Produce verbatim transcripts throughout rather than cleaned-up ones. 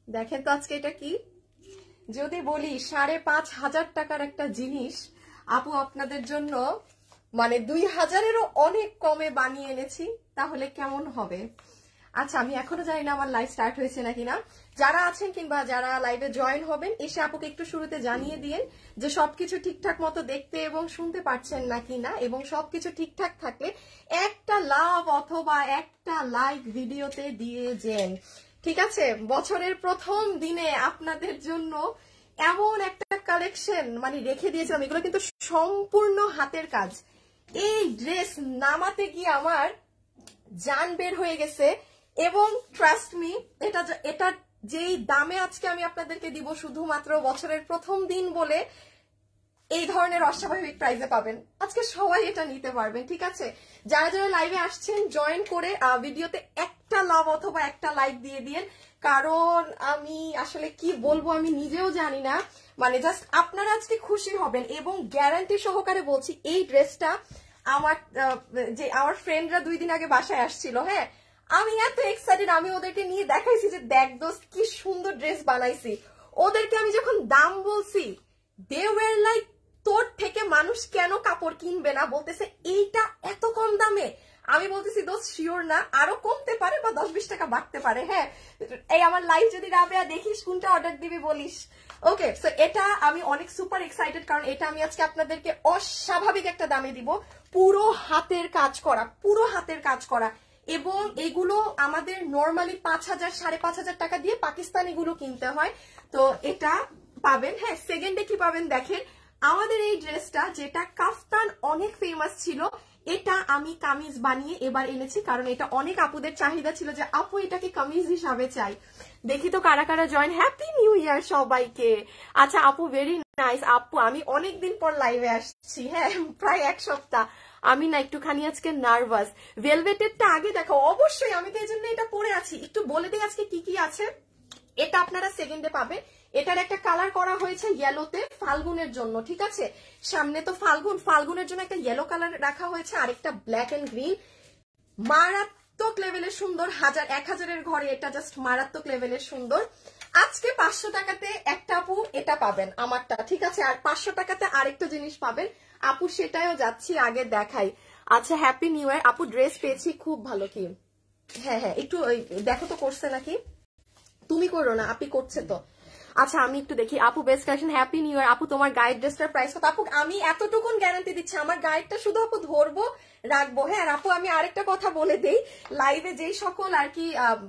দেখেন তো আজকে এটা কি, যদি বলি সাড়ে পাঁচ হাজার টাকার একটা জিনিস আপু আপনাদের জন্য মানে দুই হাজারেরও অনেক কমে বানিয়ে এনেছি, তাহলে কেমন হবে? আচ্ছা, আমি এখনো জানি না আমার লাইভ স্টার্ট হয়েছে নাকি না। যারা আছেন কিংবা যারা লাইভে জয়েন হবেন এসে আপুকে একটু শুরুতে জানিয়ে দিয়েন যে সবকিছু ঠিকঠাক মতো দেখতে এবং শুনতে পাচ্ছেন নাকি না, এবং সবকিছু ঠিকঠাক থাকলে একটা লাভ অথবা একটা লাইক ভিডিওতে দিয়ে যান, ঠিক আছে? বছরের প্রথম দিনে আপনাদের জন্য এমন একটা কালেকশন মানে রেখে দিয়েছিলাম, এগুলো কিন্তু সম্পূর্ণ হাতের কাজ। এই ড্রেস নামাতে গিয়ে আমার জান বের হয়ে গেছে, এবং ট্রাস্ট মি, এটা এটা যেই দামে আজকে আমি আপনাদেরকে দিব শুধুমাত্র বছরের প্রথম দিন বলে এই ধরনের অস্বাভাবিক প্রাইসে পাবেন। আজকে সবাই এটা নিতে পারবেন, ঠিক আছে? যারা যারা লাইভে আসছেন জয়েন করে ভিডিওতে একটা লাভ অথবা একটা লাইক দিয়ে দিন, কারণ আমি আসলে কি বলবো আমি নিজেও জানি না, মানে জাস্ট আপনারা আজকে খুশি হবেন। এবং গ্যারান্টি সহকারে বলছি এই ড্রেসটা আমার যে আমার ফ্রেন্ডরা দুই দিন আগে বাসায় আসছিল, হ্যাঁ আমি এত এক্সাইটেড, আমি ওদেরকে নিয়ে দেখাইছি যে দেখ দোস্ত কি সুন্দর ড্রেস বানাইছি। ওদেরকে আমি যখন দাম বলছি দে ওয়ার লাইক তোর থেকে মানুষ কেন কাপড় কিনবে না, বলতেছে এইটা এত কম দামে। আমি বলতেছি দোস্ত শিওর না, আরো কমতে পারে বা দশ বিশ টাকা বাড়তে পারে। হ্যাঁ, এই আমার লাইভ যদি রাবেয়া দেখিস কোনটা অর্ডার দিবি বলিস। ওকে, সো এটা আমি অনেক সুপার এক্সাইটেড, কারণ এটা আমি আজকে আপনাদেরকে অস্বাভাবিক একটা দামে দিব, পুরো হাতের কাজ করা, পুরো হাতের কাজ করা। এবং এগুলো আমাদের নর্মালি পাঁচ হাজার সাড়ে পাঁচ হাজার টাকা দিয়ে পাকিস্তানি গুলো কিনতে হয়, তো এটা পাবেন। হ্যাঁ, সেকেন্ডে কি পাবেন দেখেন, আমাদের এই ড্রেসটা যেটা কাফতান অনেক ফেমাস ছিল, এটা আমি কামিজ বানিয়ে এবার এনেছি, কারণ এটা অনেক আপুদের চাহিদা ছিল যে আপু এটাকে কামিজ হিসাবে চাই। দেখি তো কারা কারা জয়েন। হ্যাপি নিউ ইয়ার সবাইকে। আচ্ছা আপু ভেরি নাইস। আপু আমি অনেকদিন পর লাইভে আসছি, হ্যাঁ প্রায় এক সপ্তাহ। আমি না একটুখানি আজকে নার্ভাস। ভেলভেটেরটা আগে দেখো, অবশ্যই আমি তো এই জন্য এটা পরে আছি। একটু বলে দিই আজকে কি কি আছে। এটা আপনারা সেকেন্ডে পাবেন। এটার একটা কালার করা হয়েছে ইয়েলোতে ফাল্গুনের জন্য, ঠিক আছে? সামনে তো ফাল্গুন, ফাল্গুনের জন্য একটা ইয়েলো কালার রাখা হয়েছে, আরেকটা ব্ল্যাক এন্ড গ্রিন। মারাত্মক লেভেলের সুন্দর, হাজার এক হাজারের ঘরে এটা জাস্ট মারাত্মক লেভেলের সুন্দর। আজকে পাঁচশো টাকাতে একটা আপু এটা পাবেন আমারটা, ঠিক আছে? আর পাঁচশো টাকাতে আরেকটা জিনিস পাবেন আপু, সেটাও যাচ্ছি আগে দেখাই। আচ্ছা হ্যাপি নিউ ইয়ার আপু, ড্রেস পেয়েছি খুব ভালো। কি হ্যাঁ হ্যাঁ একটু দেখো তো করছে নাকি, তুমি করো না আপনি করছে তো। আচ্ছা আমি একটু দেখি। আপু best collection, happy new year আপু। তোমার গাইড ড্রেসটার প্রাইস কত? আপু আমি এতটুকুন গ্যারান্টি দিচ্ছি, আমার গাইডটা শুধু আপু ধরবো রাখবো। হ্যাঁ আপু আমি আরেকটা কথা বলে দেই, লাইভে যেই সকল আর কি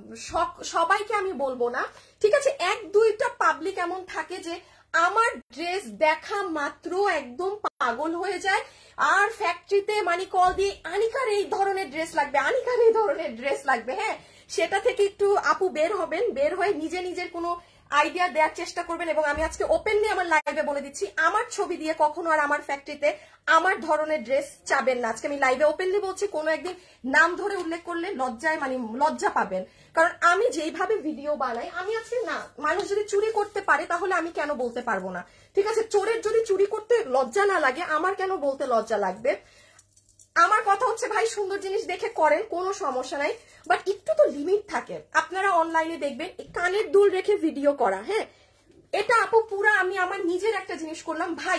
সবাইকে আমি বলবো না, ঠিক আছে? এক দুইটা পাবলিক এমন থাকে যে আমার ড্রেস দেখা মাত্র একদম পাগল হয়ে যায়, আর ফ্যাক্টরিতে মানে কল দিয়ে আনিকার এই ধরনের ড্রেস লাগবে, আনিকার এই ধরনের ড্রেস লাগবে। হ্যাঁ, সেটা থেকে একটু আপু বের হবেন, বের হয়ে নিজে নিজের কোনো আইডিয়া দেওয়ার চেষ্টা করবেন। এবং আমি আজকে ওপেনলি আমার লাইভে বলে দিচ্ছি, আমার ছবি দিয়ে কখনো আর আমার ফ্যাক্টরিতে আমার ধরনের ড্রেস চাবেন না। আজকে আমি লাইভে ওপেনলি বলছি, কোনো একদিন নাম ধরে উল্লেখ করলে লজ্জায় মানে লজ্জা পাবেন, কারণ আমি যেইভাবে ভিডিও বানাই, আমি আজকে না মানুষ যদি চুরি করতে পারে তাহলে আমি কেন বলতে পারবো না, ঠিক আছে? চোরের যদি চুরি করতে লজ্জা না লাগে, আমার কেন বলতে লজ্জা লাগবে? আমার কথা হচ্ছে ভাই সুন্দর জিনিস দেখে করেন, কোনো সমস্যা নাই, বাট একটু তো লিমিট থাকে। আপনারা অনলাইনে দেখবেন কানের দুল রেখে ভিডিও করা, হ্যাঁ এটা আপু পুরা আমি আমার নিজের একটা জিনিস করলাম ভাই।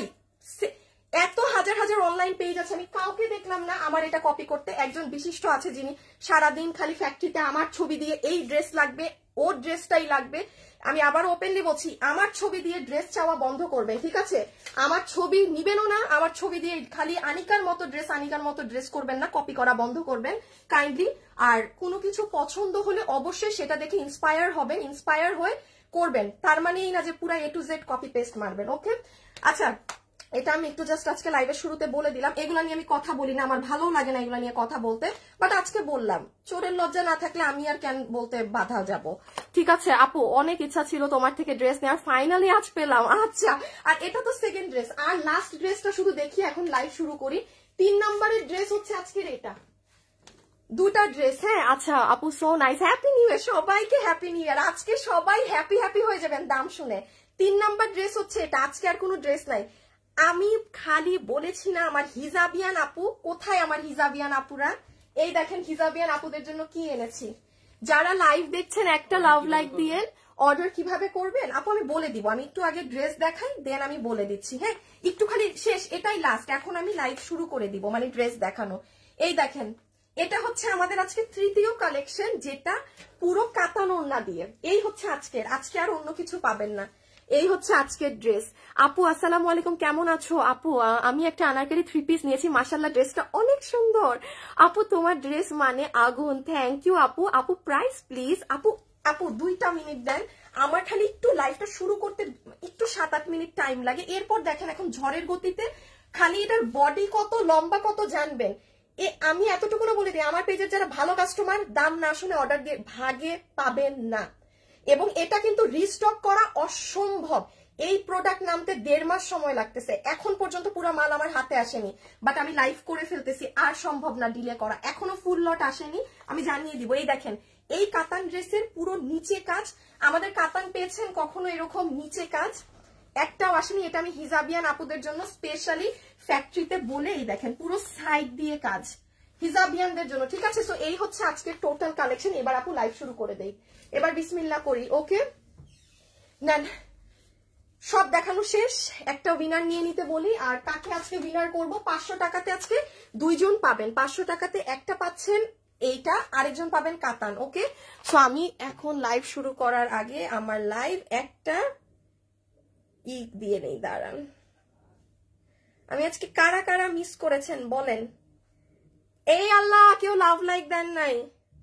এত হাজার হাজার অনলাইন পেজ আছে, আমি কাউকে দেখলাম না আমার এটা কপি করতে। একজন বিশিষ্ট আছে যিনি সারাদিন খালি ফ্যাক্টরিতে আমার ছবি দিয়ে এই ড্রেস লাগবে, ওর ড্রেসটাই লাগবে। আমি আবার ওপেনলি বলছি, আমার ছবি দিয়ে ড্রেস চাওয়া বন্ধ করবেন, ঠিক আছে? আমার ছবি নিবেনও না, আমার ছবি দিয়ে খালি আনিকার মতো ড্রেস আনিকার মতো ড্রেস করবেন না, কপি করা বন্ধ করবেন কাইন্ডলি। আর কোনো কিছু পছন্দ হলে অবশ্যই সেটা দেখে ইন্সপায়ার হবেন, ইন্সপায়ার হয়ে করবেন, তার মানে এই না যে পুরো A to Z copy paste মারবেন। ওকে আচ্ছা, এটা আমি একটু জাস্ট আজকে লাইভের শুরুতে বলে দিলাম, এগুলো নিয়ে আমি কথা বলি না, আমার ভালো লাগে না এগুলো নিয়ে কথা বলতে, বাট আজকে বললাম। চোরের লজ্জা না থাকলে আমি আর কেন বলতে বাধা যাব, ঠিক আছে? আপু অনেক ইচ্ছা ছিল তোমার থেকে ড্রেস নেওয়ার, ফাইনালি আজ পেলাম। আচ্ছা, আর এটা তো সেকেন্ড ড্রেস, আর লাস্ট ড্রেসটা শুধু দেখি, এখন লাইভ শুরু করি। তিন নম্বরের ড্রেস হচ্ছে আজকের এটা, দুটা ড্রেস। হ্যাঁ আচ্ছা আপু so nice, happy new year সবাইকে, হ্যাপি নিউ ইয়ার। আজকে সবাই হ্যাপি হ্যাপি হয়ে যাবেন দাম শুনে। তিন নাম্বার ড্রেস হচ্ছে এটা, আজকে আর কোনো ড্রেস নাই। আমি খালি বলেছি না আমার হিজাবিয়ান আপু কোথায়, আমার হিজাবিয়ান আপুরা এই দেখেন হিজাবিয়ান আপুদের জন্য কি এনেছি। যারা লাইভ দেখছেন একটা লাভ লাইক দিয়েন, অর্ডার কিভাবে করবেন আপু আমি বলে দিব, আমি একটু আগে ড্রেস দেখাই দেন আমি বলে দিচ্ছি। হ্যাঁ একটু খালি শেষ, এটাই লাস্ট, এখন আমি লাইভ শুরু করে দিব মানে ড্রেস দেখানো। এই দেখেন এটা হচ্ছে আমাদের আজকে তৃতীয় কালেকশন, যেটা পুরো কাতান ওড়না দিয়ে। এই হচ্ছে আজকের, আজকে আর অন্য কিছু পাবেন না। এই হচ্ছে আজকের ড্রেস। আপু আসসালামু আলাইকুম, কেমন আছো? আপু আমি একটা আনারকলি থ্রি পিস নিয়েছি, মাশাআল্লাহ ড্রেসটা অনেক সুন্দর। আপু তোমার ড্রেস মানে আগুন, থ্যাংক ইউ আপু। আপু প্রাইস প্লিজ। আপু আপু দুইটা মিনিট দেন, আমার খালি একটু লাইভটা শুরু করতে একটু সাত আট মিনিট টাইম লাগে। এরপর দেখেন এখন ঝড়ের গতিতে খালি এটার বডি কত লম্বা কত জানবেন। এ আমি এতটুকু না বলে দিই, আমার পেজের যারা ভালো কাস্টমার দাম না শুনে অর্ডার দিয়ে ভাগে পাবেন না। এবং এটা কিন্তু রিস্টক করা অসম্ভব, এই প্রোডাক্ট নামতে দেড় মাস সময় লাগতেছে, এখন পর্যন্ত পুরো মাল আমার হাতে আসেনি, বাট আমি লাইভ করে ফেলতেছি, আর সম্ভব না ডিলে করা, এখনো ফুল লট আসেনি, আমি জানিয়ে দিব। এই দেখেন এই কাতান ড্রেসের পুরো নিচে কাজ, আমাদের কাতান পেয়েছেন কখনো এরকম নিচে কাজ একটাও আসেনি, এটা আমি হিজাবিয়ান আপুদের জন্য স্পেশালি ফ্যাক্টরিতে বলে, এই দেখেন পুরো সাইড দিয়ে কাজ হিজাবিয়ানদের জন্য, ঠিক আছে? সো এই হচ্ছে আজকের টোটাল কালেকশন। এবার আপু লাইভ শুরু করে দেই, এবার বিসমিল্লাহ করি। ওকে নেন, সব দেখানো শেষ, একটা উইনার নিয়ে নিতে বলি। আর কাকে আজকে উইনার করব, পাঁচশো টাকাতে আজকে দুইজন পাবেন, পাঁচশো টাকাতে একটা পাচ্ছেন এইটা, আরেকজন পাবেন কাতান। ওকে সো আমি এখন লাইভ শুরু করার আগে আমার লাইভ একটা ই দিয়ে নেই, দাঁড়ান। আমি আজকে কারা কারা মিস করেছেন বলেন? এই আল্লাহ, কেউ লাভ লাইক দেন নাই,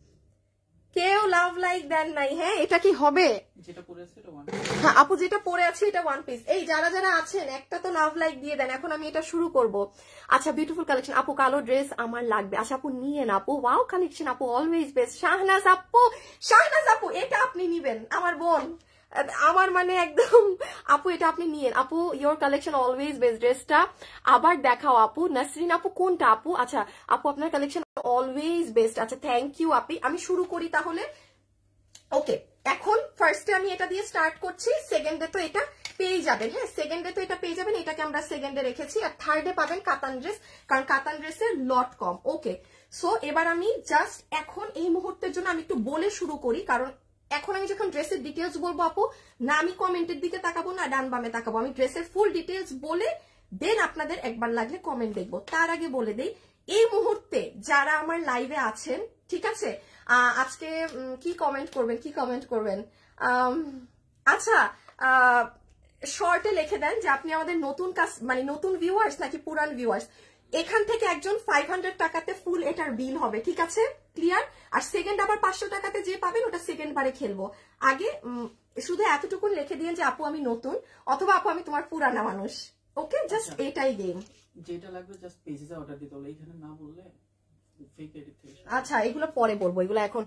কেউ লাভ লাইক দেন নাই। হ্যাঁ এটা কি হবে? হ্যাঁ আপু যেটা পরে আছে এটা ওয়ান পিস। এই যারা যারা আছেন একটা তো লাভ লাইক দিয়ে দেন, এখন আমি এটা শুরু করব। আচ্ছা বিউটিফুল কালেকশন আপু, কালো ড্রেস আমার লাগবে। আচ্ছা আপু নিয়েন আপু, ওয়াও কালেকশন আপু, অলওয়েজ বেস্ট। শাহনাজ আপু, শাহনাজ আপু এটা আপনি নিবেন, আমার বোন, আমার মানে একদম আপু এটা আপনি নিয়েন আপু, ইয়োর কালেকশন অলওয়েজ বেস্ট। ড্রেসটা আবার দেখাও আপু। নাসরিন আপু কোনটা আপু? আচ্ছা আপু আপনার কালেকশন অলওয়েজ বেস্ট। আচ্ছা থ্যাংক ইউ আপি, আমি শুরু করি তাহলে। ওকে এখন ফার্স্টে আমি এটা দিয়ে স্টার্ট করছি, সেকেন্ডে তো এটা পেয়ে যাবেন। হ্যাঁ সেকেন্ডে তো এটা পেয়ে যাবেন, এটাকে আমরা সেকেন্ডে রেখেছি, আর থার্ডে পাবেন কাতান ড্রেস, কারণ কাতান ড্রেসের লট কম। ওকে সো এবার আমি জাস্ট এখন এই মুহূর্তের জন্য আমি একটু বলে শুরু করি, কারণ এখন আমি যখন ড্রেসের ডিটেলস বলবো আপু, না আমি কমেন্টের দিকে তাকাবো না ডান বামে তাকাবো, আমি ড্রেসের ফুল ডিটেলস বলে দেন আপনাদের একবার লাগলে কমেন্ট দেখবো। তার আগে বলে দেই এই মুহূর্তে যারা আমার লাইভে আছেন, ঠিক আছে, আজকে কি কমেন্ট করবেন, কি কমেন্ট করবেন? আচ্ছা শর্টে লিখে দেন যে আপনি আমাদের নতুন কাজ মানে নতুন ভিউয়ার্স নাকি পুরান ভিউয়ার্স। এখান থেকে একজন ফাইভ হান্ড্রেড টাকাতে ফুল এটার বিল হবে, ঠিক আছে ক্লিয়ার? আর সেকেন্ড আবার পাঁচশো টাকাতে যে পাবেন ওটা সেকেন্ড বারে খেলবো। আগে শুধু এতটুকু লিখে দিন যে আপু আমি নতুন, অথবা আপু আমি তোমার পুরানা মানুষ। ওকে জাস্ট এটাই গেম, যেটা লাগবে জাস্ট পেজে অর্ডার দিতে হবে, এখানে না বললে ফেক এডিট থেকে। আচ্ছা এগুলো পরে বলবো, এগুলো এখন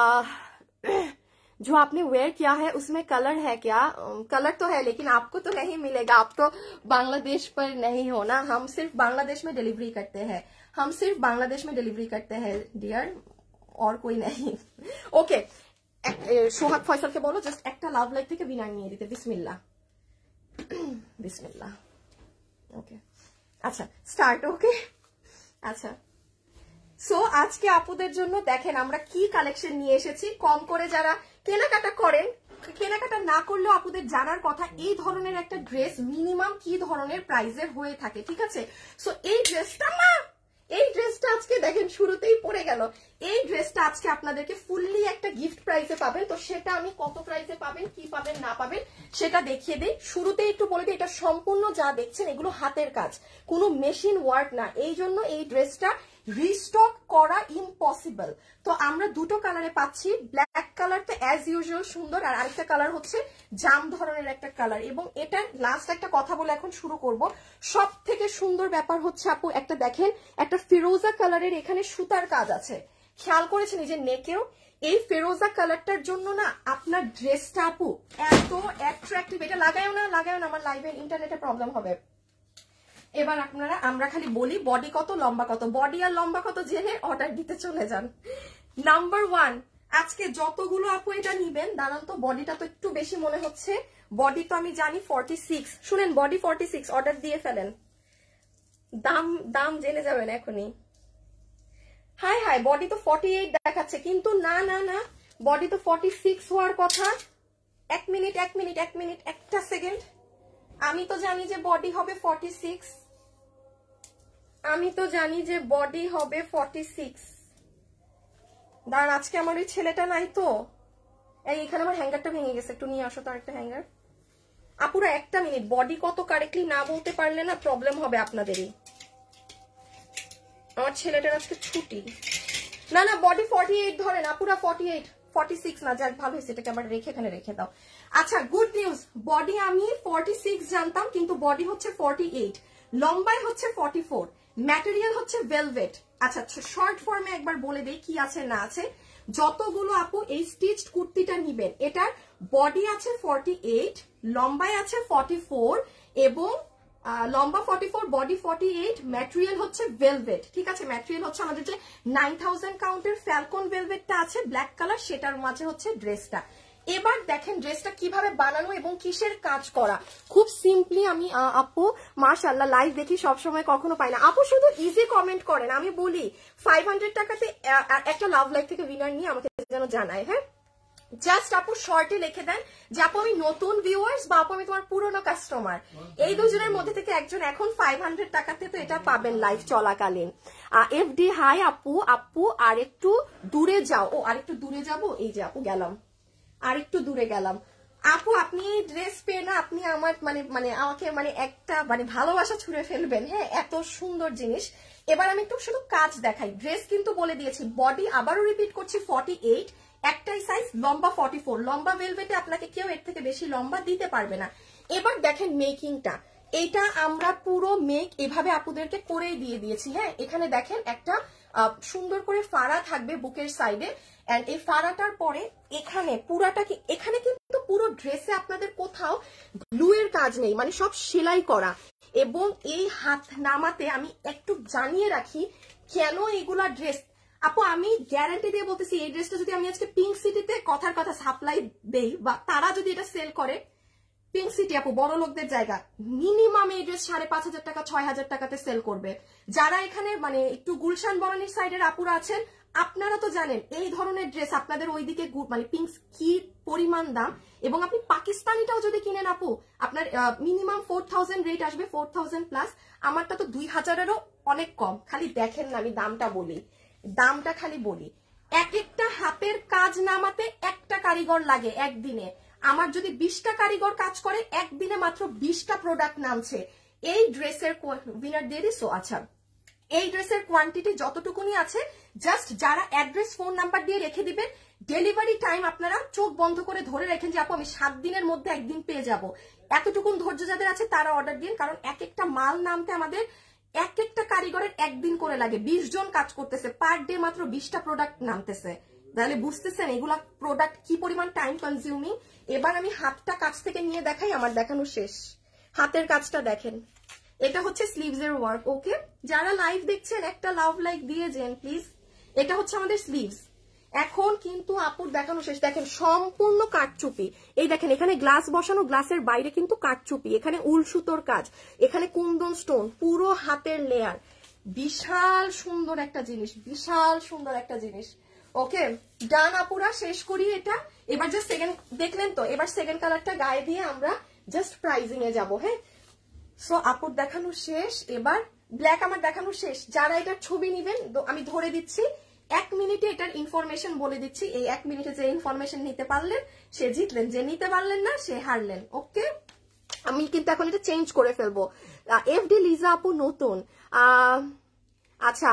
जो आपने वेयर किया है उसमें कलर है क्या? कलर तो है लेकिन आपको तो नहीं मिलेगा, आप तो बांग्लादेश पर नहीं हो ना, हम सिर्फ बांग्लादेश में डिलीवरी करते हैं, हम सिर्फ बांग्लादेश में डिलीवरी करते हैं डियर, और कोई नहीं। ओके সোহাগ ফয়সালকে বলো জাস্ট একটা লাভ লাইক থেকে বিনার নিয়ে দিতে। বিসমিল্লাহ বিসমিল্লাহ। ওকে আচ্ছা স্টার্ট। ওকে আচ্ছা সো আজকে আপুদের জন্য দেখেন আমরা কি কালেকশন নিয়ে এসেছি। কম করে যারা কেনাকাটা করেন, কেনাকাটা না করলেও আপুদের জানার কথা এই ধরনের একটা ড্রেস মিনিমাম কি ধরনের প্রাইসের হয়ে থাকে, ঠিক আছে? সো এই ড্রেসটা না, এই ড্রেসটা আজকে দেখেন শুরুতেই পড়ে গেল, এই ড্রেসটা আজকে আপনাদেরকে ফুললি একটা গিফট প্রাইসে পাবেন। তো সেটা আমি কত প্রাইসে পাবেন, কি পাবেন না পাবেন সেটা দেখিয়ে দিই। শুরুতেই একটু বলে দিই এটা সম্পূর্ণ যা দেখছেন এগুলো হাতের কাজ, কোনো মেশিন ওয়ার্ক না, এই জন্য এই ড্রেসটা রিস্টক করা ইম্পসিবল। তো আমরা দুটো কালারে পাচ্ছি, ব্ল্যাক কালার তো অ্যাজ ইউজুয়াল সুন্দর, আর আরেকটা কালার হচ্ছে জাম ধরনের একটা কালার। এবং এটা লাস্ট একটা কথা বলে এখন শুরু করব, সব থেকে সুন্দর ব্যাপার হচ্ছে আপু একটা দেখেন একটা ফিরোজা কালারের এখানে সুতার কাজ আছে, খেয়াল করেছেন এই যে নেকেও এই ফিরোজা কালারটার জন্য না আপনার ড্রেসটা আপু এত অ্যাট্রাক্টিভ। এটা লাগায়ও না লাগায়ও না, আমার লাইভে ইন্টারনেটে প্রবলেম হবে। এবার আপনারা আমরা খালি বলি বডি কত লম্বা কত, বডি আর লম্বা কত জেনে অর্ডার দিতে চলে যান। নাম্বার ওয়ান আজকে যতগুলো আপু এটা নিবেন, দাঁড়ান তো বডিটা তো একটু বেশি মনে হচ্ছে, বডি তো আমি জানি ফর্টি সিক্স, শুনেন বডি ফর্টি সিক্স, অর্ডার দিয়ে ফেলেন, দাম দাম জেনে যাবেন এখনই। হাই হাই বডি তো ফর্টি এইট দেখাচ্ছে, কিন্তু না না না বডি তো ফর্টি সিক্স হওয়ার কথা, এক মিনিট এক মিনিট এক মিনিট একটা সেকেন্ড। আমি তো জানি যে বডি হবে ফর্টি সিক্স, আমি তো জানি যে বডি হবে ফর্টি সিক্স। দাঁড়ান, আজকে আমার ওই ছেলেটা নাই তো। এই এখানে আমার হ্যাঙ্গারটা ভেঙে গেছে, একটু নিয়ে আসো তো আরেকটা হ্যাঙ্গার। আপুরা একটা মিনিট, বডি কত কারেক্টলি না বলতে পারলে না প্রবলেম হবে আপনাদেরই। আমার ছেলেটার আজকে ছুটি। না না, বডি ফর্টি এইট ধরেন আপুরা, ফর্টি এইট ফর্টি সিক্স না, যাক ভালো হয়েছে, এটাকে আবার রেখে এখানে রেখে দাও। আচ্ছা, গুড নিউজ, বডি আমি ফর্টি সিক্স জানতাম, কিন্তু বডি হচ্ছে ফর্টি এইট, লম্বায় হচ্ছে ফর্টি ফোর, ম্যাটেরিয়াল হচ্ছে ভেলভেট। আচ্ছা, শর্ট ফর্মে একবার বলে দেই কি আছে না আছে। যতগুলো আপু এই স্টিচড কুর্তিটা নিবেন, এটার বডি আছে ফর্টি এইট, লম্বায় আছে ফর্টি ফোর, এবং লম্বা forty four, body forty eight, material হচ্ছে ভেলভেট। ঠিক আছে, ম্যাটেরিয়াল হচ্ছে আমাদের যে নাইন থাউজেন্ড কাউন্টের ফ্যালকন ভেলভেটটা আছে ব্ল্যাক কালার, সেটার মাঝে হচ্ছে ড্রেসটা। এবার দেখেন ড্রেসটা কিভাবে বানানো এবং কিসের কাজ করা। খুব সিম্পলি আমি আপু মাশাআল্লাহ লাইভ দেখি সবসময়, কখনো পাই না। আপু শুধু ইজি কমেন্ট করেন, আমি বলি ফাইভ হান্ড্রেড টাকাতে একটা লাভ লাইফ থেকে উইনার নিয়ে আমাকে যেন জানায়। হ্যাঁ, জাস্ট আপু শর্টে লিখে দেন যে আপু আমি নতুন ভিউয়ার্স বা আপু আমি তোমার পুরনো কাস্টমার, এই দুজনের মধ্যে থেকে একজন এখন ফাইভ হান্ড্রেড টাকাতে তো এটা পাবেন লাইভ চলাকালীন। এফ ডি হাই আপু, আপু আর একটু দূরে যাও। ও আর একটু দূরে যাবো, এই যে আপু গেলাম, আর একটু দূরে গেলাম। আপু আপনি ড্রেস পেয়ে না আপনি আমার মানে মানে আমাকে মানে একটা মানে ভালোবাসা ছুঁড়ে ফেলবেন। হ্যাঁ, এত সুন্দর জিনিস। এবার আমি একটু শুধু কাজ দেখাই। ড্রেস কিন্তু বলে দিয়েছি, বডি আবারও রিপিট করছি ফর্টি এইট, একটাই সাইজ, লম্বা ফর্টি ফোর। লম্বা ভেলভেটে আপনাকে কেউ এর থেকে বেশি লম্বা দিতে পারবে না। এবার দেখেন মেকিংটা, এটা আমরা পুরো মেক এভাবে আপুদেরকে করেই দিয়ে দিয়েছি। হ্যাঁ, এখানে দেখেন একটা সুন্দর করে ফাড়া থাকবে বুকের সাইডে, এন্ড এই ফাড়াটার পরে এখানে পুরাটা কি, এখানে কিন্তু পুরো ড্রেসে আপনাদের কোথাও গ্লুয়ের কাজ নেই, মানে সব সেলাই করা। এবং এই হাত নামাতে আমি একটু জানিয়ে রাখি কেন এগুলা ড্রেস। আপু আমি গ্যারান্টি দিয়ে বলতেছি, এই ড্রেসটা যদি আমি আজকে পিঙ্ক সিটিতে কথার কথা সাপ্লাই দেই, বা তারা যদি এটা সেল করে, পিঙ্ক সিটি আপু বড় লোকদের জায়গা, মিনিমাম এই ড্রেস সাড়ে পাঁচ হাজার টাকা ছয় হাজার টাকাতে সেল করবে। যারা এখানে মানে একটু গুলশান বনানীর সাইডের আপুরা আছেন, আপনারা তো জানেন এই ধরনের ড্রেস আপনাদের ওইদিকে মানে পিঙ্ক কি পরিমাণ দাম। এবং আপনি পাকিস্তানিটাও যদি কিনেন আপু, আপনার মিনিমাম ফোর থাউজেন্ড রেট আসবে, ফোর থাউজেন্ড প্লাস। আমারটা তো দুই হাজারেরও অনেক কম। খালি দেখেন না, আমি দামটা বলি, দামটা খালি বলি। এক একটা হাতের কাজ নামাতে একটা কারিগর লাগে একদিনে। আমার যদি বিশটা কারিগর কাজ করে, একদিনে মাত্র বিশটা প্রোডাক্ট নামছে। এই ড্রেসের উইনার দিয়ে দিছো। আচ্ছা, এই ড্রেসের কোয়ান্টিটি যতটুকুনি আছে, জাস্ট যারা অ্যাড্রেস ফোন নাম্বার দিয়ে রেখে দিবেন, ডেলিভারি টাইম আপনারা চোখ বন্ধ করে ধরে রেখেন যে আপু আমি সাত দিনের মধ্যে একদিন পেয়ে যাব। এতটুকুন ধৈর্য যাদের আছে তারা অর্ডার দিন, কারণ এক একটা মাল নামতে আমাদের এক একটা কারিগরের একদিন করে লাগে। বিশ জন কাজ করতেছে, পার ডে মাত্র বিশটা প্রোডাক্ট নামতেছে। তাহলে বুঝতেছেন এগুলা প্রোডাক্ট কি পরিমাণ টাইম কনজিউমিং। এবার আমি হাতটা কাছ থেকে নিয়ে দেখাই, আমার দেখানো শেষ। হাতের কাজটা দেখেন, এটা হচ্ছে স্লিভস এর ওয়ার্ক। ওকে, যারা লাইভ দেখছেন একটা লাভ লাইক দিয়ে যান প্লিজ। এটা হচ্ছে আমাদের স্লিভস। এখন কিন্তু আপুর দেখানো শেষ। দেখেন সম্পূর্ণ কাঠচুপি। এই দেখেন এখানে গ্লাস বসানো, গ্লাসের বাইরে কিন্তু কাঠচুপি, এখানে উল সুতোর কাজ, এখানে কুন্দন স্টোন, পুরো হাতের লেয়ার। বিশাল সুন্দর একটা জিনিস, বিশাল সুন্দর একটা জিনিস। ওকে ডান আপুরা, শেষ করি এটা। এবার যে সেকেন্ড দেখলেন তো, এবার সেকেন্ড কালারটা গায়ে দিয়ে আমরা জাস্ট প্রাইজিং এ যাবো। হ্যাঁ, সো আপুর দেখানো শেষ, এবার ব্ল্যাক আমার দেখানো শেষ। যারা এটার ছবি নিবেন আমি ধরে দিচ্ছি, এক মিনিটে এটার ইনফরমেশন বলে দিচ্ছি। এই এক মিনিটে যে ইনফরমেশন নিতে পারলেন সে জিতলেন, যে নিতে পারলেন না সে হারলেন। ওকে, আমি কিন্তু এখন এটা চেঞ্জ করে ফেলবো। এফ ডি লিজা আপু নতুন। আহ আচ্ছা,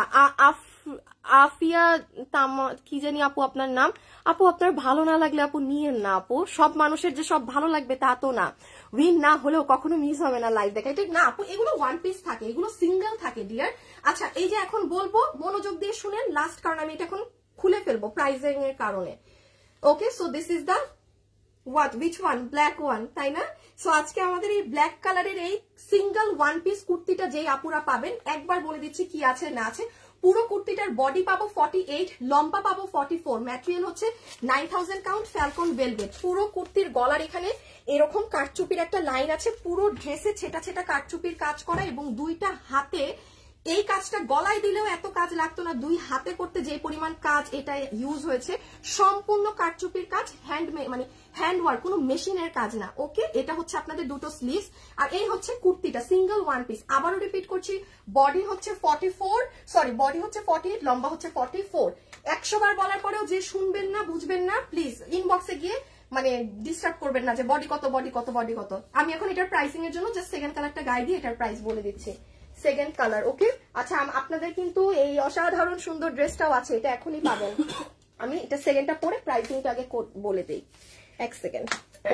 আফিয়া তামা কি জানি আপু আপনার নাম। আপু আপনার ভালো না লাগলে আপু নিয়েন না আপু, সব মানুষের যে সব ভালো লাগবে তা তো না। উইন না হলেও কখনো মিস হবে না লাইভ দেখা। এটা না আপু, এগুলো ওয়ান পিস থাকে, এগুলো সিঙ্গেল থাকে ডিয়ার। আচ্ছা, এই যে এখন বলবো মনোযোগ দিয়ে শুনেন লাস্ট, কারণ আমি এটা এখন খুলে ফেলবো প্রাইজিং এর কারণে। Okay, so this is the what which one, black one, তাই না? সো আজকে আমাদের এই ব্ল্যাক কালারের এই সিঙ্গেল ওয়ান পিস কুর্তিটা যেই আপুরা পাবেন, একবার বলে দিচ্ছি কি আছে না আছে। পুরো কুর্তিটার বডি পাবো ফর্টি এইট, লম্বা পাবো ফর্টি ফোর, ম্যাটেরিয়াল হচ্ছে nine thousand count falcon velvet. পুরো কুর্তির গলার এখানে এরকম কাঠচুপির একটা লাইন আছে, পুরো ড্রেসে ছেটা ছেটা কাঠচুপির কাজ করা, এবং দুইটা হাতে এই কাজটা গলায় দিলেও এত কাজ লাগতো না, দুই হাতে করতে যে পরিমাণ কাজ এটা ইউজ হয়েছে, সম্পূর্ণ কারচুপির কাজ, হ্যান্ড মানে হ্যান্ড ওয়ার্ক, কোনো মেশিনের কাজ না। ওকে, এটা হচ্ছে আপনাদের দুটো স্লিভস, আর এই হচ্ছে কুর্তিটা সিঙ্গেল ওয়ান পিস। আবারও রিপিট করছি, বডি হচ্ছে ফর্টি ফোর সরি বডি হচ্ছে ফর্টি এইট, লম্বা হচ্ছে ফর্টি ফোর। একশো বার বলার পরেও যে শুনবেন না, বুঝবেন না, প্লিজ ইনবক্সে গিয়ে মানে ডিস্টার্ব করবেন না যে বডি কত বডি কত বডি কত। আমি এখন এটার প্রাইসিং এর জন্য জাস্ট সেকেন্ড কালারটা গায়ে দিয়ে এটার প্রাইস বলে দিচ্ছি। Second colour, okay. আচ্ছা, আপনাদের কিন্তু এই অসাধারণ সুন্দর ড্রেসটাও আছে, এটা এখনই পাবেন। আমি এটা সেকেন্ডটা পরে প্রাইসিংটা আগে বলে দেই, এক সেকেন্ড।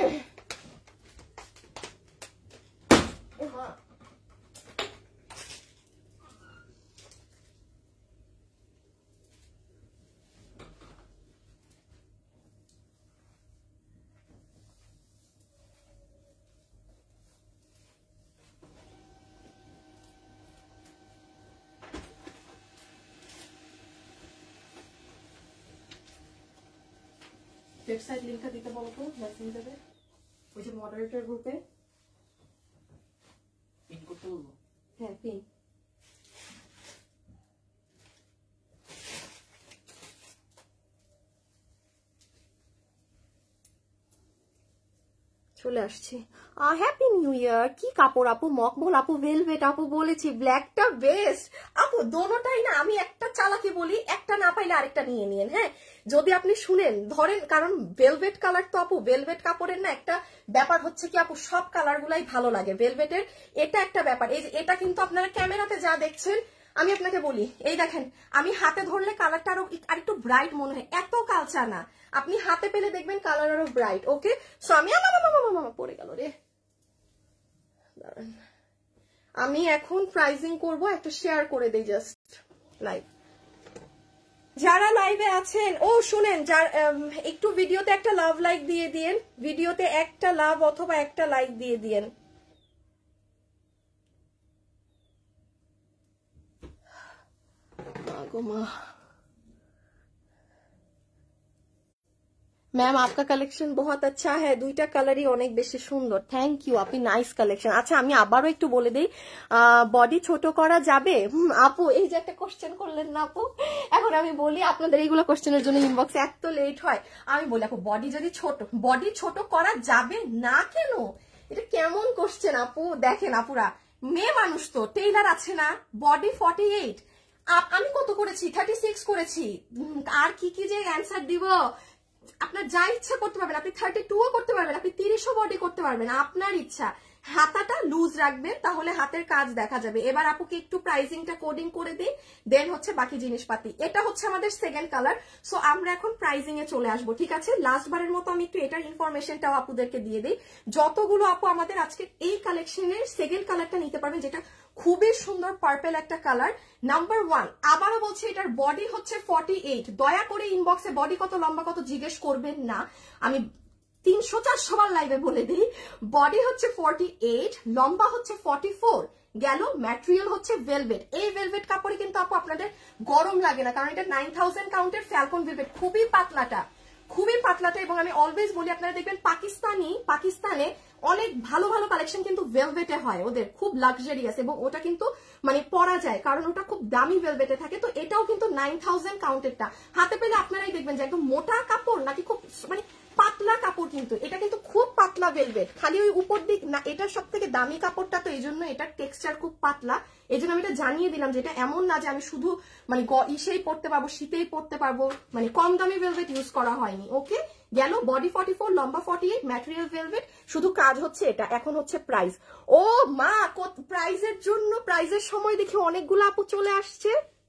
ওয়েবসাইট লিংকটা দিতে বলো তো মেসেঞ্জারে, ওই যে মডারেটর গ্রুপে পিন করতে বলবো। হ্যাঁ, পিন। চলে আসছি। Happy new year. কি কাপড় আপু? মকমল আপু, ভেলভেট আপু বলেছি, ব্ল্যাকটা বেস্ট আপু। দোনোটাই না, আমি একটা চালাকি বলি, একটা না পাইলে আরেকটা নিয়ে নিন। হ্যাঁ, যদি আপনি শুনেন ধরেন, কারণ ভেলভেট কালার তো আপু, ভেলভেট কাপড়ের না একটা ব্যাপার হচ্ছে কি আপু, সব কালার গুলাই ভালো লাগে ভেলভেটের, এটা একটা ব্যাপার। এই যে এটা কিন্তু আপনারা ক্যামেরাতে যা দেখছেন, আমি আপনাকে বলি, এই দেখেন আমি হাতে ধরলে কালারটা আরো আরেকটু ব্রাইট মনে হয়, এত কালচা না, আপনি হাতে পেলে দেখবেন কালার আরো ব্রাইট। ওকে, সো আমি পড়ে গেল রে, দাঁড়ান, আমি এখন প্রাইজিং করব, একটা শেয়ার করে দেই জাস্ট লাইভ। যারা লাইভে আছেন, ও শুনেন, যার একটু ভিডিওতে একটা লাভ লাইক দিয়ে দিয়েন, ভিডিওতে একটা লাভ অথবা একটা লাইক দিয়ে দিয়েন। मैम आपका कलेक्शन बहुत अच्छा है, দুইটা কালারই অনেক বেশি সুন্দর, থ্যাংক ইউ আপনি, নাইস কালেকশন। আচ্ছা, আমি আবারও একটু বলে দিই, বডি ছোট করা যাবে? আপু এই যে একটা কোশ্চেন করলেন না আপু, এখন আমি বলি, আপনাদের এইগুলো কোশ্চেনের জন্য ইনবক্সে এত লেট হয়, আমি বলি আপু বডি যদি ছোট, বডি ছোট করা যাবে না কেন? এটা কেমন কোশ্চেন আপু? দেখেন আপুরা, মেয়ে মানুষ তো, টেইলার আছে না, বডি ফর্টি এইট, আমি কত করেছি, থার্টি সিক্স করেছি, আর কি কি যে অ্যান্সার দিব, আপনার যা ইচ্ছা করতে পারবেন, আপনি থার্টি টু ও করতে পারবেন, আপনি তিরিশও বডি করতে পারবেন, আপনার ইচ্ছা। হাতাটা লুজ রাখবেন, তাহলে হাতের কাজ দেখা যাবে। এবার আপুকে একটু প্রাইসিংটা কোডিং করে দিই, দেন হচ্ছে বাকি জিনিসপাতি। এটা হচ্ছে আমাদের সেকেন্ড কালার। সো আমরা এখন প্রাইসিং এ চলে আসবো, ঠিক আছে? লাস্ট বারের মতো আমি একটু এটার ইনফরমেশনটাও আপুদেরকে দিয়ে দিই। যতগুলো আপু আমাদের আজকে এই কালেকশনের সেকেন্ড কালারটা নিতে পারবেন, যেটা খুবই সুন্দর পার্পেল একটা কালার, নাম্বার ওয়ান। আবারও বলছি, এটার বডি হচ্ছে ফর্টি এইট। দয়া করে ইনবক্সে বডি কত লম্বা কত জিজ্ঞেস করবেন না, আমি তিনশো চারশো বার লাইভে বলে দিই, বডি হচ্ছে ফর্টি এইট, লম্বা হচ্ছে ফর্টি ফোর। গেল, ম্যাটেরিয়াল হচ্ছে ভেলভেট। এই ভেলভেট কাপড়ে কিন্তু আপু আপনাদের গরম লাগে না, কারণ এটা নাইন থাউজেন্ড কাউন্টের ফ্যালকন ভেলভেট, খুবই পাতলাটা, খুবই পাতলাটা। এবং আমি অলওয়েজ বলি, আপনারা দেখবেন পাকিস্তানি পাকিস্তানে অনেক ভালো ভালো কালেকশন কিন্তু ভেলভেটে হয়, ওদের খুব লাক্সারিয়াস, এবং ওটা কিন্তু মানে পরা যায়, কারণ ওটা খুব দামি ভেলভেটে থাকে। তো এটাও কিন্তু নাইন থাউজেন্ড কাউন্টেরটা, হাতে পেলে আপনারাই দেখবেন যে একদম মোটা কাপড় নাকি খুব মানে পাতলা কাপড়, কিন্তু এটা কিন্তু খুব পাতলা ভেলভেট, খালি ওই উপর দিক না। এটা সব থেকে দামি কাপড়টা, তো এই জন্য এটার টেক্সচার খুব পাতলা। এই জন্য আমি এটা জানিয়ে দিলাম যে এটা এমন না যে আমি শুধু মানে ইসেই পড়তে পারবো, শীতেই পড়তে পারবো, মানে কম দামি ভেলভেট ইউজ করা হয়নি। ওকে, গেল, বডি ফর্টি ফোর, লম্বা ফর্টি এইট, ম্যাটেরিয়াল ভেলভেট, শুধু কাজ হচ্ছে এটা। এখন হচ্ছে প্রাইস। ও মা, প্রাইজের জন্য প্রাইজের সময় দেখি অনেকগুলো আপু চলে আসছে,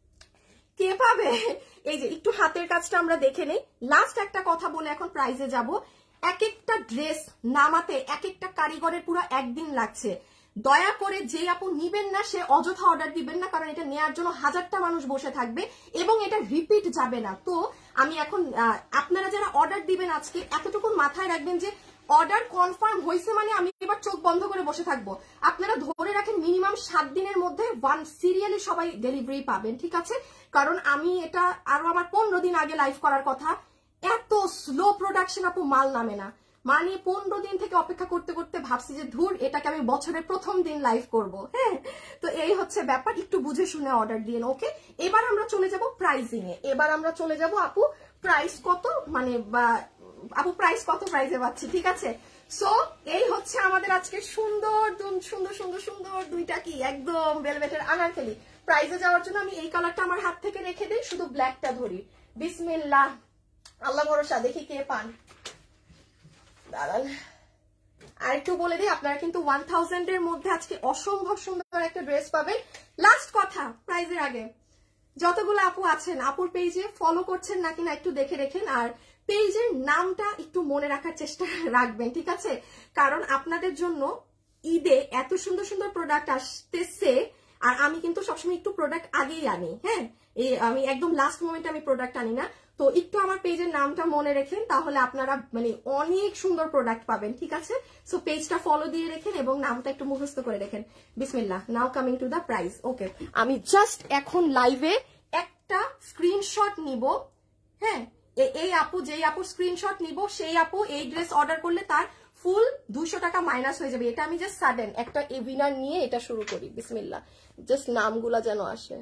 কে পাবে? এই যে একটু হাতের কাজটা আমরা দেখে নেই, লাস্ট একটা কথা বলে এখন প্রাইজে যাব। এক একটা ড্রেস নামাতে এক একটা কারিগরের পুরো একদিন লাগছে। দয়া করে যে আপু নিবেন না, সে অযথা অর্ডার দিবেন না, কারণ এটা নেওয়ার জন্য হাজারটা মানুষ বসে থাকবে এবং এটা রিপিট যাবে না। তো আমি এখন আপনারা যারা অর্ডার দিবেন আজকে, এতটুকু মাথায় রাখবেন যে অর্ডার কনফার্ম হয়েছে মানে আমি এবার চোখ বন্ধ করে বসে থাকবো। আপনারা ধরে রাখেন মিনিমাম সাত দিনের মধ্যে ওয়ান সিরিয়ালি সবাই ডেলিভারি পাবেন, ঠিক আছে? কারণ আমি এটা আরো আমার পনেরো দিন আগে লাইভ করার কথা, এত স্লো প্রোডাকশন আপু, মাল নামে না। মানে পনেরো দিন থেকে অপেক্ষা করতে করতে ভাবছি যে ধুর এটাকে আমি বছরের প্রথম দিন লাইভ করব। হ্যাঁ, তো এই হচ্ছে ব্যাপার, একটু বুঝে শুনে অর্ডার দিয়ে। ওকে, এবার আমরা চলে যাব প্রাইজিং এ। এবার আমরা চলে যাব আপু প্রাইস কত, মানে বা আপু প্রাইস কত প্রাইসে পাচ্ছি, ঠিক আছে। সো এই হচ্ছে আমাদের আজকে সুন্দর সুন্দর সুন্দর সুন্দর দুইটা কি একদম ভেলভেটের আনারকলি। প্রাইসে যাওয়ার জন্য আমি এই কালারটা আমার হাত থেকে রেখে দিই, শুধু ব্ল্যাকটা ধরি। বিসমিল্লাহ, আল্লাহ ভরসা, দেখি কে পান। দাঁড়ান আর একটু বলে দিই, আপনারা কিন্তু ওয়ান থাউজেন্ড এর মধ্যে আজকে অসম্ভব সুন্দর একটা ড্রেস পাবেন। লাস্ট কথা প্রাইজের আগে, যতগুলো আপু আছেন আপুর পেজে ফলো করছেন নাকি না একটু দেখে রেখেন, আর পেজের নামটা একটু মনে রাখার চেষ্টা রাখবেন, ঠিক আছে। কারণ আপনাদের জন্য ঈদে এত সুন্দর সুন্দর প্রোডাক্ট আসতেছে, আর আমি কিন্তু সবসময় একটু প্রোডাক্ট আগেই আনি। হ্যাঁ, এই আমি একদম লাস্ট মোমেন্টে আমি প্রোডাক্ট আনি না, তো একটু আমার পেজের নামটা মনে রেখেন, তাহলে আপনারা মানে অনেক সুন্দর প্রোডাক্ট পাবেন, ঠিক আছে। সো পেজটা ফলো দিয়ে রেখেন এবং নামটা একটু মুখস্থ করে রেখেন। বিসমিল্লাহ, now coming to the price. Okay, আমি জাস্ট এখন লাইভে একটা স্ক্রিনশট নিব। হ্যাঁ, এই আপু যেই আপু স্ক্রিনশট নিব সেই আপু এই ড্রেস অর্ডার করলে তার ফুল দুশো টাকা মাইনাস হয়ে যাবে। এটা আমি জাস্ট সাডেন একটা উইনার নিয়ে এটা শুরু করি। বিসমিল্লাহ, জাস্ট নামগুলা যেন আসে।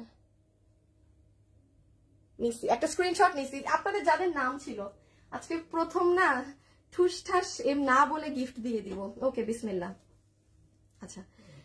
নিছি একটা স্ক্রিনশট নিছি, আপনাদের যাদের নাম ছিল আজকে প্রথম না ঠুস ঠাস এম না বলে গিফট দিয়ে দিব। ওকে, বিসমিল্লাহ। আচ্ছা,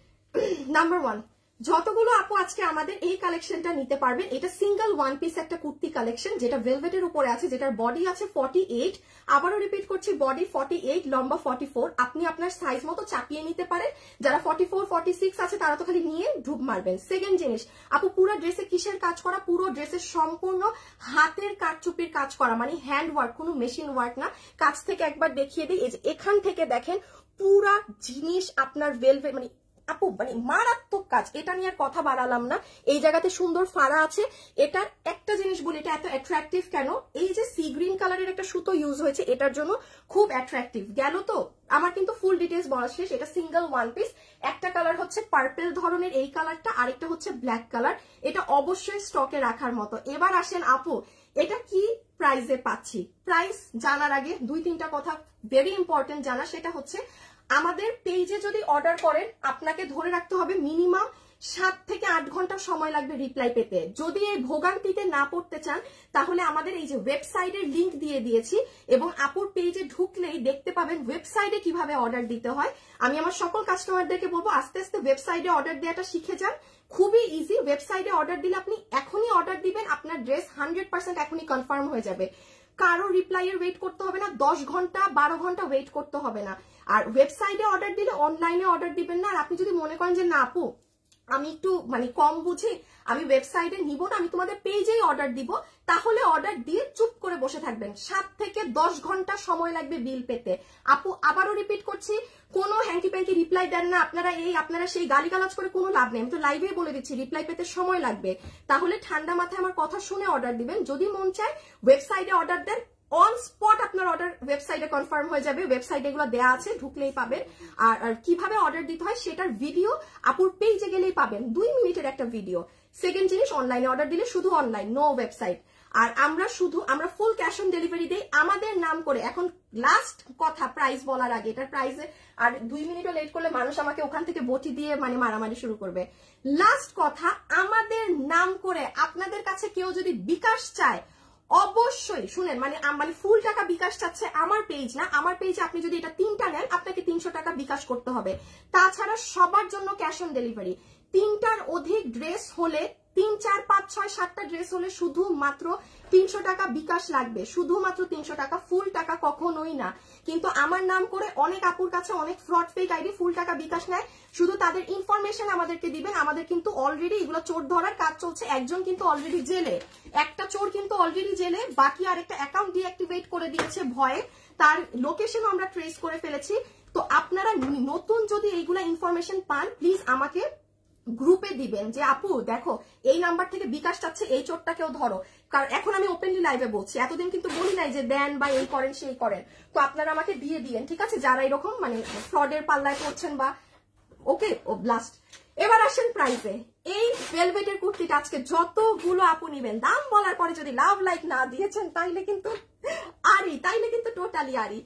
নাম্বার ওয়ান, যতগুলো আপু আজকে আমাদের এই কালেকশনটা নিতে পারবেন, এটা সিঙ্গেল ওয়ান পিস একটা কুর্তি কালেকশন যেটা ভেলভেটের উপরে আছে, যেটার বডি আছে ফর্টি এইট, আবারও রিপিট করছি বডি ফর্টি এইট, লম্বা ফর্টি ফোর। আপনি আপনার সাইজ মতো চাপিয়ে নিতে পারেন, যারা ফর্টি ফোর ফর্টি সিক্স আছে তারা তো খালি নিয়ে ঢুক মারবেন। সেকেন্ড জিনিস, আপু পুরো ড্রেসে কিসের কাজ করা, পুরো ড্রেসের সম্পূর্ণ হাতের কারচুপির কাজ করা, মানে হ্যান্ড ওয়ার্ক, কোনো মেশিন ওয়ার্ক না। কাছ থেকে একবার দেখিয়ে দিই, এই যে এখান থেকে দেখেন পুরা জিনিস আপনার ভেলভেট, মানে আপু মানে মারাত্মক কাজ, এটা নিয়ে আর কথা বাড়ালাম না। এই জায়গাতে সুন্দর ফাড়া আছে। এটার একটা জিনিস বলি, এটা এত অ্যাট্রাকটিভ কেন, এই যে সি গ্রিন কালারের একটা সুতো ইউজ হয়েছে এটার জন্য খুব অ্যাট্রাকটিভ। গেল তো আমার কিন্তু ফুল ডিটেলস বলা শেষ। এটা সিঙ্গেল ওয়ান পিস, একটা কালার হচ্ছে পার্পল ধরনের এই কালারটা, আরেকটা হচ্ছে ব্ল্যাক কালার। এটা অবশ্যই স্টকে রাখার মতো। এবার আসেন আপু এটা কি প্রাইসে পাচ্ছি। প্রাইস জানার আগে দুই তিনটা কথা ভেরি ইম্পর্টেন্ট জানা, সেটা হচ্ছে আমাদের পেজে যদি অর্ডার করেন আপনাকে ধরে রাখতে হবে মিনিমাম সাত থেকে আট ঘন্টা সময় লাগবে রিপ্লাই পেতে। যদি এই ভোগান্তিতে না পড়তে চান তাহলে আমাদের এই যে ওয়েবসাইটের লিংক দিয়ে দিয়েছি, এবং আপুর পেজে ঢুকলেই দেখতে পাবেন ওয়েবসাইটে কিভাবে অর্ডার দিতে হয়। আমি আমার সকল কাস্টমারদেরকে বলবো আস্তে আস্তে ওয়েবসাইটে অর্ডার দেওয়াটা শিখে যান, খুবই ইজি। ওয়েবসাইটে অর্ডার দিলে আপনি এখনই অর্ডার দিবেন, আপনার ড্রেস হান্ড্রেড পার্সেন্ট এখনই কনফার্ম হয়ে যাবে। কারো রিপ্লাই এর ওয়েট করতে হবে না, দশ ঘন্টা বারো ঘন্টা ওয়েট করতে হবে না। আর ওয়েবসাইটে অর্ডার দিলে অনলাইনে অর্ডার দিবেন না। আর আপনি যদি মনে করেন যে না আপু আমি একটু মানে কম বুঝি, আমি ওয়েবসাইটে নিব না, আমি তোমাদের পেজেই অর্ডার দিব, তাহলে অর্ডার দিয়ে চুপ করে বসে থাকবেন। সাত থেকে দশ ঘন্টা সময় লাগবে বিল পেতে। আপু আবারও রিপিট করছি, কোনো হ্যাঙ্কি প্যাঙ্কি রিপ্লাই দেন না আপনারা, এই আপনারা সেই গালিগালাজ করে কোনো লাভ নেই। আমি তো লাইভেই বলে দিচ্ছি রিপ্লাই পেতে সময় লাগবে, তাহলে ঠান্ডা মাথায় আমার কথা শুনে অর্ডার দিবেন। যদি মন চায় ওয়েবসাইটে অর্ডার দেন, অন স্পট আপনার অর্ডার ওয়েবসাইটে কনফার্ম হয়ে যাবে। ওয়েবসাইটে এগুলো দেওয়া আছে, ঢুকলেই পাবেন। আর কিভাবে অর্ডার দিতে হয় সেটার ভিডিও আপুর পেজে গেলেই পাবেন, দুই মিনিটের একটা ভিডিও। সেকেন্ড জিনিস, অনলাইনে অর্ডার দিলে শুধু অনলাইন, নো ওয়েবসাইট। আর আমরা শুধু আমরা ফুল ক্যাশ অন ডেলিভারি দেই আমাদের নাম করে। এখন লাস্ট কথা প্রাইস বলার আগে, এটার প্রাইসে আর দুই মিনিটও লেট করলে মানুষ আমাকে ওখান থেকে বটি দিয়ে মানে মারামারি শুরু করবে। লাস্ট কথা, আমাদের নাম করে আপনাদের কাছে কেউ যদি বিকাশ চায় অবশ্যই শুনেন, মানে মানে ফুল টাকা বিকাশ চাচ্ছে আমার পেজ না, আমার পেজে আপনি যদি এটা তিনটা নেন আপনাকে তিনশো টাকা বিকাশ করতে হবে। তাছাড়া সবার জন্য ক্যাশ অন ডেলিভারি। তিনটার অধিক ড্রেস হলে, তিন চার পাঁচ ছয় সাতটা ড্রেস হলে শুধুমাত্র তিনশো টাকা বিকাশ লাগবে, শুধুমাত্র তিনশো টাকা, ফুল টাকা কখনোই না। কিন্তু আমার নাম করে অনেক আপুর কাছে অনেক ফ্রড ফেক আইডি ফুল টাকা বিকাশ নেয়, শুধু তাদের ইনফরমেশন আমাদেরকে দিবেন। আমাদের কিন্তু অলরেডি এগুলো চোর ধরার কাজ চলছে, একজন কিন্তু অলরেডি জেলে, একটা চোর কিন্তু অলরেডি জেলে, বাকি আরেকটা অ্যাকাউন্ট ডিঅ্যাক্টিভেট করে দিয়েছে ভয়ে, তার লোকেশন আমরা ট্রেস করে ফেলেছি। তো আপনারা নতুন যদি এইগুলা ইনফরমেশন পান প্লিজ আমাকে গ্রুপে দিবেন যে আপু দেখো এই নাম্বার থেকে বিকাশ চাচ্ছে, এই চোরটাকেও ধরো। কারণ এখন আমি ওপেনলি লাইভে বলছি, এতদিন কিন্তু বলি নাই যে দেন বা এই করেন সেই করেন। তো আপনারা আমাকে দিয়ে দিয়েন, ঠিক আছে, যারা এরকম মানে ফ্রডের পাল্লায় পড়ছেন বা ওকে। ও ব্লাস্ট। এবার আসেন প্রাইসে। এই ভেলভেটের কুর্তিটা আজকে যতগুলো আপু নিবেন, দাম বলার পরে যদি লাভ লাইক না দিয়েছেন তাইলে কিন্তু আরি, তাইলে কিন্তু টোটালি আরি।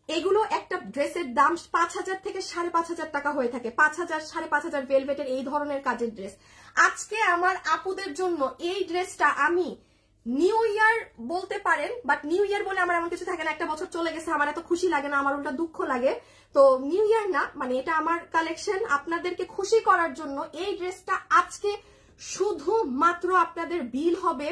এগুলো একটা ড্রেসের দাম পাঁচ হাজার থেকে সাড়ে পাঁচ হাজার টাকা হয়ে থাকে, পাঁচ হাজার সাড়ে পাঁচ হাজার ভেলভেটের এই ধরনের কাজের ড্রেস। আজকে আমার আপুদের জন্য এই ড্রেসটা আমি নিউ ইয়ার বলতে পারেন, বাট নিউ ইয়ার বলে আমার এমন কিছু থাকে না, একটা বছর চলে গেছে আমার এত খুশি লাগে না, আমার উল্টা দুঃখ লাগে। তো নিউ ইয়ার না, মানে এটা আমার কালেকশন, আপনাদেরকে খুশি করার জন্য এই ড্রেসটা আজকে শুধুমাত্র আপনাদের বিল হবে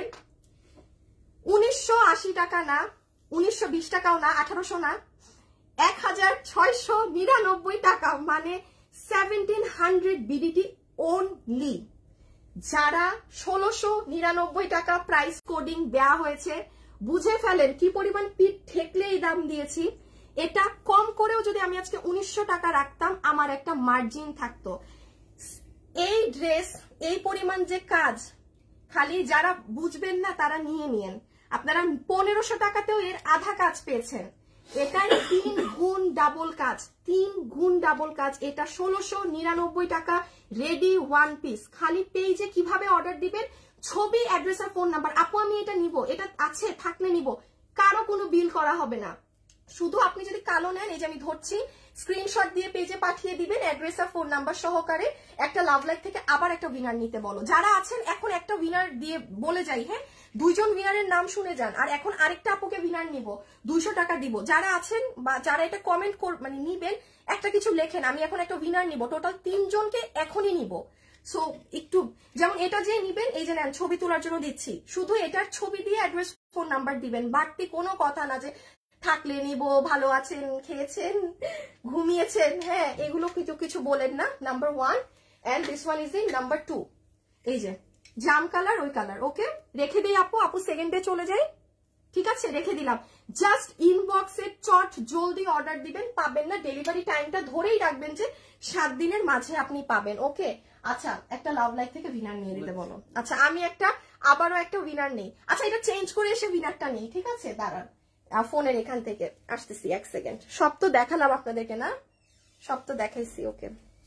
উনিশশো আশি টাকা না, উনিশশো বিশ টাকাও না, আঠারোশো না, এক হাজার ছয়শো নিরানব্বই টাকা, মানে সেভেন্টিন হান্ড্রেড বিডিটি ওনলি। যারা ষোলোশো নিরানব্বই টাকা প্রাইস কোডিং দেওয়া হয়েছে, বুঝে ফেলেন কি পরিমাণ পিঠ ঠেকলে এই দাম দিয়েছি। এটা কম করেও যদি আমি আজকে উনিশশো টাকা রাখতাম আমার একটা মার্জিন থাকতো। এই ড্রেস এই পরিমাণ যে কাজ, খালি যারা বুঝবেন না তারা নিয়ে নিয়েন, আপনারা পনেরোশো টাকাতেও এর আধা কাজ পেয়েছেন। এটাই তিন গুণ ডাবল কাজ, তিন গুণ ডাবল কাজ। এটা ষোলোশো নিরানব্বই টাকা রেডি ওয়ান পিস। খালি পেজে কিভাবে অর্ডার দিবেন, ছবি, অ্যাড্রেস আর ফোন নাম্বার। আপু আমি এটা নিব, এটা আছে থাকলে নিব, কারো কোনো বিল করা হবে না। শুধু আপনি যদি কালো নেন, এই যে আমি ধরছি, স্ক্রিনশট দিয়ে পেজে পাঠিয়ে দিবেন অ্যাড্রেস আর ফোন নাম্বার সহকারে। একটা লাভ লাইক থেকে আবার একটা উইনার নিতে বলো। যারা আছেন এখন একটা উইনার দিয়ে বলে যাই, হ্যাঁ দুইজন উইনারের নাম শুনে যান, আর এখন আরেকটা আপুকে উইনার নিব, দুইশো টাকা দিব। যারা আছেন বা যারা এটা কমেন্ট মানে নিবেন, একটা কিছু লেখেন, আমি এখন একটা উইনার নিব, টোটাল তিনজনকে এখনই নিব। সো একটু যেমন এটা যে নিবেন, এই যে নেন ছবি তোলার জন্য দিচ্ছি, শুধু এটার ছবি দিয়ে অ্যাড্রেস ফোন নাম্বার দিবেন, বাড়তি কোনো কথা না যে থাকলে নিব, ভালো আছেন, খেয়েছেন, ঘুমিয়েছেন, হ্যাঁ এগুলো কিছু কিছু বলেন না। Number one and this one is the number two. এই যে জাম কালার, ওই কালার। ওকে রেখে দিই আপু, আপু সেকেন্ডে চলে যাই, ঠিক আছে রেখে দিলাম। জাস্ট ইনবক্সে চট জলদি অর্ডার দিবেন, পাবেন না, ডেলিভারি টাইমটা ধরেই রাখবেন যে সাত দিনের মাঝে আপনি পাবেন। ওকে আচ্ছা একটা লাভ লাইক থেকে উইনার নিয়ে দিতে বলো। আচ্ছা আমি একটা আবারও একটা উইনার নেই। আচ্ছা এটা চেঞ্জ করে এসে উইনারটা নেই, ঠিক আছে দাঁড়ান, ফোনের এখান থেকে আসতেছি এক সেকেন্ড। সব তো দেখালাম আপনাদেরকে না, সব তো দেখাইছি। ওকে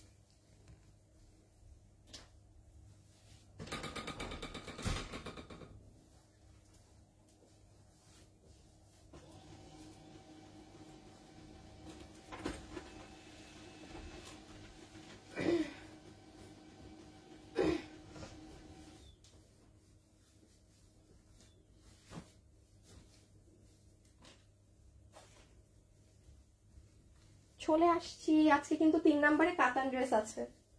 চলে আসছি। আজকে কিন্তু তিন নম্বরে কাতান ড্রেস আছে।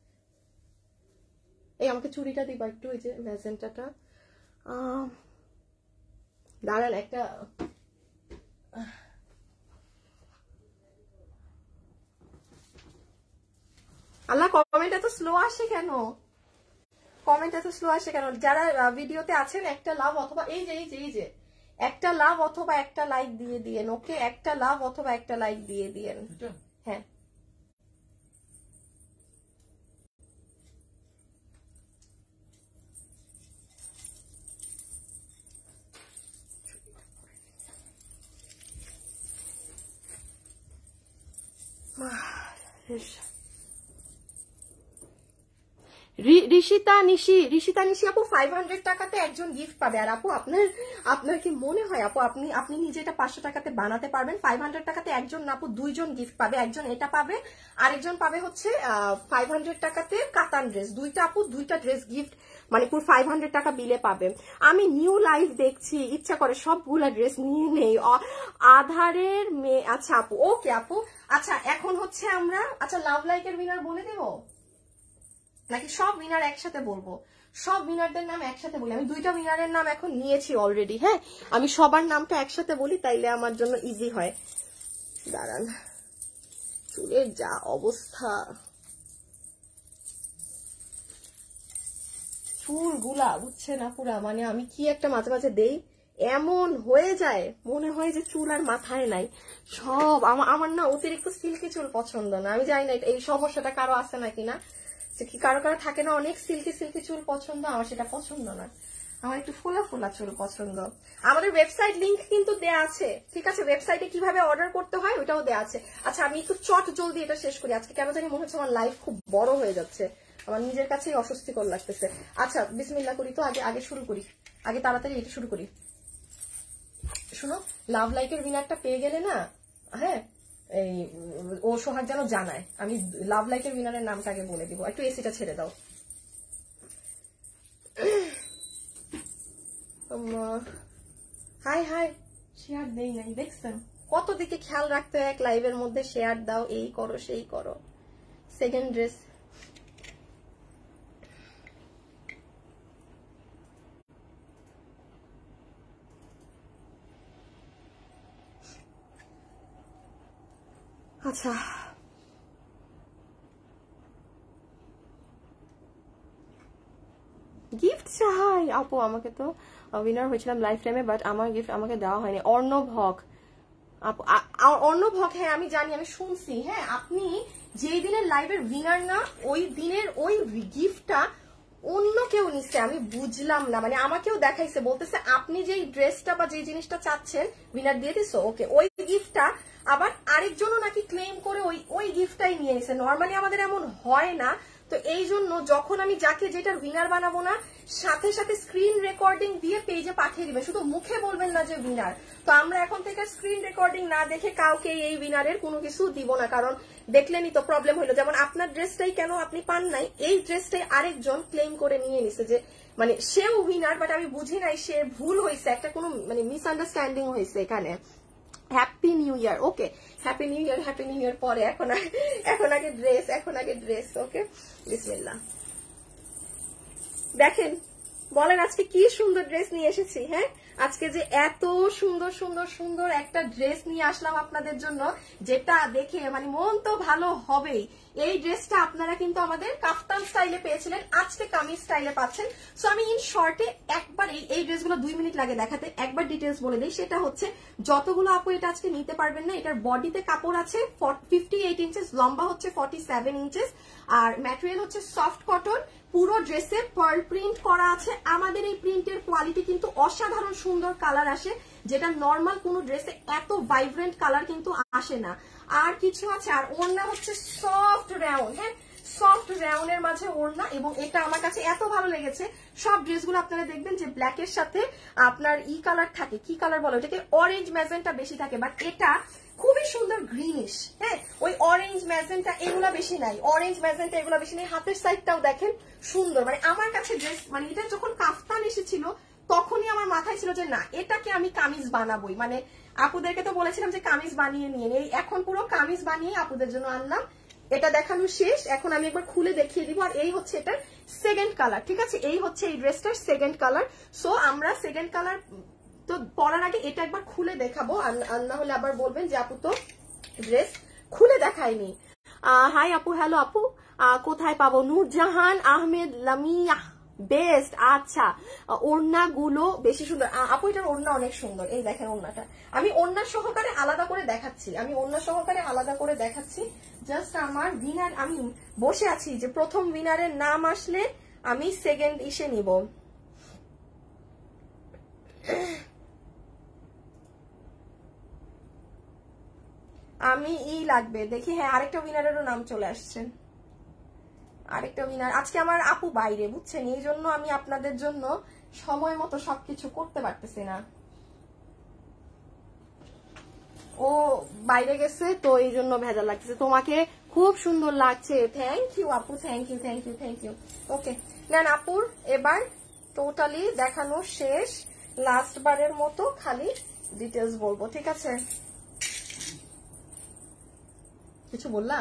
এই আমাকে চুড়িটা দিবা একটু, এই যে ম্যাজেন্টাটা। দাঁড়ান একটা, আল্লাহ কমেন্ট এত স্লো আসে কেন, কমেন্ট এত স্লো আসে কেন? যারা ভিডিওতে আছেন একটা লাভ অথবা এই যে এই যে এই যে একটা লাভ অথবা একটা লাইক দিয়ে দিয়েন। ওকে একটা লাভ অথবা একটা লাইক দিয়ে দিয়েন। হ্যাঁ ঋষিতা নিশি, ঋষিতা নিশি আপু ফাইভ হান্ড্রেড টাকাতে একজন গিফট পাবে। আর আপু আপনার আপনার কি মনে হয় আপু আপনি আপনি নিজে এটা পাঁচশো টাকাতে বানাতে পারবেন? ফাইভ হান্ড্রেড টাকাতে একজন না আপু দুইজন গিফট পাবে, একজন এটা পাবে আরেকজন পাবে হচ্ছে ফাইভ হান্ড্রেড টাকাতে কাতান ড্রেস। দুইটা আপু দুইটা ড্রেস গিফট, মানে পুরো ফাইভ হান্ড্রেড টাকা বিলে পাবে। আমি নিউ লাইফ দেখছি, ইচ্ছা করে সবগুলা ড্রেস নিয়ে নেই। আধারের মেয়ে, আচ্ছা আপু ওকে আপু। আচ্ছা এখন হচ্ছে আমরা আচ্ছা লাভ লাইকের উইনার বলে দেবো নাকি সব উইনার একসাথে বলবো? সব উইনারদের নাম একসাথে বলি। আমি দুইটা উইনারের নাম এখন নিয়েছি অলরেডি। হ্যাঁ আমি সবার নামটা একসাথে বলি, তাইলে আমার জন্য ইজি হয়। দাঁড়ান, চুলের যা অবস্থা, চুল গুলা বুঝছে না পুরা, মানে আমি কি একটা মাঝে মাঝে দেই, এমন হয়ে যায় মনে হয় যে চুল আর মাথায় নাই সব। আমার না অতিরিক্ত সিল্কি চুল পছন্দ না। আমি জানি না এই সমস্যাটা কারো আছে নাকি না, কি কারো কারো থাকে না অনেক সিল্কি সিল্কি চুল পছন্দ, আমার সেটা পছন্দ না, আমার একটু ফোলা ফোলা চুল পছন্দ। আমাদের ওয়েবসাইট লিংক কিন্তু দেয়া আছে, ঠিক আছে? ওয়েবসাইটে কিভাবে অর্ডার করতে হয় ওটাও দেয়া আছে। আচ্ছা আমি একটু চট জলদি এটা শেষ করি, আজকে কেন জানি মনে হচ্ছে আমার লাইফ খুব বড় হয়ে যাচ্ছে, আমার নিজের কাছেই অস্বস্তিকর লাগতেছে। আচ্ছা বিসমিল্লাহ করি তো, আগে আগে শুরু করি, আগে তাড়াতাড়ি এটা শুরু করি। শুনো লাভ লাইকের উইনারটা পেয়ে গেলে না, হ্যাঁ এই ও সোহাগ যেন জানায়। আমি লাভ লাইফের উইনারের নামটা আগে বলে দিব। একটু এসিটা ছেড়ে দাও। হাই হাই, শেয়ার দেই নাই দেখছেন? কত দিকে খেয়াল রাখতে হয় এক লাইভের মধ্যে, শেয়ার দাও, এই করো সেই করো। সেকেন্ড ড্রেস, আচ্ছা গিফট চাই আপু। আমাকে তো উইনার হয়েছিলাম লাইফ টাইমে, বাট আমার গিফট আমাকে দেওয়া হয়নি। অর্ণব হক আপু, অর্ণব হক, হ্যাঁ আমি জানি, আমি শুনছি। হ্যাঁ, আপনি যেই দিনের লাইভের উইনার না, ওই দিনের ওই গিফটটা অন্য কেউ নিচ্ছে। আমি বুঝলাম না, মানে আমাকেও দেখাইছে, বলতেছে আপনি যেই ড্রেসটা বা যে জিনিসটা চাচ্ছেন উইনার দিয়ে দিছো, ওকে, ওই গিফটটা আবার আরেকজনও নাকি ক্লেম করে ওই ওই গিফটটাই নিয়ে নিছে। নর্মালি আমাদের এমন হয় না। তো এই জন্য যখন আমি যাকে যেটার উইনার বানাবো না, সাথে সাথে স্ক্রিন রেকর্ডিং দিয়ে পেজে পাঠিয়ে দিবেন, শুধু মুখে বলবেন না যে উইনার। তো আমরা এখন থেকে স্ক্রিন রেকর্ডিং না দেখে কাউকে এই উইনারের কোনো কিছু দিব না, কারণ দেখলেনই তো প্রবলেম হলো। যেমন আপনার ড্রেসটাই কেন আপনি পান নাই, এই ড্রেসটাই আরেকজন ক্লেম করে নিয়ে নিছে, যে মানে সেও উইনার, বাট আমি বুঝি নাই, সে ভুল হয়েছে, একটা কোনো মানে মিসআন্ডারস্ট্যান্ডিং হয়েছে এখানে। Happy new year. Okay, happy new year, happy new year পরে, এখন এখন আগে ড্রেস, এখন আগে ড্রেস। ওকে, বিসমিল্লাহ। দেখেন, বলেন আজকে কি সুন্দর ড্রেস নিয়ে এসেছি। হ্যাঁ, আজকে যে এত সুন্দর সুন্দর সুন্দর একটা ড্রেস নিয়ে আসলাম আপনাদের জন্য, যেটা দেখে মানে মন তো ভালো হবেই। এই ড্রেসটা আপনারা কিন্তু আমাদের কাফতান স্টাইলে পেয়েছিলেন, আজকে কামিজ স্টাইলে পাচ্ছেন। সো আমি ইন শর্টে একবার এই এই ড্রেসগুলো দুই মিনিট লাগে দেখাতে, একবার ডিটেলস বলে দিই। সেটা হচ্ছে, যতগুলো আপু এটা আজকে নিতে পারবেন না, এটার বডিতে কাপড় আছে ফিফটি এইট ইঞ্চেস, লম্বা হচ্ছে ফর্টি সেভেন ইঞ্চেস, আর ম্যাটেরিয়াল হচ্ছে সফট কটন। পুরো ড্রেসে পার্ল প্রিন্ট করা আছে। আমাদের এই প্রিন্টের কোয়ালিটি কিন্তু অসাধারণ সুন্দর কালার আসে, যেটা নর্মাল কোনো ড্রেসে এত ভাইব্রেন্ট কালার কিন্তু আসে না। আর কিছু আছে, আর ওড়না হচ্ছে সফট রাউন্ড। হ্যাঁ, সফট রাউন্ডের মাঝে ওড়না, এবং এটা আমার কাছে এত ভালো লেগেছে। সব ড্রেসগুলো আপনারা দেখবেন যে ব্ল্যাকের সাথে আপনার ই কালার থাকে, কি কালার বলে ওটাকে, অরেঞ্জ ম্যাজেন্টা বেশি থাকে, বাট এটা খুবই সুন্দর গ্রিনিশ। হ্যাঁ, ওই অরেঞ্জ ম্যাজেন্টা এগুলা বেশি নাই, অরেঞ্জ ম্যাজেন্টা এগুলা বেশি নাই। হাতের সাইডটাও দেখেন সুন্দর। মানে আমার কাছে ড্রেস, মানে এটা যখন কাফতান এসেছিল তখনই আমার মাথায় ছিল যে না, এটাকে আমি কামিজ বানাবোই। মানে আপুদেরকে তো বলেছিলাম যে কামিজ বানিয়ে নিয়ে, এই এখন পুরো কামিজ বানিয়ে আপুদের জন্য আনলাম। এটা দেখানো শেষ, এখন আমি একবার খুলে দেখিয়ে দিব। আর এই হচ্ছে এটার সেকেন্ড কালার, ঠিক আছে? এই হচ্ছে এই ড্রেসটার সেকেন্ড কালার। সো আমরা সেকেন্ড কালার তো পরার আগে এটা একবার খুলে দেখাবো, আর না হলে আবার বলবেন যে আপু তো ড্রেস খুলে দেখায়নি। হাই আপু, হ্যালো আপু, কোথায় পাবো? নূরজাহান আহমেদ লামিয়া, বেস্ট। আচ্ছা, ওড়না গুলো বেশি সুন্দর আপু, এটার ওড়না অনেক সুন্দর। এই দেখেন ওড়নাটা, আমি ওড়না সহকারে আলাদা করে দেখাচ্ছি, আমি ওড়না সহকারে আলাদা করে দেখাচ্ছি। জাস্ট আমার উইনার, আমি বসে আছি যে প্রথম উইনারের নাম আসলে আমি সেকেন্ড ইসে নিব। আমি ই লাগবে দেখি। হ্যাঁ, আরেকটা উইনারেরও নাম চলে আসছে, আরেকটা উইনার। আজকে আমার আপু বাইরে, বুঝছেন, এই জন্য আমি আপনাদের জন্য সময় মতো সবকিছু করতে পারতেছি না। ও বাইরে গেছে তো এই জন্য ভেজাল লাগতেছে। তোমাকে খুব সুন্দর লাগছে, থ্যাংক ইউ আপু, thank you thank you thank you. Okay, নেন আপুর এবার টোটালি দেখানো শেষ। লাস্ট বারের মতো খালি ডিটেলস বলবো, ঠিক আছে? কিছু বললাম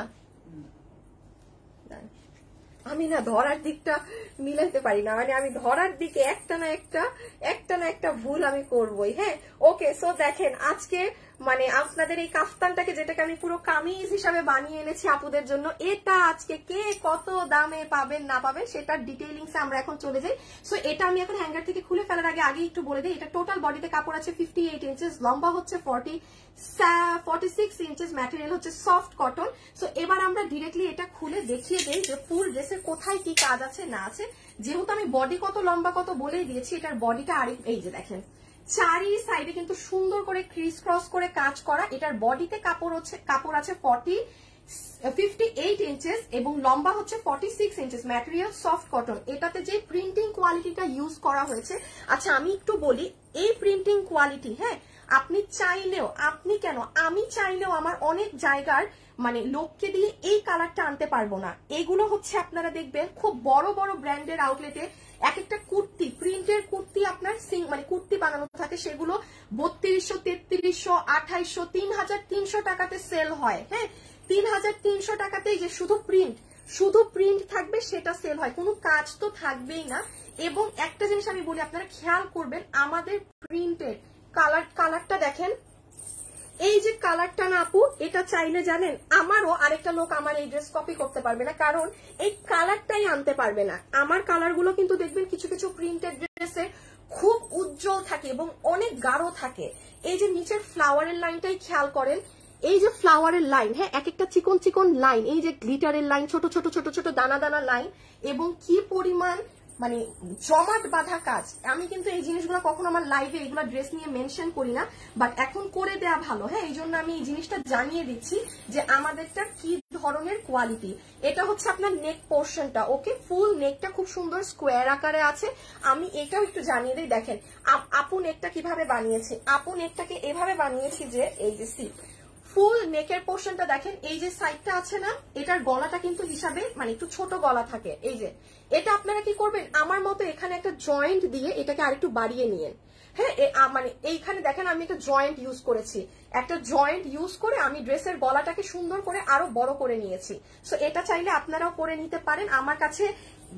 আমি না, ধরার দিকটা মিলাইতে পারি না, মানে আমি ধরার দিকে একটা না একটা একটা না একটা ভুল আমি করবই। হ্যাঁ, ওকে। সো দেখেন, আজকে মানে আপনাদের এই কাফতানটাকে, যেটাকে আমি পুরো কামিজ হিসাবে বানিয়ে এনেছি আপুদের জন্য, এটা আজকে কে কত দামে পাবেন না পাবেন সেটার ডিটেইলিংসে আমরা এখন চলে যাই। সো এটা আমি এখন হ্যাঙ্গার থেকে খুলে ফেলার আগে আগে একটু বলে দিই, এটা টোটাল বডিতে কাপড় আছে ফিফটি এইট ইঞ্চেস, লম্বা হচ্ছে forty forty six inches, material হচ্ছে সফট কটন। সো এবার আমরা ডিরেক্টলি এটা খুলে দেখিয়ে দিই যে ফুল ড্রেসের কোথায় কি কাজ আছে না আছে। যেহেতু আমি বডি কত লম্বা কত বলেই দিয়েছি, এটার বডিটা আরেক, এই যে দেখেন চারি সাইডে কিন্তু সুন্দর করে ক্রিস ক্রস করে কাজ করা। এটার বডিতে কাপড় হচ্ছে কাপড় আছে ফর্টি ফিফটি এইট ইঞ্চেস এবং লম্বা হচ্ছে forty six inches, material soft cotton. এটাতে যে প্রিন্টিং কোয়ালিটিটা ইউজ করা হয়েছে, আচ্ছা আমি একটু বলি, এই প্রিন্টিং কোয়ালিটি, হ্যাঁ আপনি চাইলেও, আপনি কেন আমি চাইলেও আমার অনেক জায়গার মানে লোককে দিয়ে এই কালারটা আনতে পারবো না। এগুলো হচ্ছে আপনারা দেখবেন খুব বড় বড় ব্র্যান্ডের আউটলেটে এক একটা কুর্তি, প্রিন্টের কুর্তি আপনার সিং মানে কুর্তি বানানো থাকে, সেগুলো বত্রিশশো তেত্রিশশো আঠাইশশো তিন হাজার তিনশো টাকাতে সেল হয়। হ্যাঁ, তিন হাজার তিনশো টাকাতেই যে শুধু প্রিন্ট, শুধু প্রিন্ট থাকবে সেটা সেল হয়, কোনো কাজ তো থাকবেই না। এবং একটা জিনিস আমি বলি, আপনারা খেয়াল করবেন আমাদের প্রিন্টের কালার, কালারটা দেখেন, এই যে কালারটা না আপু, এটা চাইলে জানেন আমারও আরেকটা লোক আমার এই ড্রেস কপি করতে পারবে না, কারণ এই কালারটাই আনতে পারবে না। আমার কালারগুলো কিন্তু দেখবেন কিছু কিছু প্রিন্টেড ড্রেসে খুব উজ্জ্বল থাকে এবং অনেক গাঢ় থাকে। এই যে নিচের ফ্লাওয়ারের লাইনটাই খেয়াল করেন, এই যে ফ্লাওয়ারের লাইন, হ্যাঁ এক একটা চিকন চিকন লাইন, এই যে গ্লিটারের লাইন, ছোট ছোট ছোট ছোট দানা দানা লাইন, এবং কি পরিমাণ মানে জমাট বাঁধা কাজ। আমি কিন্তু এই জিনিসগুলো কখনো আমার লাইভে এগুলো ড্রেস নিয়ে মেনশন করি না, বাট এখন করে দেয়া ভালো। হ্যাঁ, এই জন্য আমি এই জিনিসটা জানিয়ে দিচ্ছি যে আমাদেরটা কি ধরনের কোয়ালিটি। এটা হচ্ছে আপনার নেক পোর্শনটা, ওকে, ফুল নেকটা খুব সুন্দর স্কোয়ার আকারে আছে। আমি এটাও একটু জানিয়ে দিই, দেখেন আপু নেকটা কিভাবে বানিয়েছি। আপু নেকটাকে এভাবে বানিয়েছি যে এই যে সি ফুল নেকের পোর্শনটা দেখেন, এই যে সাইডটা আছে না, এটার গলাটা কিন্তু হিসাবে মানে একটু ছোট গলা থাকে। এই যে এটা আপনারা কি করবেন, আমার মতো এখানে একটা জয়েন্ট দিয়ে এটাকে আরেকটু বাড়িয়ে নিয়েন। হ্যাঁ, মানে এইখানে দেখেন আমি একটা জয়েন্ট ইউজ করেছি, একটা জয়েন্ট ইউজ করে আমি ড্রেসের গলাটাকে সুন্দর করে আরো বড় করে নিয়েছি। সো এটা চাইলে আপনারাও করে নিতে পারেন। আমার কাছে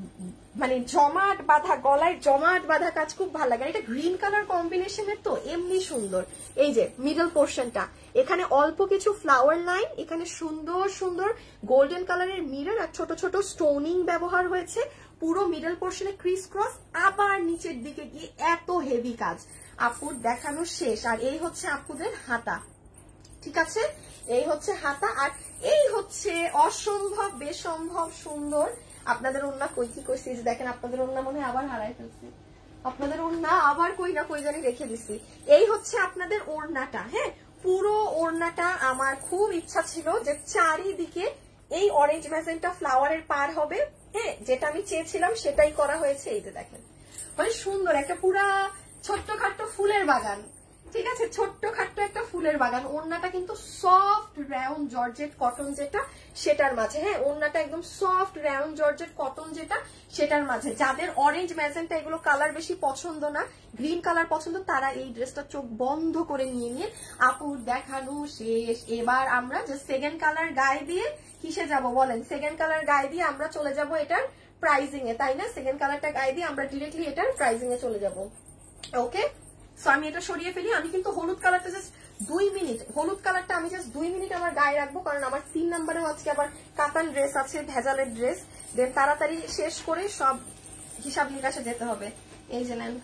মানে জমাট বাঁধা গলায় জমাট বাঁধা কাজ খুব ভালো লাগে। এটা গ্রিন কালার কম্বিনেশনের তো এমনি সুন্দর। এই যে মিডল পোর্শনটা, এখানে অল্প কিছু ফ্লাওয়ার লাইন, এখানে সুন্দর সুন্দর গোল্ডেন কালারের মিরর আর ছোট ছোট স্টোনিং ব্যবহার হয়েছে। পুরো মিডল পোর্শনে ক্রিস ক্রস, আবার নিচের দিকে গিয়ে এত হেভি কাজ। আপুর দেখানো শেষ। আর এই হচ্ছে আপুদের হাতা, ঠিক আছে, এই হচ্ছে হাতা। আর এই হচ্ছে অসম্ভব বেসম্ভব সুন্দর আপনাদের ওড়না। কই কি কইছি, দেখেন আপনাদের ওড়না মনে হয় আবার হারাই ফেলছি, আপনাদের ওড়না আবার কই না কই জানি রেখে দিছি। এই হচ্ছে আপনাদের ওড়নাটা। হ্যাঁ, পুরো ওড়নাটা আমার খুব ইচ্ছা ছিল যে চারিদিকে এই অরেঞ্জ ম্যাজেন্টা ফ্লাওয়ারের পার হবে। হ্যাঁ, যেটা আমি চেয়েছিলাম সেটাই করা হয়েছে। এই যে দেখেন মানে সুন্দর একটা পুরা ছোট্টখাট্ট ফুলের বাগান, ঠিক আছে, ছোট্ট খাট্ট একটা ফুলের বাগান। ওড়নাটা কিন্তু সফট রাউন্ড জর্জেট কটন যেটা সেটার মাঝে। হ্যাঁ, ওড়নাটা একদম সফট রাউন্ড জর্জেট কটন যেটা সেটার মাঝে। যাদের অরেঞ্জ ম্যাজেন্টা এগুলো কালার বেশি পছন্দ না, গ্রিন কালার পছন্দ, তারা এই ড্রেসটা চোখ বন্ধ করে নিয়ে নিয়ে আপুর দেখানো শেষ। এবার আমরা যে সেকেন্ড কালার গায়ে দিয়ে কিসে যাব বলেন, সেকেন্ড কালার গায়ে দিয়ে আমরা চলে যাব এটার প্রাইজিং এ, তাই না? সেকেন্ড কালারটা গায়ে দিয়ে আমরা ডিরেক্টলি এটার প্রাইজিং এ চলে যাব। ওকে, সো আমি এটা সরিয়ে ফেলি। আমি কিন্তু হলুদ কালারটা জাস্ট দুই মিনিট, হলুদ কালারটা আমি জাস্ট দুই মিনিট আমার গায়ে রাখবো, কারণ আমার তিন নম্বরেও আজকে আবার কাতান ড্রেস আছে, ভেজালের ড্রেস, দেন তাড়াতাড়ি শেষ করে সব হিসাব নিকাশে যেতে হবে। এই যে নেন,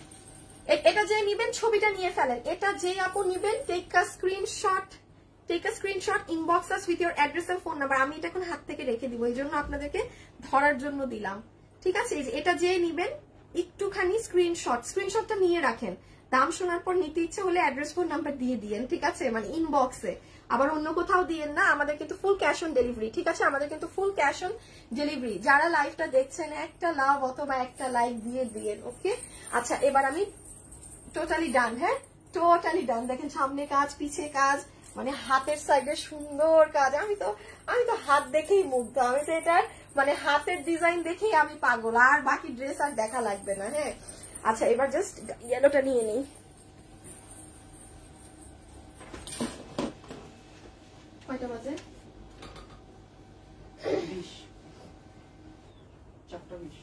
এটা যে নিবেন ছবিটা নিয়ে ফেলেন, এটা যে আপু নিবেন take a screenshot, take a screenshot, inbox us with your address and phone number. আমি এটা এখন হাত থেকে রেখে দিব, এই জন্য আপনাদেরকে ধরার জন্য দিলাম, ঠিক আছে? এই যে এটা যে নিবেন একটুখানি স্ক্রিনশট, স্ক্রিনশটটা নিয়ে রাখেন। দাম শোনার পর নিতে ইচ্ছে হলে অ্যাড্রেস ফোন নাম্বার দিয়ে দিয়েন, ঠিক আছে? মানে ইনবক্সে, আবার অন্য কোথাও দিয়েন না। আমাদের কিন্তু ফুল ক্যাশ অন ডেলিভারি, ঠিক আছে? আমাদের কিন্তু ফুল ক্যাশ অন ডেলিভারি। যারা লাইভটা দেখছেন একটা লাভ অথবা একটা লাইক দিয়ে দিয়েন, ওকে? আচ্ছা, এবার আমি টোটালি ডান। হ্যাঁ, টোটালি ডান। দেখেন সামনে কাজ, পিছে কাজ, মানে হাতের সাইডে সুন্দর কাজ। আমি তো আমি তো হাত দেখেই মুগ্ধ। আমি তো এটার মানে হাতের ডিজাইন দেখেই আমি পাগল, আর বাকি ড্রেস আর দেখা লাগবে না। হ্যাঁ, আচ্ছা, এবার জাস্ট ইয়েলোটা নিয়ে নিই। কয়টা বাজে? বিশ, চারটা বিশ।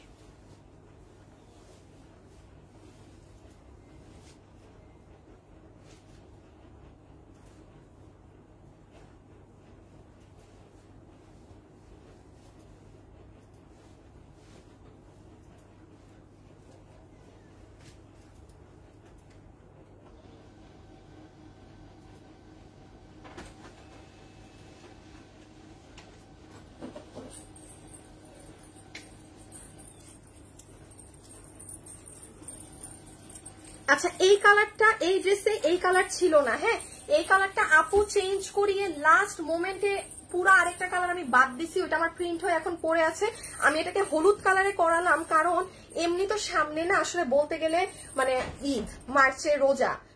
আচ্ছা, এই কালারটা এই ড্রেসে এই কালার ছিল না। হ্যাঁ, এই কালারটা আপু চেঞ্জ করিয়ে লাস্ট মোমেন্টে পুরো আরেকটা কালার আমি বাদ দিছি, ওটা আমার প্রিন্ট হয়ে এখন পরে আছে। আমি এটাকে হলুদ কালারে করালাম, কারণ এমনি তো সামনে না আসলে বলতে গেলে মানে ঈদ, মার্চে রোজা,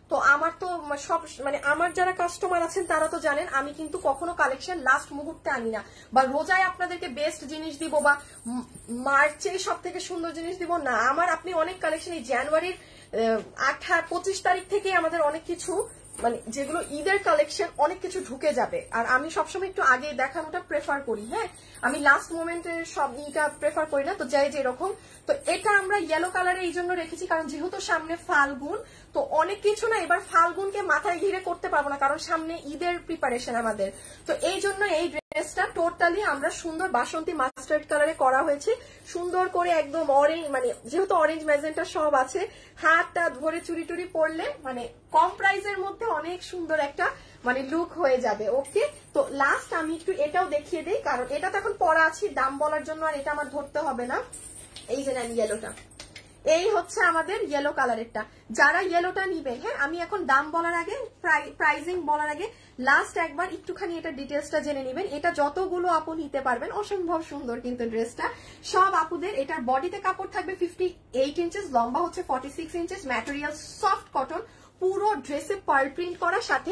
তো আমার তো সব মানে আমার যারা কাস্টমার আছেন তারা তো জানেন আমি কিন্তু কখনো কালেকশন লাস্ট মুহূর্তে আনি না, বা রোজায় আপনাদেরকে বেস্ট জিনিস দিব বা মার্চে সব থেকে সুন্দর জিনিস দিব না। আমার আপনি অনেক কালেকশন এই জানুয়ারির আঠাশ পঁচিশ তারিখ থেকে আমাদের অনেক কিছু মানে যেগুলো ঈদের কালেকশন অনেক কিছু ঢুকে যাবে, আর আমি সবসময় একটু আগে দেখানোটা প্রেফার করি। হ্যাঁ, আমি লাস্ট মোমেন্টের সব ইটা প্রেফার করি না, তো যাই যেরকম। তো এটা আমরা ইয়েলো কালারে এই জন্য রেখেছি কারণ যেহেতু সামনে ফাল্গুন, তো অনেক কিছু না এবার ফাল্গুনকে মাথায় ঘিরে করতে পারবো না কারণ সামনে ঈদের প্রিপারেশন আমাদের। তো এই জন্য এই ড্রেসটা টোটালি আমরা সুন্দর বাসন্তী মাস্টার্ড কালারে করা হয়েছে, সুন্দর করে একদম অরেঞ্জ মানে যেহেতু অরেঞ্জ ম্যাজেন্টা সব আছে, হাতটা ধরে চুরি টুরি পরলে মানে কম প্রাইসের মধ্যে অনেক সুন্দর একটা মানে লুক হয়ে যাবে। ওকে, তো লাস্ট আমি একটু এটাও দেখিয়ে দিই কারণ এটা তো এখন পরা আছি দাম বলার জন্য, আর এটা আমার ধরতে হবে না। এই যে নেন ইয়েলোটা, এই হচ্ছে আমাদের ইয়েলো কালারেরটা। যারা ইয়েলোটা নিবেন, হ্যাঁ আমি এখন দাম বলার আগে প্রাইজিং বলার আগে লাস্ট একবার একটুখানি এটা ডিটেলসটা জেনে নেবেন। এটা যতগুলো আপু নিতে পারবেন, অসম্ভব সুন্দর কিন্তু ড্রেসটা সব আপুদের। এটার বডিতে কাপড় থাকবে ফিফটি এইট ইঞ্চেস, লম্বা হচ্ছে forty six inches, material soft cotton, পুরো ড্রেসে পার্ল প্রিন্ট করা, সাথে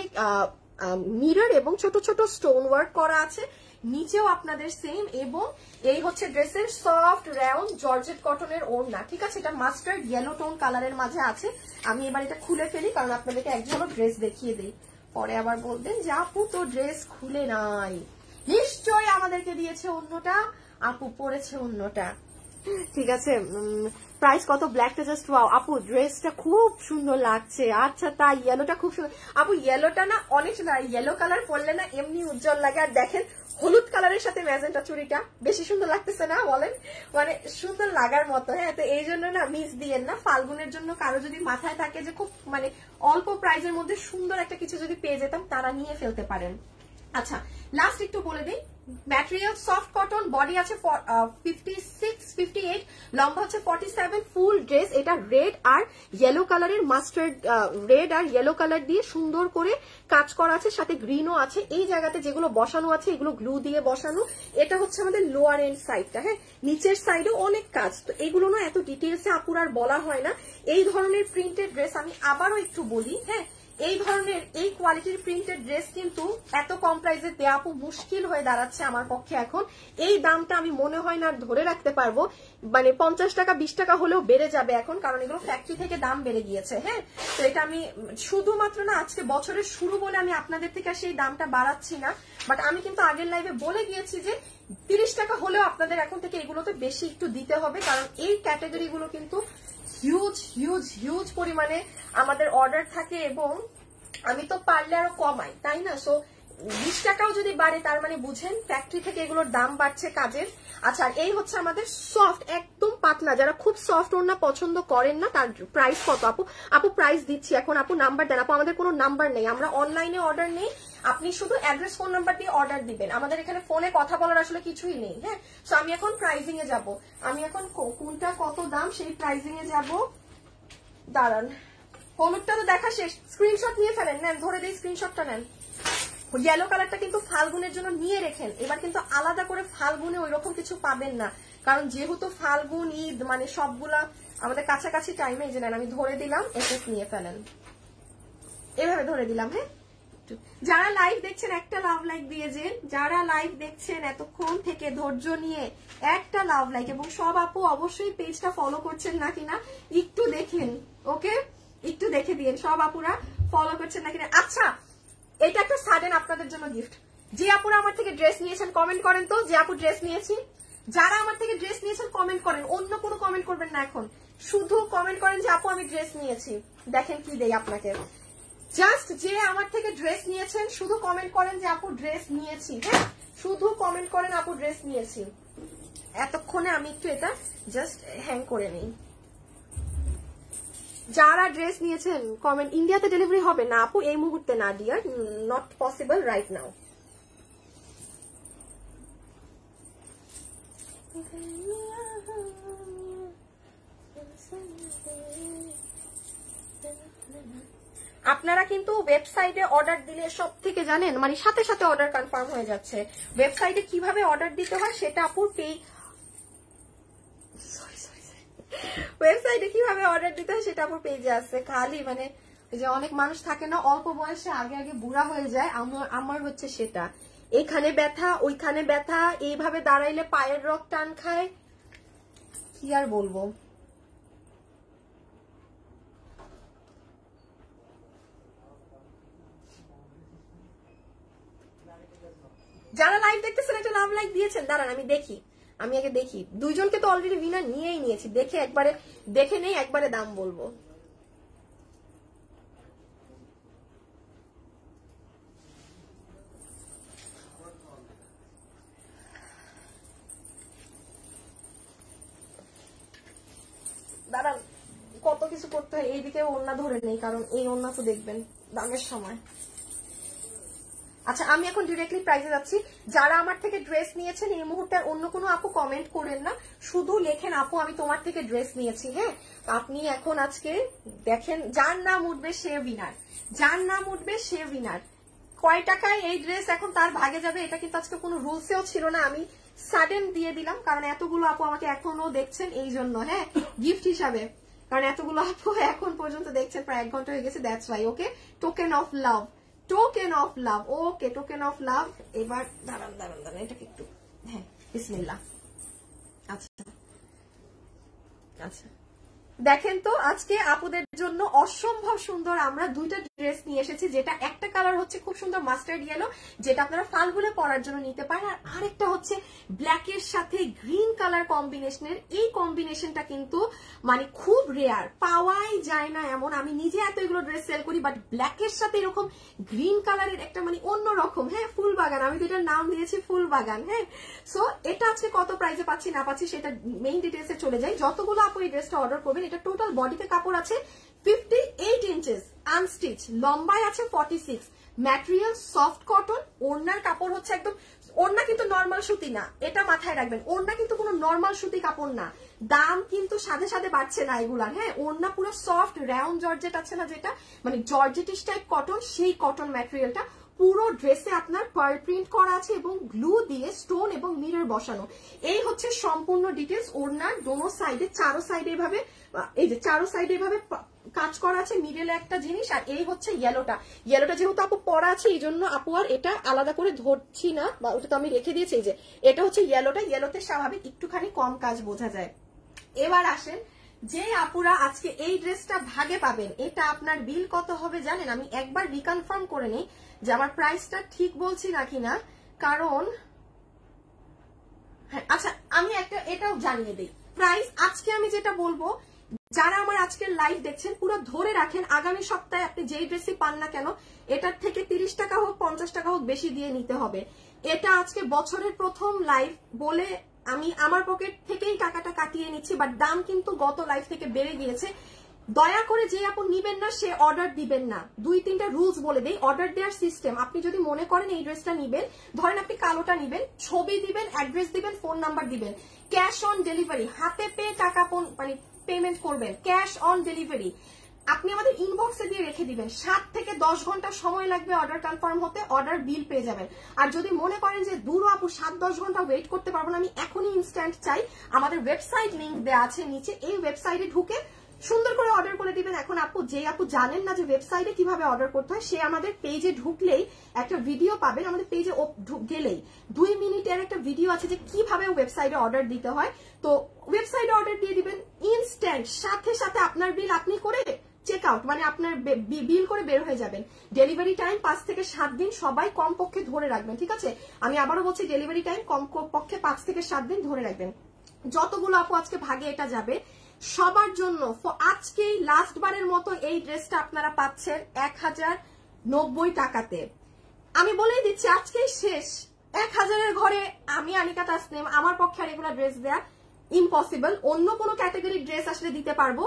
মিরর এবং ছোট ছোট স্টোন ওয়ার্ক করা আছে, নিচেও আপনাদের সেম। এবং এই হচ্ছে ড্রেসের সফট রাউন্ড জর্জেট কটনের ওড়না। ঠিক আছে, এটা মাস্টার্ড ইয়েলো টোন কালারের মাঝে আছে। আমি এবার এটা খুলে ফেলি কারণ আপনাদেরকে এক ঝলক ড্রেস দেখিয়ে দিই, পরে আবার বলবেন যে আপু তো ড্রেস খুলে নাই। নিশ্চয়ই আমাদেরকে দিয়েছে অন্যটা, আপু পরেছে অন্যটা। ঠিক আছে, প্রাইস কত? ব্ল্যাকটা জাস্ট ওয়াও আপু, ড্রেসটা খুব সুন্দর লাগছে। আচ্ছা তাই, ইয়েলোটা খুব সুন্দর আপু, ইয়েলোটা না অনেক সুন্দর। ইয়েলো কালার পরলে না এমনি উজ্জ্বল লাগে। আর দেখেন হলুদ কালারের সাথে ম্যাজেন্টা চুড়িটা বেশি সুন্দর লাগতেছে না বলেন? মানে সুন্দর লাগার মতো। হ্যাঁ, তো এই জন্য না মিস দিয়েন না। ফাল্গুনের জন্য কারো যদি মাথায় থাকে যে খুব মানে অল্প প্রাইজের মধ্যে সুন্দর একটা কিছু যদি পেয়ে যেতাম, তারা নিয়ে ফেলতে পারেন। আচ্ছা লাস্ট একটু বলে দিই, ম্যাটেরিয়াল সফট কটন, বডি আছে ফিফটি সিক্স ফিফটি এইট, লম্বা হচ্ছে ফর্টি সেভেন, ফুল ড্রেস এটা রেড আর ইয়েলো কালারের মাস্টার্ড রেড আর ইয়েলো কালার দিয়ে সুন্দর করে কাজ করা আছে, সাথে গ্রিনও আছে। এই জায়গাতে যেগুলো বসানো আছে এগুলো গ্লু দিয়ে বসানো। এটা হচ্ছে আমাদের লোয়ার এন্ড সাইডটা। হ্যাঁ, নিচের সাইডেও অনেক কাজ, তো এগুলো না এত ডিটেলসে আপুর আর বলা হয় না। এই ধরনের প্রিন্টেড ড্রেস আমি আবারও একটু বলি, হ্যাঁ এই ধরনের এই কোয়ালিটির প্রিন্টেড ড্রেস কিন্তু এত কম প্রাইসে দেওয়া আপু মুশকিল হয়ে দাঁড়াচ্ছে আমার পক্ষে এখন। এই দামটা আমি মনে হয় না ধরে রাখতে পারবো, মানে পঞ্চাশ টাকা বিশ টাকা হলেও বেড়ে যাবে এখন, কারণ এগুলো ফ্যাক্টরি থেকে দাম বেড়ে গিয়েছে। হ্যাঁ, তো এটা আমি শুধুমাত্র না আজকে বছরের শুরু বলে আমি আপনাদের থেকে সেই দামটা বাড়াচ্ছি না, বাট আমি কিন্তু আগের লাইভে বলে গিয়েছি যে তিরিশ টাকা হলেও আপনাদের এখন থেকে এগুলোতে বেশি একটু দিতে হবে, কারণ এই ক্যাটাগরিগুলো কিন্তু হিউজ হিউজ হিউজ পরিমাণে আমাদের অর্ডার থাকে এবং আমি তো পারলে আরো কমাই, তাই না? সো বিশ টাকাও যদি বাড়ে তার মানে বুঝেন ফ্যাক্টরি থেকে এগুলোর দাম বাড়ছে কাজের। আচ্ছা, এই হচ্ছে আমাদের সফট একদম পাতলা, যারা খুব সফট ওড়না পছন্দ করেন না তার প্রাইস কত আপু? আপু প্রাইস দিচ্ছি এখন, আপু নাম্বার দেন। আপু আমাদের কোনো নাম্বার নেই, আমরা অনলাইনে অর্ডার নেই, আপনি শুধু অ্যাড্রেস ফোন নাম্বার দিয়ে অর্ডার দিবেন, আমাদের এখানে ফোনে কথা বলার আসলে কিছুই নেই। হ্যাঁ, সো আমি এখন প্রাইজিং এ যাব, আমি এখন কোনটা কত দাম সেই প্রাইজিং এ যাব। দাঁড়ান, হলুদটা তো দেখা শেষ, স্ক্রিনশট নিয়ে ফেলেন, নেন ধরে দিই স্ক্রিনশটটা নেন। ইয়েলো কালারটা কিন্তু ফাল্গুনের জন্য নিয়ে রেখেন, এবার কিন্তু আলাদা করে ফাল্গুনে ওই রকম কিছু পাবেন না, কারণ যেহেতু ফাল্গুন ঈদ মানে সবগুলা আমাদের কাছাকাছি টাইমে। এই যে নেন আমি ধরে দিলাম, এসএস নিয়ে ফেলেন, এভাবে ধরে দিলাম। হ্যাঁ, যারা লাইভ দেখছেন একটা লাভ লাইক দিয়ে যে, যারা লাইভ দেখছেন এতক্ষণ থেকে ধৈর্য নিয়ে একটা লাভ লাইক, এবং সব আপু অবশ্যই পেজটা ফলো করছেন নাকি না একটু দেখেন। ওকে, একটু দেখে দিন সব আপুরা ফলো করছেন নাকি না। আচ্ছা, এটা একটা সাডেন আপনাদের জন্য গিফট। যে আপুরা আমার থেকে ড্রেস নিয়েছেন কমেন্ট করেন তো, যে আপু ড্রেস নিয়েছি। যারা আমার থেকে ড্রেস নিয়েছেন কমেন্ট করেন, অন্য কোনো কমেন্ট করবেন না এখন, শুধু কমেন্ট করেন যে আপু আমি ড্রেস নিয়েছি। দেখেন কি দেই আপনাকে, জাস্ট যে আমার থেকে ড্রেস নিয়েছেন শুধু কমেন্ট করেন যে আপু ড্রেস নিয়েছি। হ্যাঁ, শুধু কমেন্ট করেন আপু ড্রেস নিয়েছি। এতক্ষণে আমি একটু এটা জাস্ট হ্যাং করে নিই। যারা ড্রেস নিয়েছেন কমেন্ট। ইন্ডিয়াতে ডেলিভারি হবে না আপু এই মুহূর্তে, না dear, not possible right now. আপনারা কিন্তু ওয়েবসাইটে অর্ডার দিলে সব থেকে জানেন মানে সাথে সাথে অর্ডার কনফার্ম হয়ে যাচ্ছে। ওয়েবসাইটে কিভাবে অর্ডার দিতে হয় সেটা আপুর পেজ, ওয়েবসাইটে কিভাবে অর্ডার দিতে হয় সেটা আপুর পেজে আছে। খালি মানে এই যে অনেক মানুষ থাকে না অল্প বয়সে আগে আগে বুড়া হয়ে যায়, আমার আমার হচ্ছে সেটা। এখানে ব্যথা, ওইখানে ব্যথা, এইভাবে দাঁড়াইলে পায়ের রক টান খায়, কি আর বলবো। যারা লাইভ দেখতেছেন একটা লাভ লাইক দিয়েছেন, দাঁড়ান আমি দেখি, আমি আগে দেখি। দুইজনকে তো অলরেডি উইনার নিয়েই নিয়েছি, দেখে একবারে দেখে নেই, একবারে দাম বলবো। দাঁড়ান, কত কিছু করতে হয়। এইদিকে ওড়না ধরে নেই, কারণ এই ওড়না তো দেখবেন দামের সময়। আচ্ছা, আমি এখন ডিরেক্টলি প্রাইসে যাচ্ছি। যারা আমার থেকে ড্রেস নিয়েছেন এই মুহূর্তে অন্য কোনো আপু কমেন্ট করেন না, শুধু লেখেন আপু আমি তোমার থেকে ড্রেস নিয়েছি। হ্যাঁ, আপনি এখন আজকে দেখেন, যার নাম উঠবে সে উইনার, যার নাম উঠবে সে উইনার। কয় টাকায় এই ড্রেস এখন তার ভাগে যাবে, এটা কিন্তু আজকে কোনো রুলসেও ছিল না, আমি সাডেন দিয়ে দিলাম, কারণ এতগুলো আপু আমাকে এখনো দেখছেন এই জন্য। হ্যাঁ, গিফট হিসাবে, কারণ এতগুলো আপু এখন পর্যন্ত দেখছেন, প্রায় এক ঘন্টা হয়ে গেছে, that's why. Okay, token of love, token of love, okay, token of love. এবার দাঁড়ান দাঁড়ান দাঁড়ান এটাকে একটু, হ্যাঁ বিসমিল্লাহ। আচ্ছা আচ্ছা, দেখেন তো আজকে আপুদের জন্য অসম্ভব সুন্দর আমরা দুইটা ড্রেস নিয়ে এসেছি, যেটা একটা কালার হচ্ছে খুব সুন্দর মাস্টার্ড ইয়েলো, যেটা আপনারা ফালগুলো পরার জন্য নিতে পারেন, আর আরেকটা হচ্ছে ব্ল্যাকের সাথে গ্রিন কালার কম্বিনেশনের। এই কম্বিনেশনটা কিন্তু মানে খুব রেয়ার, পাওয়াই যায় না এমন। আমি নিজে এত এগুলো ড্রেস সেল করি, বাট ব্ল্যাকের সাথে এরকম গ্রিন কালারের একটা মানে অন্যরকম, হ্যাঁ ফুল বাগান, আমি তো এটার নাম দিয়েছি ফুল বাগান। হ্যাঁ, সো এটা আজকে কত প্রাইসে পাচ্ছি না পাচ্ছি সেটা মেইন ডিটেলসে চলে যাই। যতগুলো আপু এই ড্রেসটা অর্ডার করবেন, এটা টোটাল বডিতে কাপড় আছে ফিফটি এইট ইঞ্চেস আনস্টিচ, লম্বায় আছে forty six, material soft cotton, ওড়নার কাপড় হচ্ছে একদম, ওড়না কিন্তু নর্মাল সুতি না, এটা মাথায় রাখবেন, ওড়না কিন্তু কোনো নর্মাল সুতি কাপড় না, দাম কিন্তু সাথে সাথে বাড়ছে না এগুলার। হ্যাঁ, ওড়না পুরো সফট রাউন্ড জর্জেট আছে না, যেটা মানে জর্জেটিস টাইপ কটন, সেই কটন ম্যাটেরিয়ালটা পুরো ড্রেসে আপনার পার্ল প্রিন্ট করা আছে এবং গ্লু দিয়ে স্টোন এবং মিরর বসানো। এই হচ্ছে সম্পূর্ণ ডিটেলস। ওড়নার দোনো সাইডে, চারো সাইডে এভাবে, এই যে চারো সাইডে এভাবে কাজ করা আছে, মিডলে একটা জিনিস, আর এই হচ্ছে ইয়েলোটা। ইয়েলোটা যেহেতু আপু পরা আছে এই জন্য আপু আর এটা আলাদা করে ধরছি না, বা ওটা তো আমি রেখে দিয়েছি। এই যে এটা হচ্ছে ইয়েলোটা, ইয়েলোতে স্বাভাবিক একটুখানি কম কাজ বোঝা যায়। এবার আসেন, যে আপুরা আজকে এই ড্রেসটা ভাগে পাবেন, এটা আপনার বিল কত হবে জানেন? আমি একবার রিকনফার্ম করে নিই যে আমার প্রাইসটা ঠিক বলছি নাকি না, কারণ হ্যাঁ আচ্ছা আমি একটা এটাও জানিয়ে দিই প্রাইস। আজকে আমি যেটা বলবো, যারা আমার আজকের লাইভ দেখছেন পুরো ধরে রাখেন, আগামী সপ্তাহে আপনি যেই ড্রেসই পান না কেন, এটার থেকে তিরিশ টাকা হোক পঞ্চাশ টাকা হোক বেশি দিয়ে নিতে হবে। এটা আজকে বছরের প্রথম লাইভ বলে আমি আমার পকেট থেকেই টাকাটা কাটিয়ে নিচ্ছি, বাট দাম কিন্তু গত লাইভ থেকে বেড়ে গিয়েছে। দয়া করে যে আপনি নিবেন না সে অর্ডার দিবেন না। দুই তিনটা রুলস বলে দেই। অর্ডার দেওয়ার সিস্টেম, আপনি যদি মনে করেন এই ড্রেসটা নিবেন, ধরেন আপনি কালোটা নিবেন, ছবি দিবেন, অ্যাড্রেস দিবেন, ফোন নাম্বার দিবেন, ক্যাশ অন ডেলিভারি, হাতে পেয়ে টাকা মানে পেমেন্ট করবেন, ক্যাশ অন ডেলিভারি আপনি আমাদের ইনবক্সে দিয়ে রেখে দিবেন। সাত থেকে দশ ঘন্টা সময় লাগবে অর্ডার কনফার্ম হতে, অর্ডার বিল পেয়ে যাবেন। আর যদি মনে করেন যে দূর আপু সাত দশ ঘন্টা ওয়েট করতে পারবো না, আমি এখনই ইনস্ট্যান্ট চাই, আমাদের ওয়েবসাইট লিঙ্ক দেওয়া আছে নিচে, এই ওয়েবসাইটে ঢুকে সুন্দর করে অর্ডার করে দিবেন। এখন আপু যে আপু জানেন না যে ওয়েবসাইটে কিভাবে অর্ডার করতে হয়, সে আমাদের পেজে ঢুকলেই একটা ভিডিও পাবেন, আমাদের পেজে গেলেই দুই মিনিটের একটা ভিডিও আছে যে কিভাবে ওয়েবসাইটে অর্ডার দিতে হয়। তো ওয়েবসাইটে অর্ডার দিয়ে দিবেন, ইনস্ট্যান্ট সাথে সাথে আপনার বিল আপনি করে চেক আউট, মানে আপনার বিল করে বের হয়ে যাবেন। ডেলিভারি টাইম পাঁচ থেকে সাত দিন, সবাই কম পক্ষে ধরে রাখবেন, ঠিক আছে? আমি আবারও বলছি ডেলিভারি টাইম কম পক্ষে পাঁচ থেকে সাত দিন ধরে রাখবেন। যতগুলো আপু আজকে ভাগে এটা যাবে সবার জন্য আজকেই লাস্ট বারের মতো এই ড্রেসটা আপনারা পাচ্ছেন এক হাজার নব্বই টাকাতে। আমি বলেই দিচ্ছি আজকেই শেষ। এক হাজারের ঘরে আমি আনিকা তাসনিম, আমার পক্ষে আর এগুলো ড্রেস দেয়া ইম্পসিবল। অন্য কোনো ক্যাটাগরির ড্রেস আসলে দিতে পারবো,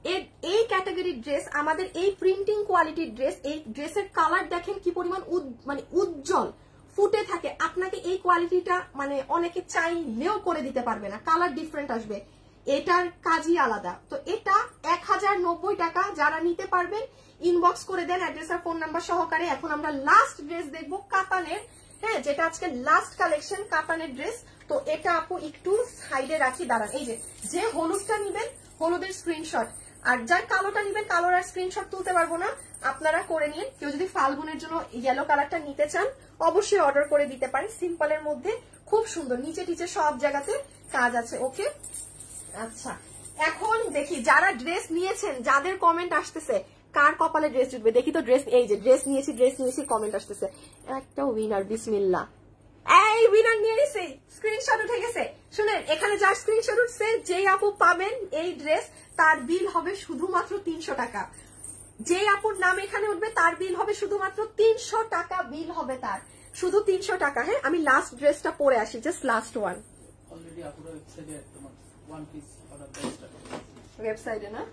এই ক্যাটাগরির ড্রেস, আমাদের এই প্রিন্টিং কোয়ালিটির ড্রেস, এই ড্রেসের কালার দেখেন কি পরিমাণ মানে উজ্জ্বল ফুটে থাকে। আপনাকে এই কোয়ালিটিটা মানে অনেকে চাইলেও করে দিতে পারবে না, কালার ডিফারেন্ট আসবে, এটার কাজই আলাদা। তো এটা এক হাজার নব্বই টাকা, যারা নিতে পারবেন ইনবক্স করে দেন অ্যাড্রেস আর ফোন নাম্বার সহকারে। এখন আমরা লাস্ট ড্রেস দেখবো কাতানের, হ্যাঁ যেটা আজকে লাস্ট কালেকশন কাতানের ড্রেস। তো এটা আপু একটু সাইডে রাখি, দাঁড়ান। এই যে যে হলুদটা নিবেন হলুদের স্ক্রিনশট, আর যার কালোটা নিবেন কালোর আর স্ক্রিনশট তুলতে পারবো না, আপনারা করে নিন। কেউ যদি ফাল্গুনের জন্য ইয়েলো কালারটা নিতে চান অবশ্যই অর্ডার করে দিতে পারেন। সিম্পলের মধ্যে খুব সুন্দর, নিচে টিচে সব জায়গাতে কাজ আছে। ওকে, আচ্ছা এখন দেখি যারা ড্রেস নিয়েছেন, যাদের কমেন্ট আসতেছে, কার কপালে ড্রেস জুটবে দেখি তো। ড্রেস, এই যে ড্রেস নিয়েছি ড্রেস নিয়েছি কমেন্ট আসতেছে। একটা উইনার, বিসমিল্লাহ, এই উইনার নিয়ে নিছে, স্ক্রিনশট উঠে গেছে। শুনেন, এখানে যার স্ক্রিনশট উঠছে যেই আপু পাবেন এই ড্রেস, তার বিল হবে শুধুমাত্র তিনশো টাকা। যে আপুর নাম এখানে উঠবে তার বিল হবে শুধুমাত্র তিনশো টাকা, বিল হবে তার শুধু তিনশো টাকা। হ্যাঁ, আমি লাস্ট ড্রেসটা পরে আসি, জাস্ট লাস্ট ওয়ান। অলরেডি আপুরা ওয়েবসাইটে তোমার ওয়ান পিস অর্ডার দেওয়া ওয়েবসাইটে না,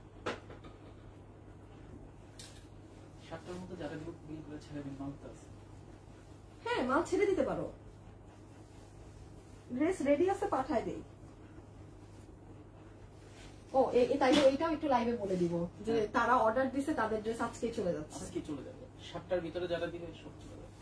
সাতটার মধ্যে যারা গ্রুপ বিল করে ছেড়ে দিন, মাল তো আছে। হ্যাঁ মাল ছেড়ে দিতে পারো, ড্রেস রেডি আছে পাঠায় দেই। ও তাইলে এইটাও একটু লাইভে বলে দিব যে তারা অর্ডার দিছে, তাদের ড্রেস আজকেই চলে যাচ্ছে। আজকে চলে যাবে, সাতটার ভিতরে যারা দিবে সব চলে যাবে।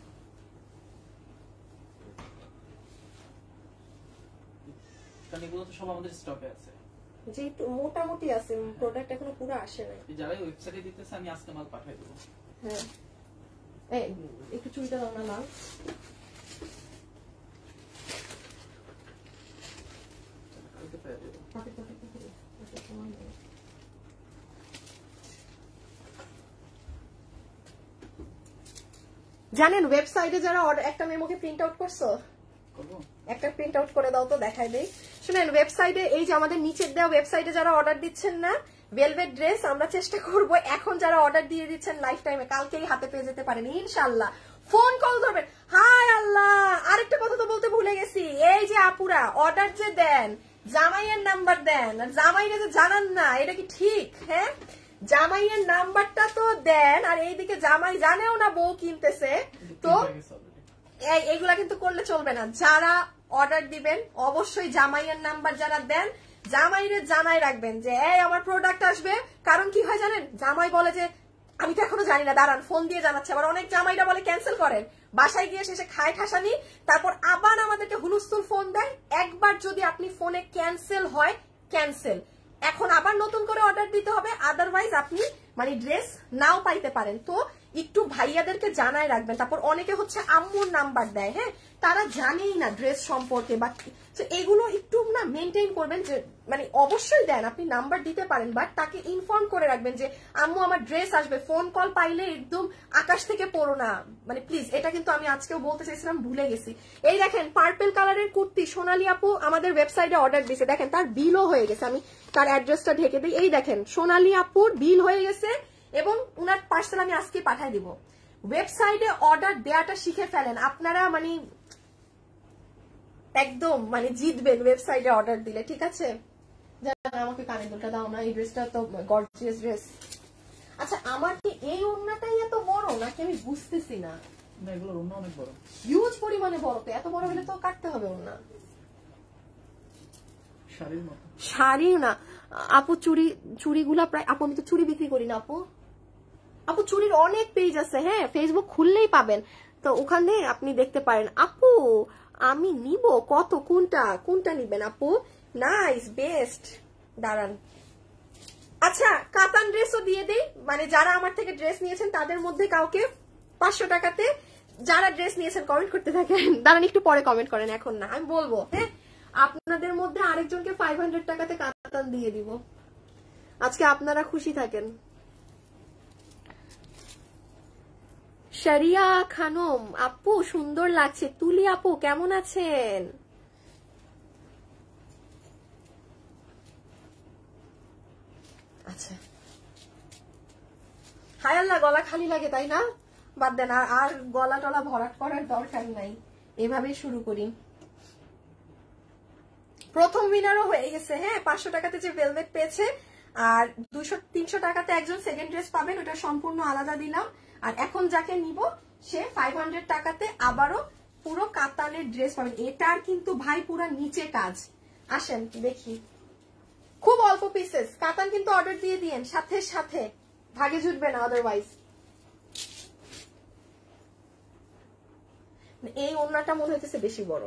কারণ এগুলো তো সব আমাদের স্টকে আছে, যে একটু মোটামুটি আছে, প্রোডাক্ট এখনো পুরো আসে নাই। যারা ওয়েবসাইটে দিতেছে আমি আজকে মাল পাঠিয়ে দেবো। হ্যাঁ, এই একটু চুড়িটা দাও না লাল। জানেন ওয়েবসাইটে যারা একটা মেমোকে প্রিন্ট আউট করছো, একটা প্রিন্ট আউট করে দাও তো দেখাই দেই। শুনেন, ওয়েবসাইটে এই যে আমাদের নিচের দেওয়া ওয়েবসাইটে যারা অর্ডার দিচ্ছেন না ভেলভেট ড্রেস, আমরা চেষ্টা করব এখন যারা অর্ডার দিয়ে দিচ্ছেন লাইফ টাইমে কালকেই হাতে পেয়ে যেতে পারেন ইনশাআল্লাহ। ফোন কল ধরবেন। হাই আল্লাহ, আরেকটা কথা তো বলতে ভুলে গেছি, এই যে আপুরা অর্ডার যে দেন জামাইয়ের নাম্বার দেন, আর জামাইরে যে জানান না, এটা কি ঠিক? হ্যাঁ, জামাইয়ের নাম্বারটা তো দেন, আর এইদিকে জামাই জানেও না বউ কিনতেছে, তো এইগুলা কিন্তু করলে চলবে না। যারা অর্ডার দিবেন অবশ্যই জামাইয়ের নাম্বার যারা দেন জামাইরে জানাই রাখবেন যে এই আমার প্রোডাক্ট আসবে। কারণ কি হয় জানেন, জামাই বলে যে আমি তো এখনো জানি না, দাঁড়ান ফোন দিয়ে জানাচ্ছে। আবার অনেক জামাইরা বলে ক্যান্সেল করেন, বাসায় গিয়ে শেষে খায় ঠাসানি, তারপর আবার আমাদেরকে হুলস্থুল ফোন দেয়। একবার যদি আপনি ফোনে ক্যান্সেল হয়, ক্যান্সেল, এখন আবার নতুন করে অর্ডার দিতে হবে, আদারওয়াইজ আপনি মানে ড্রেস নাও পাইতে পারেন। তো একটু ভাইয়াদেরকে জানায় রাখবেন। তারপর অনেকে হচ্ছে আম্মুর নাম্বার দেয়, হ্যাঁ তারা জানেই না ড্রেস সম্পর্কে, বা এগুলো একটু না মেনটেন করবেন। যে মানে অবশ্যই দেন, আপনি নাম্বার দিতে পারেন, বাট তাকে ইনফর্ম করে রাখবেন যে আম্মু আমার ড্রেস আসবে। ফোন কল পাইলে একদম আকাশ থেকে পড়ো না, মানে প্লিজ। এটা কিন্তু আমি আজকেও বলতে চাইছিলাম, ভুলে গেছি। এই দেখেন পার্পল কালারের কুর্তি সোনালী আপু আমাদের ওয়েবসাইটে অর্ডার দিয়েছে, দেখেন তার বিলও হয়ে গেছে। আমি তার অ্যাড্রেসটা ঢেকে দিই। এই দেখেন সোনালী আপুর বিল হয়ে গেছে এবং উনার পার্সেল আমি আজকে পাঠিয়ে দিব। ওয়েবসাইটে অর্ডার দেওয়াটা শিখে ফেলেন আপনারা, মানে একদম মানে জিতবেন ওয়েবসাইটে অর্ডার দিলে, ঠিক আছে? আমাকে কানে দুলটা দাও না, এই ড্রেসটা তো গর্জিয়াস ড্রেস। আচ্ছা আমার কি এই ওড়নাটাই এত বড় নাকি আমি বুঝতেছি না? না, এগুলোর ওড়না অনেক বড়, হিউজ পরিমাণে বড়। তো এত বড় হলে তো কাটতে হবে ওড়না, শাড়ির মতো। শাড়ি না আপু, চুড়ি, চুড়িগুলা প্রায়, আপু আমি তো চুড়ি বিক্রি করি না আপু। আপু চুড়ির অনেক পেজ আছে, হ্যাঁ ফেসবুক খুললেই পাবেন, তো ওখানে আপনি দেখতে পারেন। আপু আমি নিব কত, কোনটা কোনটা নিবেন আপু? নাইস, বেস্ট, দাঁড়ান। আচ্ছা কাতান ড্রেসও দিয়ে দেই, মানে যারা আমার থেকে ড্রেস নিয়েছেন তাদের মধ্যে কাউকে পাঁচশো টাকাতে, যারা ড্রেস নিয়েছেন কমেন্ট করতে থাকেন। দাঁড়ান একটু পরে কমেন্ট করেন, এখন না, আমি বলবো। হ্যাঁ আপনাদের মধ্যে আরেকজনকে ফাইভ হান্ড্রেড টাকাতে কাতান দিয়ে দিব। আজকে আপনারা খুশি থাকেন। শরিয়া খানম আপু সুন্দর লাগছে। তুলি আপু কেমন আছেন? আচ্ছা হায় আল্লাহ, গলা খালি লাগে তাই না? বাদ দেন, আর গলা টলা ভরাট করার দরকার নাই, এভাবেই শুরু করি। প্রথম উইনারও হয়ে গেছে, হ্যাঁ পাঁচশো টাকাতে যে ভেলভেট পেয়েছে, আর দুইশো তিনশো টাকাতে একজন সেকেন্ড ড্রেস পাবেন, ওটা সম্পূর্ণ আলাদা দিলাম। আর এখন যাকে নিব সে ফাইভ হান্ড্রেড টাকাতে আবারও পুরো কাতানের ড্রেস পাবেন। এটার কিন্তু ভাই পুরো নিচে কাজ। আসেন দেখি, খুব অল্প পিসেস কাতান, কিন্তু অর্ডার দিয়ে দিয়েন সাথে সাথে, ভাগে জুটবে না আদারওয়াইজ। এই ওড়নাটা মনে হইতেছে বেশি বড়,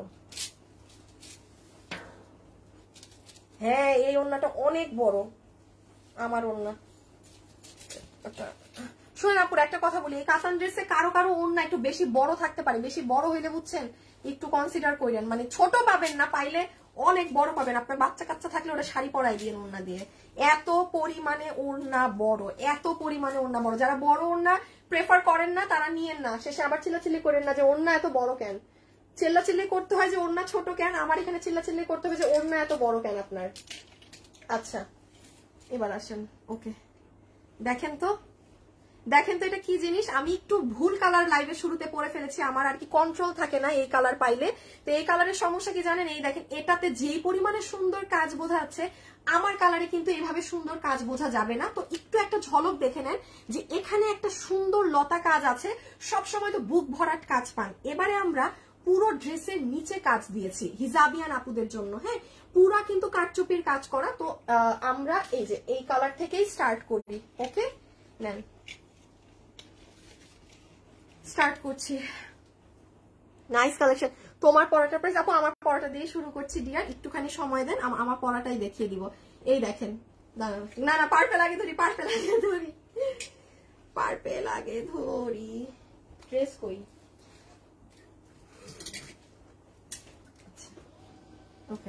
হ্যাঁ এই ওড়নাটা অনেক বড় আমার ওড়না। শোনেন আপুর একটা কথা বলি, এই কাতান ড্রেসে কারো কারো ওড়না একটু বেশি বড় থাকতে পারে, বেশি বড় হইলে বুঝছেন একটু কনসিডার করেন, মানে ছোট পাবেন না, পাইলে অনেক বড় পাবেন। আপনার বাচ্চা কাচ্চা থাকলে ওটা শাড়ি পরাই দিয়ে ওড়না দিয়ে, এত পরিমাণে ওড়না বড়, এত পরিমাণে ওড়না বড়। যারা বড় ওড়না প্রেফার করেন না তারা নিয়েন না, শেষে আবার চিল্লাচিল্লি করেন না যে ওড়না এত বড় কেন, চিল্লাচিল্লি করতে হয় যে ওড়না ছোট কেন, আমার এখানে চিল্লাচিল্লি করতে হবে যে ওড়না এত বড় কেন আপনার। আচ্ছা এবার আসেন, ওকে দেখেন তো, দেখেন তো এটা কি জিনিস। আমি একটু ভুল কালার লাইভে শুরুতে পরে ফেলেছি, আমার আর কি কন্ট্রোল থাকে না এই কালার পাইলে। তো এই কালারের সমস্যা কি জানেন, এই দেখেন এটাতে যেই পরিমাণে সুন্দর কাজ বোঝা যাচ্ছে, আমার কালারে কিন্তু এইভাবে সুন্দর কাজ বোঝা যাবে না। তো একটু একটা ঝলক দেখে নেন যে এখানে একটা সুন্দর লতা কাজ আছে, সবসময় তো বুক ভরাট কাজ পান। এবারে আমরা পুরো ড্রেসের নিচে কাজ দিয়েছি হিজাবিয়ান আপুদের জন্য, হ্যাঁ পুরা কিন্তু কাটচুপির কাজ করা। তো আমরা এই যে এই কালার থেকেই স্টার্ট করি, ওকে নেন স্টার্ট করছি। Nice collection. তোমার পরাটা প্রাইস আপু, আমার পরাটা দিয়ে শুরু করছি ডিয়ার, একটুখানি সময় দেন, আমার পরাটাই দেখিয়ে দিব। এই দেখেন, না না পার্পেল আগে ধরি, পার্পেল আগে ধরি, পার্পেল আগে ধরি। ড্রেস কই, ওকে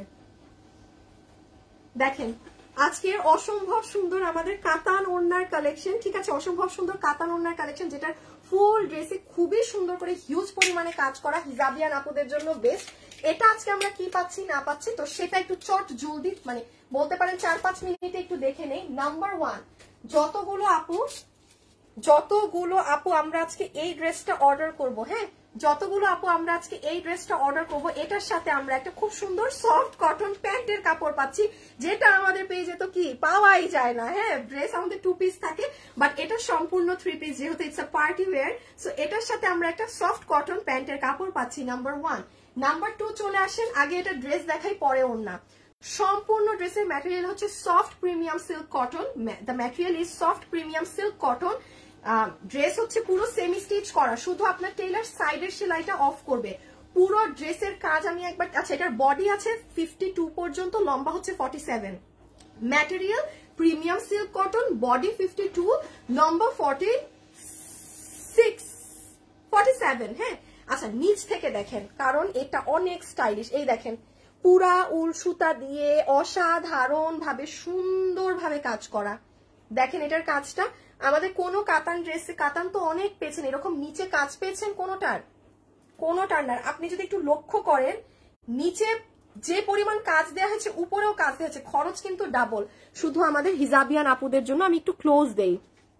দেখেন আজকের অসম্ভব সুন্দর আমাদের কাতান ওড়নার কালেকশন, ঠিক আছে, অসম্ভব সুন্দর কাতান ওড়নার কালেকশন, যেটার ফুল ড্রেসে খুবই সুন্দর করে হিউজ পরিমাণে কাজ করা, হিজাবিয়ান আপুদের জন্য বেস্ট। এটা আজকে আমরা কি পাচ্ছি না পাচ্ছি তো সেটা একটু চট জলদি, মানে বলতে পারেন চার পাঁচ মিনিটে একটু দেখে নেই। নাম্বার ওয়ান, যতগুলো আপু যতগুলো আপু আমরা আজকে এই ড্রেসটা অর্ডার করব, হ্যাঁ যতগুলো আপু আমরা আজকে এই ড্রেসটা অর্ডার করব, এটার সাথে আমরা একটা খুব সুন্দর সফট কটন প্যান্টের কাপড় পাচ্ছি, যেটা আমাদের পেজে তো কি পাওয়াই যায় না। হ্যাঁ ড্রেস আমাদের টু পিস থাকে, বাট এটা সম্পূর্ণ থ্রি পিস, যেহেতু it's a party wear, so এটার সাথে আমরা একটা সফট কটন প্যান্টের কাপড় পাচ্ছি, নাম্বার ওয়ান। নাম্বার টু, চলে আসেন, আগে এটা ড্রেস দেখাই পরে ওড়না। সম্পূর্ণ ড্রেসের ম্যাটেরিয়াল হচ্ছে soft premium silk cotton, the material is soft premium silk cotton. Dress হচ্ছে পুরো সেমি স্টিচ করা, শুধু আপনার টেইলার সাইডের সেলাইটা অফ করবে। পুরো ড্রেসের কাজ আমি একবার, আচ্ছা এটার বডি আছে ফিফটি টু পর্যন্ত, লম্বা হচ্ছে forty seven. Material premium silk cotton, body fifty two, লম্বা ফর্টি সিক্স ফর্টি সেভেন। হ্যাঁ আচ্ছা নিচ থেকে দেখেন, কারণ এটা অনেক স্টাইলিশ। এই দেখেন পুরা উল সুতা দিয়ে অসাধারণ ভাবে সুন্দর ভাবে কাজ করা, দেখেন এটার কাজটা। আমাদের কোনো কাতান ড্রেসে, কাতান তো অনেক পেয়েছেন, এরকম নিচে কাজ পেয়েছেন কোনোটার কোনোটার না। আপনি যদি একটু লক্ষ্য করেন, নিচে যে পরিমাণ কাজ দেওয়া হয়েছে উপরেও কাজ দেওয়া হয়েছে, খরচ কিন্তু ডাবল। শুধু আমাদের হিজাবিয়ান আপুদের জন্য আমি একটু ক্লোজ দেই,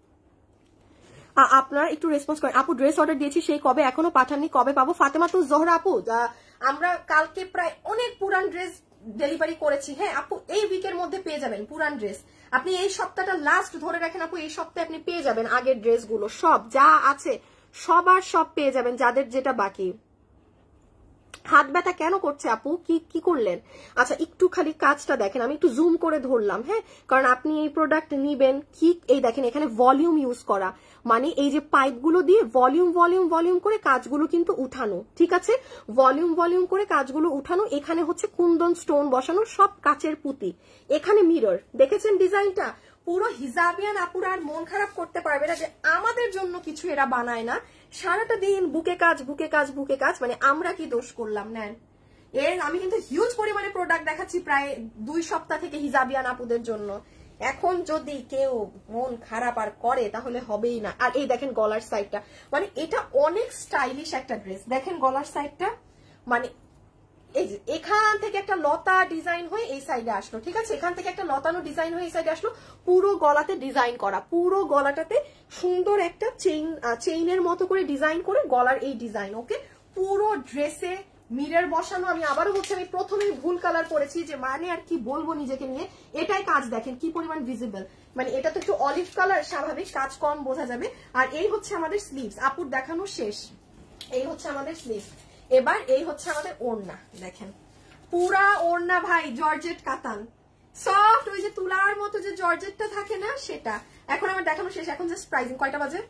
আপনারা একটু রেসপন্স করেন। আপু ড্রেস অর্ডার দিয়েছি, সেই কবে এখনো পাঠাননি, কবে পাবো? ফাতেমা তো জোহরা আপু, আমরা কালকে প্রায় অনেক পুরান ড্রেস ডেলিভারি করেছি, হ্যাঁ আপু এই উইকের মধ্যে পেয়ে যাবেন পুরান ড্রেস। আপনি এই সপ্তাহটা লাস্ট ধরে রাখেন আপু, এই সপ্তাহে আপনি পেয়ে যাবেন আগের ড্রেসগুলো সব যা আছে, সবার সব পেয়ে যাবেন, যাদের যেটা বাকি। হাত ব্যথা কেন করছে আপু, কি কি করলেন? আচ্ছা একটু খালি কাজটা দেখেন, আমি একটু জুম করে ধরলাম, হ্যাঁ কারণ আপনি এই প্রোডাক্ট নিবেন কি। এই দেখেন এখানে ভলিউম ইউজ করা, মানে এই যে পাইপগুলো দিয়ে ভলিউম ভলিউম ভলিউম করে কাজগুলো কিন্তু উঠানো, ঠিক আছে, ভলিউম ভলিউম করে কাজগুলো উঠানো। এখানে হচ্ছে কুন্দন স্টোন বসানো, সব কাচের পুঁতি, এখানে মিরর, দেখেছেন ডিজাইনটা। পুরো হিজাবিয়ান আপুরা আর মন খারাপ করতে পারবে না যে আমাদের জন্য কিছু এরা বানায় না, সারাটা দিন বুকে কাজ বুকে কাজ বুকে কাজ, মানে আমরা কি দোষ করলাম? নেন এর আমি কিন্তু হিউজ পরিমাণে প্রোডাক্ট দেখাচ্ছি প্রায় দুই সপ্তাহ থেকে হিজাবিয়ান আপুদের জন্য। এখন যদি কেউ মন খারাপ আর করে তাহলে হবেই না। আর এই দেখেন গলার সাইডটা, মানে এটা অনেক স্টাইলিশ একটা ড্রেস, দেখেন গলার সাইডটা, মানে এই যে এখান থেকে একটা লতা ডিজাইন হয়ে এই সাইডে আসলো, ঠিক আছে, এখান থেকে একটা লতানো ডিজাইন হয়ে এই সাইডে আসলো, পুরো গলাতে ডিজাইন করা, পুরো গলাটাতে সুন্দর একটা চেইন চেইনের মতো করে ডিজাইন করে গলার এই ডিজাইন, ওকে। পুরো ড্রেসে মিরর বসানো। আমি আবারও বলছি, আমি প্রথমেই ভুল কালার করেছি, যে মানে আর কি বলবো নিজেকে নিয়ে, এটাই কাজ দেখেন কি পরিমাণ ভিজিবল, মানে এটা তো একটু অলিভ কালার, স্বাভাবিক কাজ কম বোঝা যাবে। আর এই হচ্ছে আমাদের স্লিভস, আপুর দেখানো শেষ, এই হচ্ছে আমাদের স্লিভস। এবার এই হচ্ছে আমাদের ওড়না, দেখেন পুরা ওড়না ভাই জর্জেট কাতান, সফট, ওই যে তুলার মতো যে জর্জেটটা থাকে না সেটা। এখন আমার দেখানো শেষ, এখন জাস্ট প্রাইসিং। কয়টা বাজে?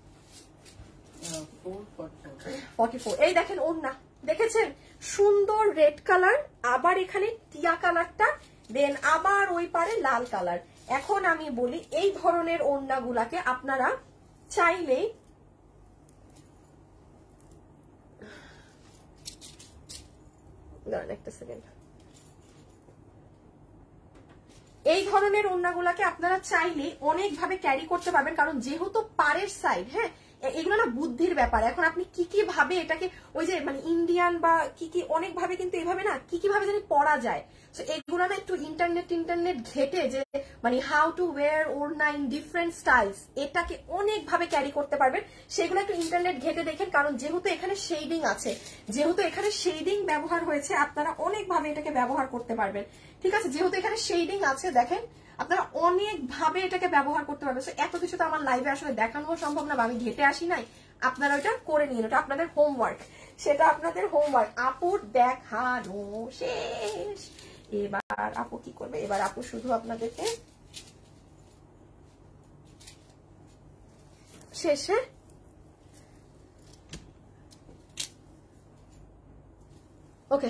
Forty four. এই দেখেন ওড়না, দেখেছেন সুন্দর রেড কালার, আবার এখানে টিয়া কালারটা, দেন আবার ওই পারে লাল কালার। এখন আমি বলি এই ধরনের ওড়নাগুলাকে আপনারা চাইলেই দাঁড়ান একটা সেকেন্ড, এই ধরনের ওড়নাগুলাকে আপনারা চাইলে অনেকভাবে ক্যারি করতে পারবেন, কারণ যেহেতু পাড়ের সাইড, হ্যাঁ এগুলো না বুদ্ধির ব্যাপার। এখন আপনি কি কি ভাবে এটাকে ওই যে মানে ইন্ডিয়ান বা কি কি অনেক ভাবে কিন্তু এইভাবে না কি কি ভাবে জানি পরা যায়, তো এগুলো না একটু ইন্টারনেট ইন্টারনেট ঘেটে যে মানে হাউ টু ওয়্যার ওড়না ইন ডিফারেন্ট স্টাইলস, এটাকে অনেক ভাবে ক্যারি করতে পারবেন, সেগুলো একটু ইন্টারনেট ঘেটে দেখেন। কারণ যেহেতু এখানে শেডিং আছে, যেহেতু এখানে শেডিং ব্যবহার হয়েছে, আপনারা অনেক ভাবে এটাকে ব্যবহার করতে পারবেন। ঠিক আছে, যেহেতু এখানে শেডিং আছে দেখেন আপনারা অনেক ভাবে এটাকে ব্যবহার করতে পারবেন। এত কিছু তো আমার লাইভে আসলে দেখানো সম্ভব না, বা আমি ঘেটে আসি নাই, আপনারা ওইটা করে নিন, ওটা আপনাদের হোমওয়ার্ক, সেটা আপনাদের হোমওয়ার্ক। আপুর দেখানো শেষ, এবার আপু কি করবে, এবার আপু শুধু আপনাদেরকে শেষে ওকে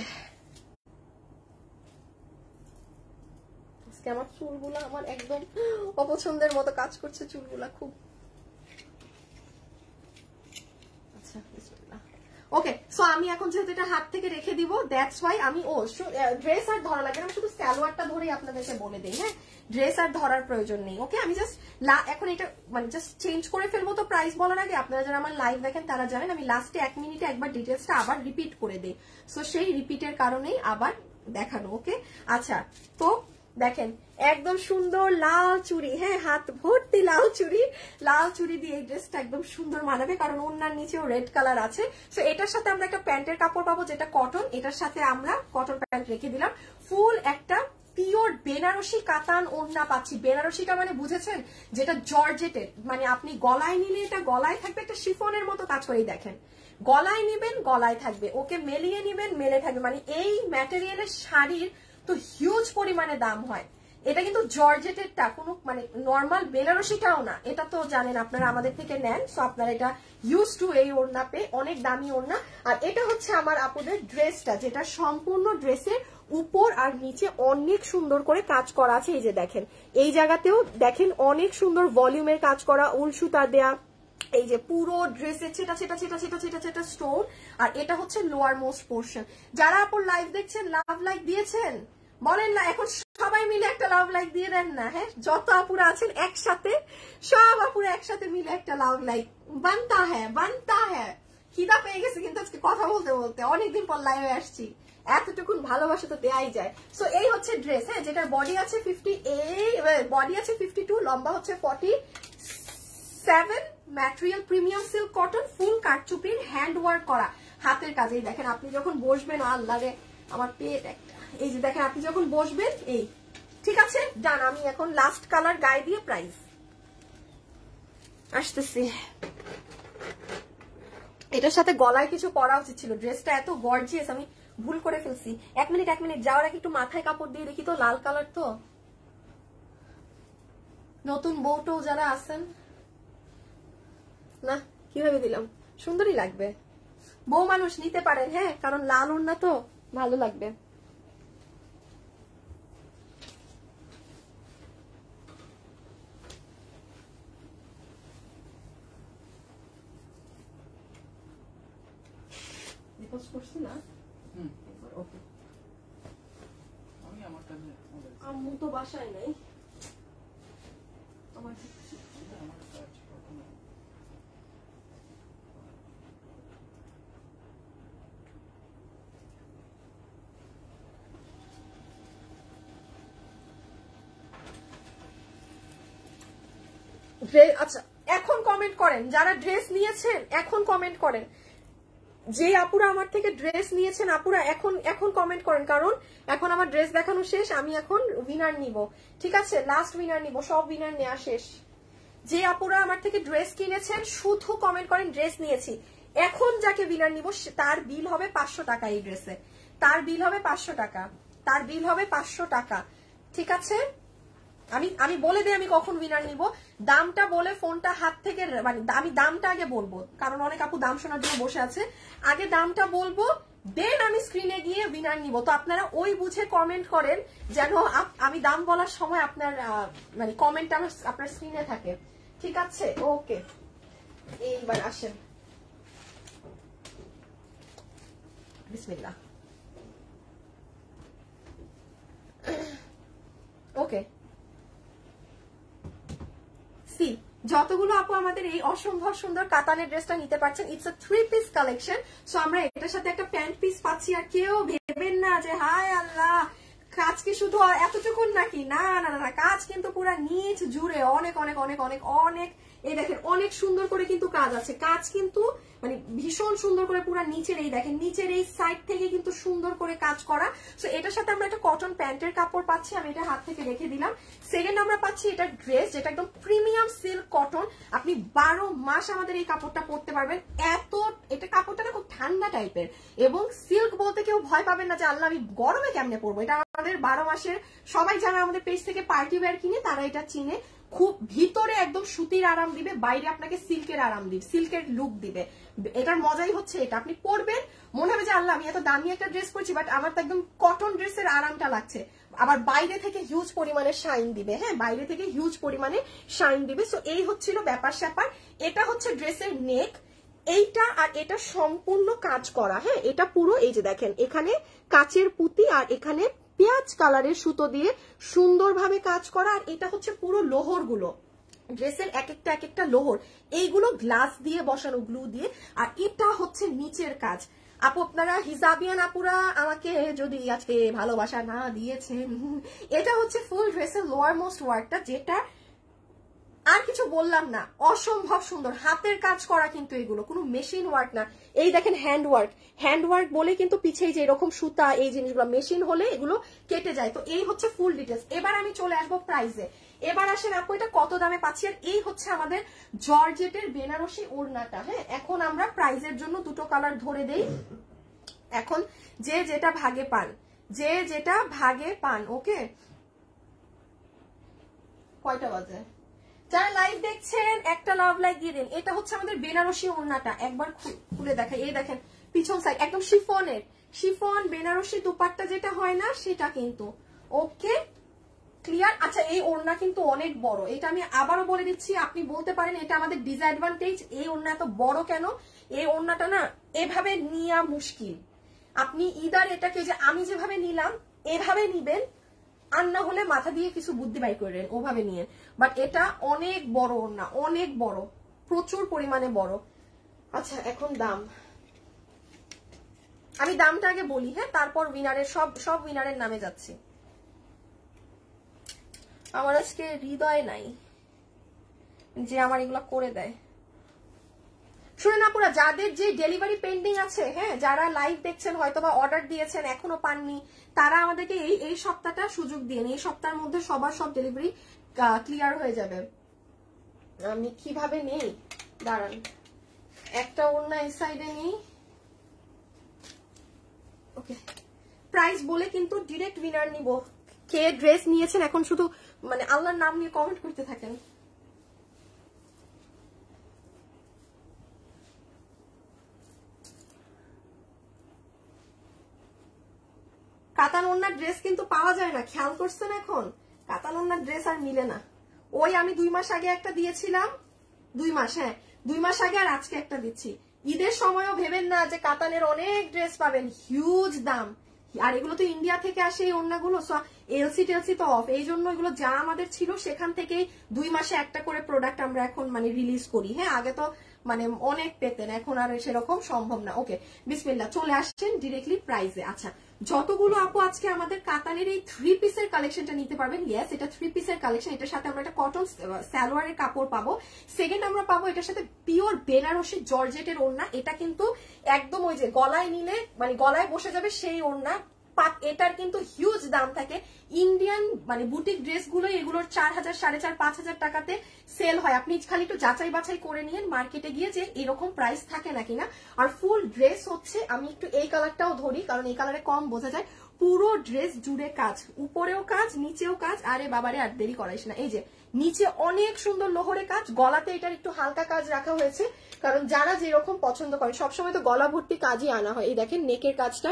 আমার চুলগুলা আমার একদম অপছন্দের মতো কাজ করছে, চুলগুলা খুব। আচ্ছা ওকে, সো আমি এখন যেহেতু এটা হাত থেকে রেখে দিব, দ্যাটস ওয়াই আমি ও ড্রেস আর ধরা লাগে না, আমি শুধু সালোয়ারটা ধরেই আপনাদেরকে বলে দিই, হ্যাঁ ড্রেস আর ধরার প্রয়োজন নেই। ওকে, আমি জাস্ট এখন এটা মানে জাস্ট চেঞ্জ করে ফেলবো। তো প্রাইস বলার আগে আপনারা যারা আমার লাইভ দেখেন তারা জানেন আমি লাস্টে এক মিনিটে একবার ডিটেলসটা আবার রিপিট করে দিই, সো সেই রিপিটের কারণেই আবার দেখানো। ওকে আচ্ছা, তো দেখেন একদম সুন্দর লাল চুড়ি, হ্যাঁ হাত ভর্তি লাল চুড়ি, লাল চুড়ি দিয়ে এই ড্রেসটা একদম সুন্দর মানাবে, কারণ ওনার নিচেও রেড কালার আছে। সো এটার সাথে আমরা একটা প্যান্টের কাপড় পাবো যেটা কটন, এটার সাথে আমরা কটন প্যান্ট রেখে দিলাম। ফুল একটা পিওর বেনারসি কাতান ওড়না পাচ্ছি। বেনারসিটা মানে বুঝেছেন, যেটা জর্জেটের, মানে আপনি গলায় নিলে এটা গলায় থাকবে, একটা শিফনের মতো কাজ করেই দেখেন, গলায় নিবেন গলায় থাকবে, ওকে মেলিয়ে নিবেন মেলে থাকবে। মানে এই ম্যাটেরিয়ালের শাড়ির তো হিউজ পরিমাণে দাম হয়, এটা কিন্তু জর্জেটেরটা কোনো মানে নর্মাল বেনারসিটাও না, এটা তো জানেন আপনারা আমাদের থেকে নেন, সো আপনারা এটা ইউজ টু এই ওড়না পে, অনেক দামি ওড়না। আর এটা হচ্ছে আমার আপুদের ড্রেসটা, যেটা সম্পূর্ণ ড্রেসের উপর আর নিচে অনেক সুন্দর করে কাজ করা আছে। এই যে দেখেন এই জায়গাতেও দেখেন অনেক সুন্দর ভলিউমের কাজ করা, উল সুতা দেয়া, এই যে পুরো ড্রেসের ছেটা ছেটা ছেটা ছেটা ছেটা ছেটা স্টোন। আর এটা হচ্ছে লোয়ার মোস্ট পোর্শন। যারা আপুর লাইভ দেখছেন লাভ লাইক দিয়েছেন বলেন না, এখন সবাই মিলে একটা লাভ লাইক দিয়ে দেন না, হ্যাঁ যত আপুরা আছেন একসাথে, সব আপুরা একসাথে মিলে একটা লাভ লাইক বানতা হ্যাঁ বানতা হ্যাঁ। খিদা পেয়ে গেছে কিন্তু আজকে কথা বলতে বলতে, অনেকদিন পর লাইভে আসছি, এতটুকুন ভালোবাসা তো দেয়াই যায়। সো এই হচ্ছে ড্রেস, হ্যাঁ যেটার বডি আছে ফিফটি এ বডি আছে ফিফটি টু, লম্বা হচ্ছে forty seven, material premium silk cotton, full কারচুপির হ্যান্ড ওয়ার্ক করা হাতের কাজেই। দেখেন আপনি যখন বসবেন, আল্লাহ রে আমার পেট একটা, এই যে দেখেন আপনি যখন বসবেন এই, ঠিক আছে ডান। আমি এখন লাস্ট কালার গায়ে দিয়ে প্রাইস আসতেছি। এটার সাথে গলায় কিছু পরা উচিত ছিল, ড্রেসটা এত গর্জিয়াস, আমি ভুল করে ফেলছি। এক মিনিট এক মিনিট যাওয়ার আগে একটু মাথায় কাপড় দিয়ে দেখি তো, লাল কালার তো। নতুন বউটো যারা আছেন না, কিভাবে দিলাম, সুন্দরই লাগবে, বউ মানুষ নিতে পারেন, হ্যাঁ কারণ লাল ওড়না তো ভালো লাগবে। করছি না আম্মু তো বাসায় নেই, আমার আচ্ছা এখন কমেন্ট করেন যারা ড্রেস নিয়েছেন, এখন কমেন্ট করেন যে আপুরা আমার থেকে ড্রেস নিয়েছেন, আপুরা এখন এখন কমেন্ট করেন, কারণ এখন আমার ড্রেস দেখানো শেষ, আমি এখন উইনার নিব, ঠিক আছে লাস্ট উইনার নিব, সব উইনার নেওয়া শেষ। যে আপুরা আমার থেকে ড্রেস কিনেছেন শুধু কমেন্ট করেন ড্রেস নিয়েছি। এখন যাকে উইনার নিব তার বিল হবে পাঁচশো টাকা, এই ড্রেসে তার বিল হবে পাঁচশো টাকা, তার বিল হবে পাঁচশো টাকা, ঠিক আছে। আমি আমি বলে দিই আমি কখন উইনার নিব, দামটা বলে ফোনটা হাত থেকে, মানে আমি দামটা আগে বলবো, কারণ অনেক আপু দাম শোনার জন্য বসে আছে, আগে দামটা বলবো দেন আমি স্ক্রিনে গিয়ে উইনার নিব। তো আপনারা ওই বুঝে কমেন্ট করেন যেন আমি দাম বলার সময় আপনার মানে কমেন্টটা আপনার স্ক্রিনে থাকে, ঠিক আছে ওকে। এইবার আসেন, বিসমিল্লাহ। ওকে, সি যতগুলো আপু আমাদের এই অসম্ভব সুন্দর কাতানের ড্রেসটা নিতে পারছেন, it's a three piece collection. So আমরা এটার সাথে একটা প্যান্ট পিস পাচ্ছি, আর কেউ ভেবেন না যে হায় আল্লাহ কাজ কি শুধু এতটুকুন নাকি, না না না, কাজ কিন্তু পুরা নিচ জুড়ে অনেক অনেক অনেক অনেক অনেক, এই দেখেন অনেক সুন্দর করে কিন্তু কাজ আছে, কাজ কিন্তু মানে ভীষণ সুন্দর করে পুরা নিচের এই দেখেন নিচের এই সাইড থেকে কিন্তু সুন্দর করে কাজ করা। সো এটার সাথে আমরা একটা কটন প্যান্টের কাপড় পাচ্ছি, আমি এটা হাত থেকে রেখে দিলাম। সেকেন্ড আমরা পাচ্ছি এটা ড্রেস, যেটা একদম প্রিমিয়াম সিল্ক কটন, আপনি বারো মাস আমাদের এই কাপড়টা পরতে পারবেন। এত এটা কাপড়টা না খুব ঠান্ডা টাইপের, এবং সিল্ক বলতে কেউ ভয় পাবেন না যে আল্লাহ আমি গরমে কেমনে পরবো, এটা আমাদের বারো মাসের, সবাই যারা আমাদের পেজ থেকে পার্টি ওয়্যার কিনে তারা এটা চিনে। খুব ভিতরে একদম সুতির আরাম দিবে, বাইরে আপনাকে সিল্কের আরাম দিবে, সিল্কের লুক দিবে। এটার মজাই হচ্ছে এটা আপনি পরবেন মনে হবে যে আল্লাহ আমি এত দামি একটা ড্রেস পরছি, বাট আমার তো একদম কটন ড্রেসের আরামটা লাগছে। আবার বাইরে থেকে হিউজ পরিমাণে শাইন দিবে, হ্যাঁ বাইরে থেকে হিউজ পরিমাণে শাইন দিবে। সো এই হচ্ছিল ব্যাপার স্যাপার। এটা হচ্ছে ড্রেসের নেক, এইটা আর এটা সম্পূর্ণ কাজ করা, হ্যাঁ এটা পুরো এই যে দেখেন এখানে কাচের পুঁতি আর এখানে পেঁয়াজ কালারের সুতো দিয়ে সুন্দরভাবে কাজ করা। আর এটা হচ্ছে পুরো লোহর গুলো, ড্রেসের এক একটা এক একটা লোহর, এইগুলো গ্লাস দিয়ে বসানো, গ্লু দিয়ে। আর এটা হচ্ছে নিচের কাজ। আপু আপনারা হিজাবিয়ান আপুরা আমাকে যদি আজকে ভালোবাসা না দিয়েছেন, এটা হচ্ছে ফুল ড্রেসের লোয়ার মোস্ট ওয়ার্কটা, যেটা আর কিছু বললাম না, অসম্ভব সুন্দর হাতের কাজ করা, কিন্তু এগুলো কোনো মেশিন ওয়ার্ক না। এই দেখেন হ্যান্ড ওয়ার্ক, হ্যান্ড ওয়ার্ক বলে কিন্তু পিছিয়ে যে এরকম সুতা এই জিনিসগুলো, মেশিন হলে এগুলো কেটে যায়। তো এই হচ্ছে ফুল ডিটেলস। এবার আমি চলে আসবো প্রাইসে। এবার আসেন আপু এটা কত দামে পাচ্ছি। আর এই হচ্ছে আমাদের জর্জেটের বেনারসি ওড়নাটা, হ্যাঁ এখন আমরা প্রাইজের জন্য দুটো কালার ধরে দেই, এখন যে যেটা ভাগে পান, যে যেটা ভাগে পান। ওকে, কয়টা বাজে? যারা লাইভ দেখছেন একটা লাভ লাইক দিয়ে দিন। এটা হচ্ছে আমাদের বেনারসি ওড়নাটা, একবার খুলে দেখাই। এই দেখেন পিছন সাইড একদম শিফনের, শিফন বেনারসি দুপাট্টা যেটা হয় না সেটা কিন্তু। Okay clear. আচ্ছা এই ওড়না কিন্তু অনেক বড়, এটা আমি আবারও বলে দিচ্ছি। আপনি বলতে পারেন এটা আমাদের ডিসঅ্যাডভান্টেজ, এই ওড়না এত বড় কেন? এই ওড়নাটা না এভাবে নেওয়া মুশকিল। আপনি ইদার এটাকে যে আমি যেভাবে নিলাম এভাবে নিবেন, আর না হলে মাথা দিয়ে কিছু বুদ্ধি বাই করেন ওভাবে নিয়ে। বাট এটা অনেক বড় ওড়না, অনেক বড়, প্রচুর পরিমাণে বড়। আচ্ছা এখন দাম, আমি দামটা আগে বলি, হ্যাঁ তারপর উইনারের সব সব উইনারের নামে যাচ্ছি। আমার আজকে হৃদয় নাই যে আমার এগুলো করে দেয়। শুনেন আপুরা, যাদের যে ডেলিভারি পেন্ডিং আছে, হ্যাঁ যারা লাইভ দেখছেন হয়তো বা অর্ডার দিয়েছেন এখনো পাননি, তারা আমাদেরকে এই এই সপ্তাহটা সুযোগ দিন। এই সপ্তাহের মধ্যে সবার সব ডেলিভারি ক্লিয়ার হয়ে যাবে। আমি কিভাবে নেই দাঁড়ান, একটা ওড়না এই সাইডে নেই। ওকে প্রাইস বলে কিন্তু ডিরেক্ট উইনার নিব। কে ড্রেস নিয়েছেন এখন শুধু মানে আল্লাহর নাম নিয়ে কমেন্ট করতে থাকেন। কাতান ওড়নার ড্রেস কিন্তু পাওয়া যায় না, খেয়াল করছেন? এখন কাতান ওড়নার ড্রেস আর মিলে না। ওই আমি দুই মাস আগে একটা দিয়েছিলাম, দুই মাস হ্যাঁ দুই মাস আগে, আর আজকে একটা দিচ্ছি। ঈদের সময়ও ভেবেন না যে কাতানের অনেক ড্রেস পাবেন, হিউজ দাম। আর এগুলো তো ইন্ডিয়া থেকে আসে এই ওড়নাগুলো, এলসি টেলসি তো অফ, এই জন্য এগুলো যা আমাদের ছিল সেখান থেকেই দুই মাসে একটা করে প্রোডাক্ট আমরা এখন মানে রিলিজ করি। হ্যাঁ আগে তো মানে অনেক পেতেন, এখন আর সেরকম সম্ভব না। ওকে বিসমিল্লাহ, চলে আসছেন ডিরেক্টলি প্রাইজে। আচ্ছা যতগুলো আপু আজকে আমাদের কাতানের এই থ্রি পিসের কালেকশনটা নিতে পারবেন, ইয়েস এটা থ্রি পিসের কালেকশন। এটার সাথে আমরা একটা কটন সালোয়ারের কাপড় পাবো। সেকেন্ড আমরা পাবো এটার সাথে পিওর বেনারসি জর্জেটের ওড়না। এটা কিন্তু একদম ওই যে গলায় নিলে মানে গলায় বসে যাবে সেই ওড়না। এটার কিন্তু হিউজ দাম থাকে। ইন্ডিয়ান মানে বুটিক ড্রেস গুলো এগুলোর চার হাজার সাড়ে চার পাঁচ হাজার টাকাতে সেল হয়। আপনি খালি একটু যাচাই বাছাই করে নিন মার্কেটে গিয়ে যে এরকম প্রাইস থাকে নাকি না। আর ফুল ড্রেস হচ্ছে, আমি একটু এই কালারটাও ধরি কারণ এই কালারে কম বোঝা যায়। পুরো ড্রেস জুড়ে কাজ, উপরেও কাজ নিচেও কাজ। আরে বাবারে আর দেরি করাইস না, এই যে নিচে অনেক সুন্দর লোহরে কাজ, গলাতে এটার একটু হালকা কাজ রাখা হয়েছে কারণ যারা যেরকম পছন্দ করে। সবসময় তো গলা ভর্তি কাজই আনা হয়। এই দেখেন নেকের কাজটা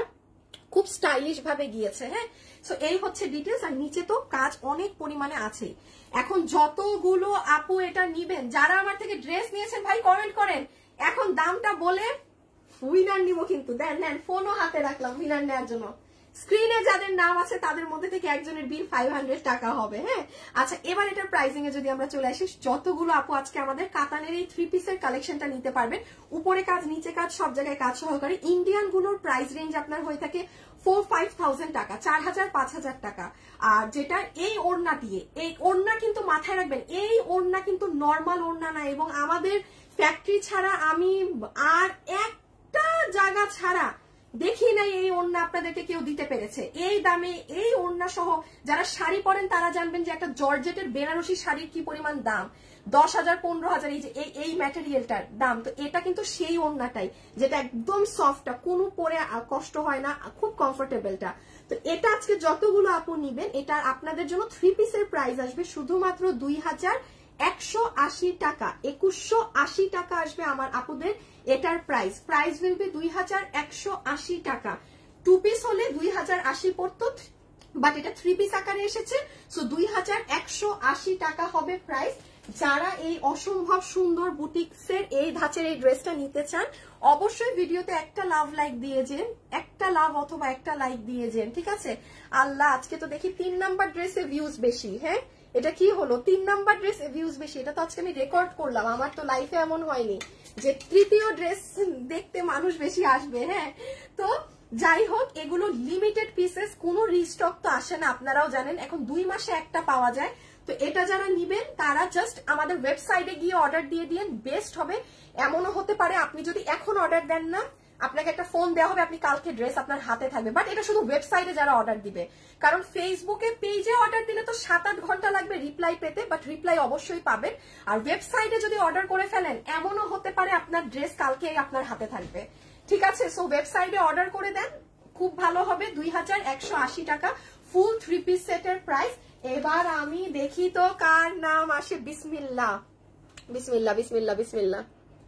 খুব স্টাইলিশ ভাবে গিয়েছে। হ্যাঁ, সো এই হচ্ছে ডিটেলস। আর নিচে তো কাজ অনেক পরিমাণে আছে। এখন যতগুলো আপু এটা নিবেন, যারা আমার থেকে ড্রেস নিয়েছেন ভাই কমেন্ট করেন, এখন দামটা বলে উইনার নিব কিন্তু। দেন নেন, ফোনও হাতে রাখলাম উইনার নেওয়ার জন্য। স্ক্রিনে যাদের নাম আছে তাদের মধ্যে থেকে একজনের বিল ফাইভ হান্ড্রেড টাকা হবে। হ্যাঁ, আচ্ছা এবার এটার প্রাইসিং এ যদি আমরা চলে আসি, যতগুলো আপু আজকে আমাদের কাতানের এই থ্রি পিসের কালেকশনটা নিতে পারবেন, উপরে কাজ নিচে কাজ সব জায়গায় কাজ সহকারে। ইন্ডিয়ান গুলোর প্রাইস রেঞ্জ আপনার হয়ে থাকে ফোর ফাইভ থাউজেন্ড টাকা, চার হাজার পাঁচ হাজার টাকা। আর যেটা এই ওড়না দিয়ে, এই ওড়না কিন্তু মাথায় রাখবেন, এই ওড়না কিন্তু নর্মাল ওড়না না। এবং আমাদের ফ্যাক্টরি ছাড়া আমি আর একটা জায়গা ছাড়া দেখি নাই এই ওড়না আপনাদেরকে কেউ দিতে পেরেছে এই দামে। এই ওড়না সহ যারা শাড়ি পরেন তারা জানবেন যে একটা জর্জেটের বেনারসি শাড়ির কি পরিমাণ দাম, দশ হাজার পনেরো হাজার এই যে এই ম্যাটেরিয়ালটার দাম। তো এটা কিন্তু সেই ওড়নাটাই যেটা একদম সফটটা, কোনো পরে কষ্ট হয় না, খুব কমফোর্টেবলটা। তো এটা আজকে যতগুলো আপু নিবেন, এটা আপনাদের জন্য থ্রি পিসের প্রাইস আসবে শুধুমাত্র দুই হাজার একশো আশি টাকা, একুশশো আশি টাকা আসবে আমার আপুদের এটার প্রাইস। প্রাইস উইল বি দুই হাজার একশো আশি টাকা। টু পিস হলে দুই হাজার আশি পড়তো, বাট এটা থ্রি পিস আকারে এসেছে, সো দুই হাজার একশো আশি টাকা হবে প্রাইস। যারা এই অসম্ভব সুন্দর বুটিক্সের এই ধাঁচের এই ড্রেসটা নিতে চান, অবশ্যই ভিডিওতে একটা লাভ লাইক দিয়ে যেন, একটা লাভ অথবা একটা লাইক দিয়ে যেন, ঠিক আছে? আল্লাহ, আজকে তো দেখি তিন নাম্বার ড্রেসে ভিউজ বেশি। হ্যাঁ, এটা কি হলো, তিন নাম্বার ড্রেস ভিউজ বেশি? এটা তো আজকে আমি রেকর্ড করলাম, আমার তো লাইফে এমন হয়নি যে তৃতীয় ড্রেস দেখতে মানুষ বেশি আসবে। হ্যাঁ, তো যাই হোক, এগুলো লিমিটেড পিসেস, কোনো রিস্টক তো আসে না, আপনারাও জানেন। এখন দুই মাসে একটা পাওয়া যায়। তো এটা যারা নিবেন তারা জাস্ট আমাদের ওয়েবসাইটে গিয়ে অর্ডার দিয়ে দিন, বেস্ট হবে। এমনও হতে পারে আপনি যদি এখন অর্ডার দেন না, আপনাকে একটা ফোন দেওয়া হবে, আপনি কালকে ড্রেস আপনার হাতে থাকবে। বাট এটা শুধু ওয়েবসাইটে যারা অর্ডার দিবে, কারণ ফেসবুকে পেজে অর্ডার দিলে তো সাত আট ঘন্টা লাগবে রিপ্লাই পেতে, বাট রিপ্লাই অবশ্যই পাবেন। আর ওয়েবসাইটে যদি অর্ডার করে ফেলেন, এমনও হতে পারে আপনার ড্রেস কালকেই আপনার হাতে থাকবে, ঠিক আছে? সো ওয়েবসাইটে অর্ডার করে দেন, খুব ভালো হবে। দুই হাজার একশো আশি টাকা ফুল থ্রি পিস সেটের প্রাইস। এবার আমি দেখি তো কার নাম আসে। বিসমিল্লাহ বিসমিল্লাহ বিসমিল্লাহ বিসমিল্লাহ।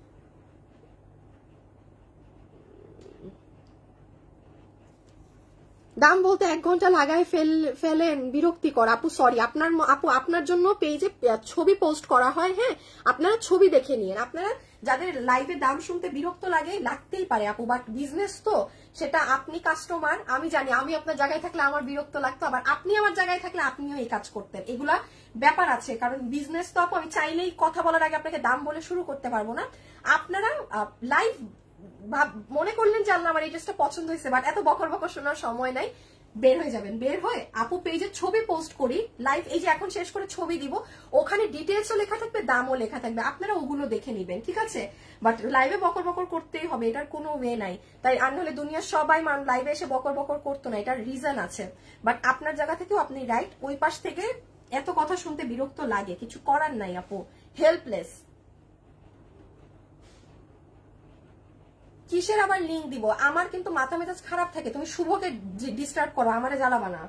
দাম বলতে এক ঘন্টা লাগায় ফেল ফেলেন বিরক্তিকর। আপু সরি, আপনার আপু আপনার জন্য পেজে ছবি পোস্ট করা হয়। হ্যাঁ, আপনারা ছবি দেখে নিন। আপনারা যাদের লাইভে দাম শুনতে বিরক্ত লাগে, লাগতেই পারে আপু, বাট বিজনেস তো সেটা, আপনি কাস্টমার, আমি জানি। আমি আপনার জায়গায় থাকলে আমার বিরক্ত লাগতো, আবার আপনি আমার জায়গায় থাকলে আপনিও এই কাজ করতেন। এগুলা ব্যাপার আছে, কারণ বিজনেস তো আপু আমি চাইলেই কথা বলার আগে আপনাকে দাম বলে শুরু করতে পারবো না। আপনারা লাইভ মনে করলেন যে আল্লাহ আমার এই ড্রেসটা পছন্দ হয়েছে, বাট এত বকর বকর শোনার সময় নাই, বের হয়ে যাবেন। বের হয়ে আপু পেজে ছবি পোস্ট করি লাইভ, এই যে এখন শেষ করে ছবি দিব, ওখানে ডিটেলসও লেখা থাকবে, দামও লেখা থাকবে, আপনারা ওগুলো দেখে নিবেন, ঠিক আছে? বাট লাইভে বকর বকর করতেই হবে, এটার কোনো ওয়ে নাই। তাই আর নাহলে দুনিয়ার সবাই লাইভে এসে বকর বকর করতো না, এটার রিজন আছে। বাট আপনার জায়গা থেকেও আপনি রাইট, ওই পাশ থেকে এত কথা শুনতে বিরক্ত লাগে, কিছু করার নাই আপু, হেল্পলেস। কিসের আবার লিঙ্ক দিব? আমার কিন্তু মাথা মেজাজ খারাপ থাকে, তুমি শুভকে ডিস্টার্ব করো, আমারে জ্বালাবা না।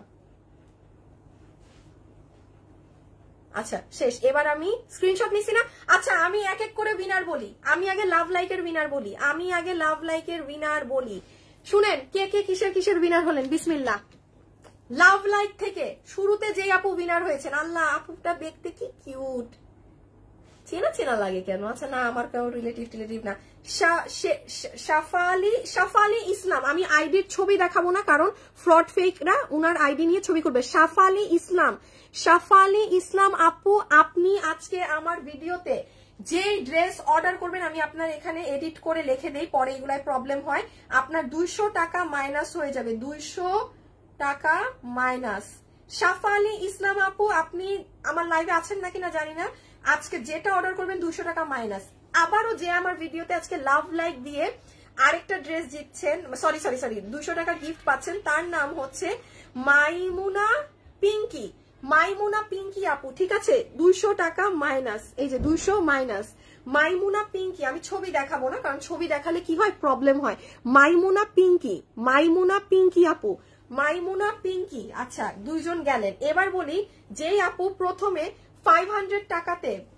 আচ্ছা শেষ, এবার আমি স্ক্রিনশট নিছি না। আচ্ছা আমি এক এক করে উইনার বলি, আমি আগে লাভ লাইকের উইনার বলি, আমি আগে লাভ লাইকের উইনার বলি। শুনেন কে কে কিসের কিসের উইনার হলেন। বিসমিল্লাহ। লাভ লাইক থেকে শুরুতে যেই আপু উইনার হয়েছেন, আল্লাহ আপুটা দেখতে কি কিউট, চেনা চেনা লাগে কেন? আচ্ছা না, আমার কেউ রিলেটিভ টিলেটিভ না। শাফালি শাফালি ইসলাম, আমি আইডির ছবি দেখাবো না, কারণ ফ্রড ফেকরা উনার আইডি নিয়ে ছবি করবে। শাফালি ইসলাম, শাফালি ইসলাম আপু, আপনি আজকে আমার ভিডিওতে যে ড্রেস অর্ডার করবেন, আমি আপনার এখানে এডিট করে লিখে দেই, পরে এগুলাই প্রবলেম হয়, আপনার দুইশো টাকা মাইনাস হয়ে যাবে, দুইশো টাকা মাইনাস। শাফালি ইসলাম আপু, আপনি আমার লাইভে আছেন নাকি না জানি না, আজকে যেটা অর্ডার করবেন দুইশো টাকা মাইনাস। আবারও যে আমার ভিডিওতে আজকে লাভ লাইক দিয়ে আরেকটা ড্রেস জিতছেন, সরি সরি সরি দুইশো টাকা গিফট পাচ্ছেন, তার নাম হচ্ছে মাইমুনা পিঙ্কি। মাইমুনা পিঙ্কি আপু, ঠিক আছে? দুইশো টাকা মাইনাস, এই যে দুইশো মাইনাস মাইমুনা পিঙ্কি। আমি ছবি দেখাবো না, কারণ ছবি দেখালে কি হয়, প্রবলেম হয়। মাইমুনা পিঙ্কি, মাইমুনা পিঙ্কি আপু, মাইমুনা পিঙ্কি। আচ্ছা দুইজন গেলেন। এবার বলি, যেই আপু প্রথমে ফাইভ হান্ড্রেড টাকাতে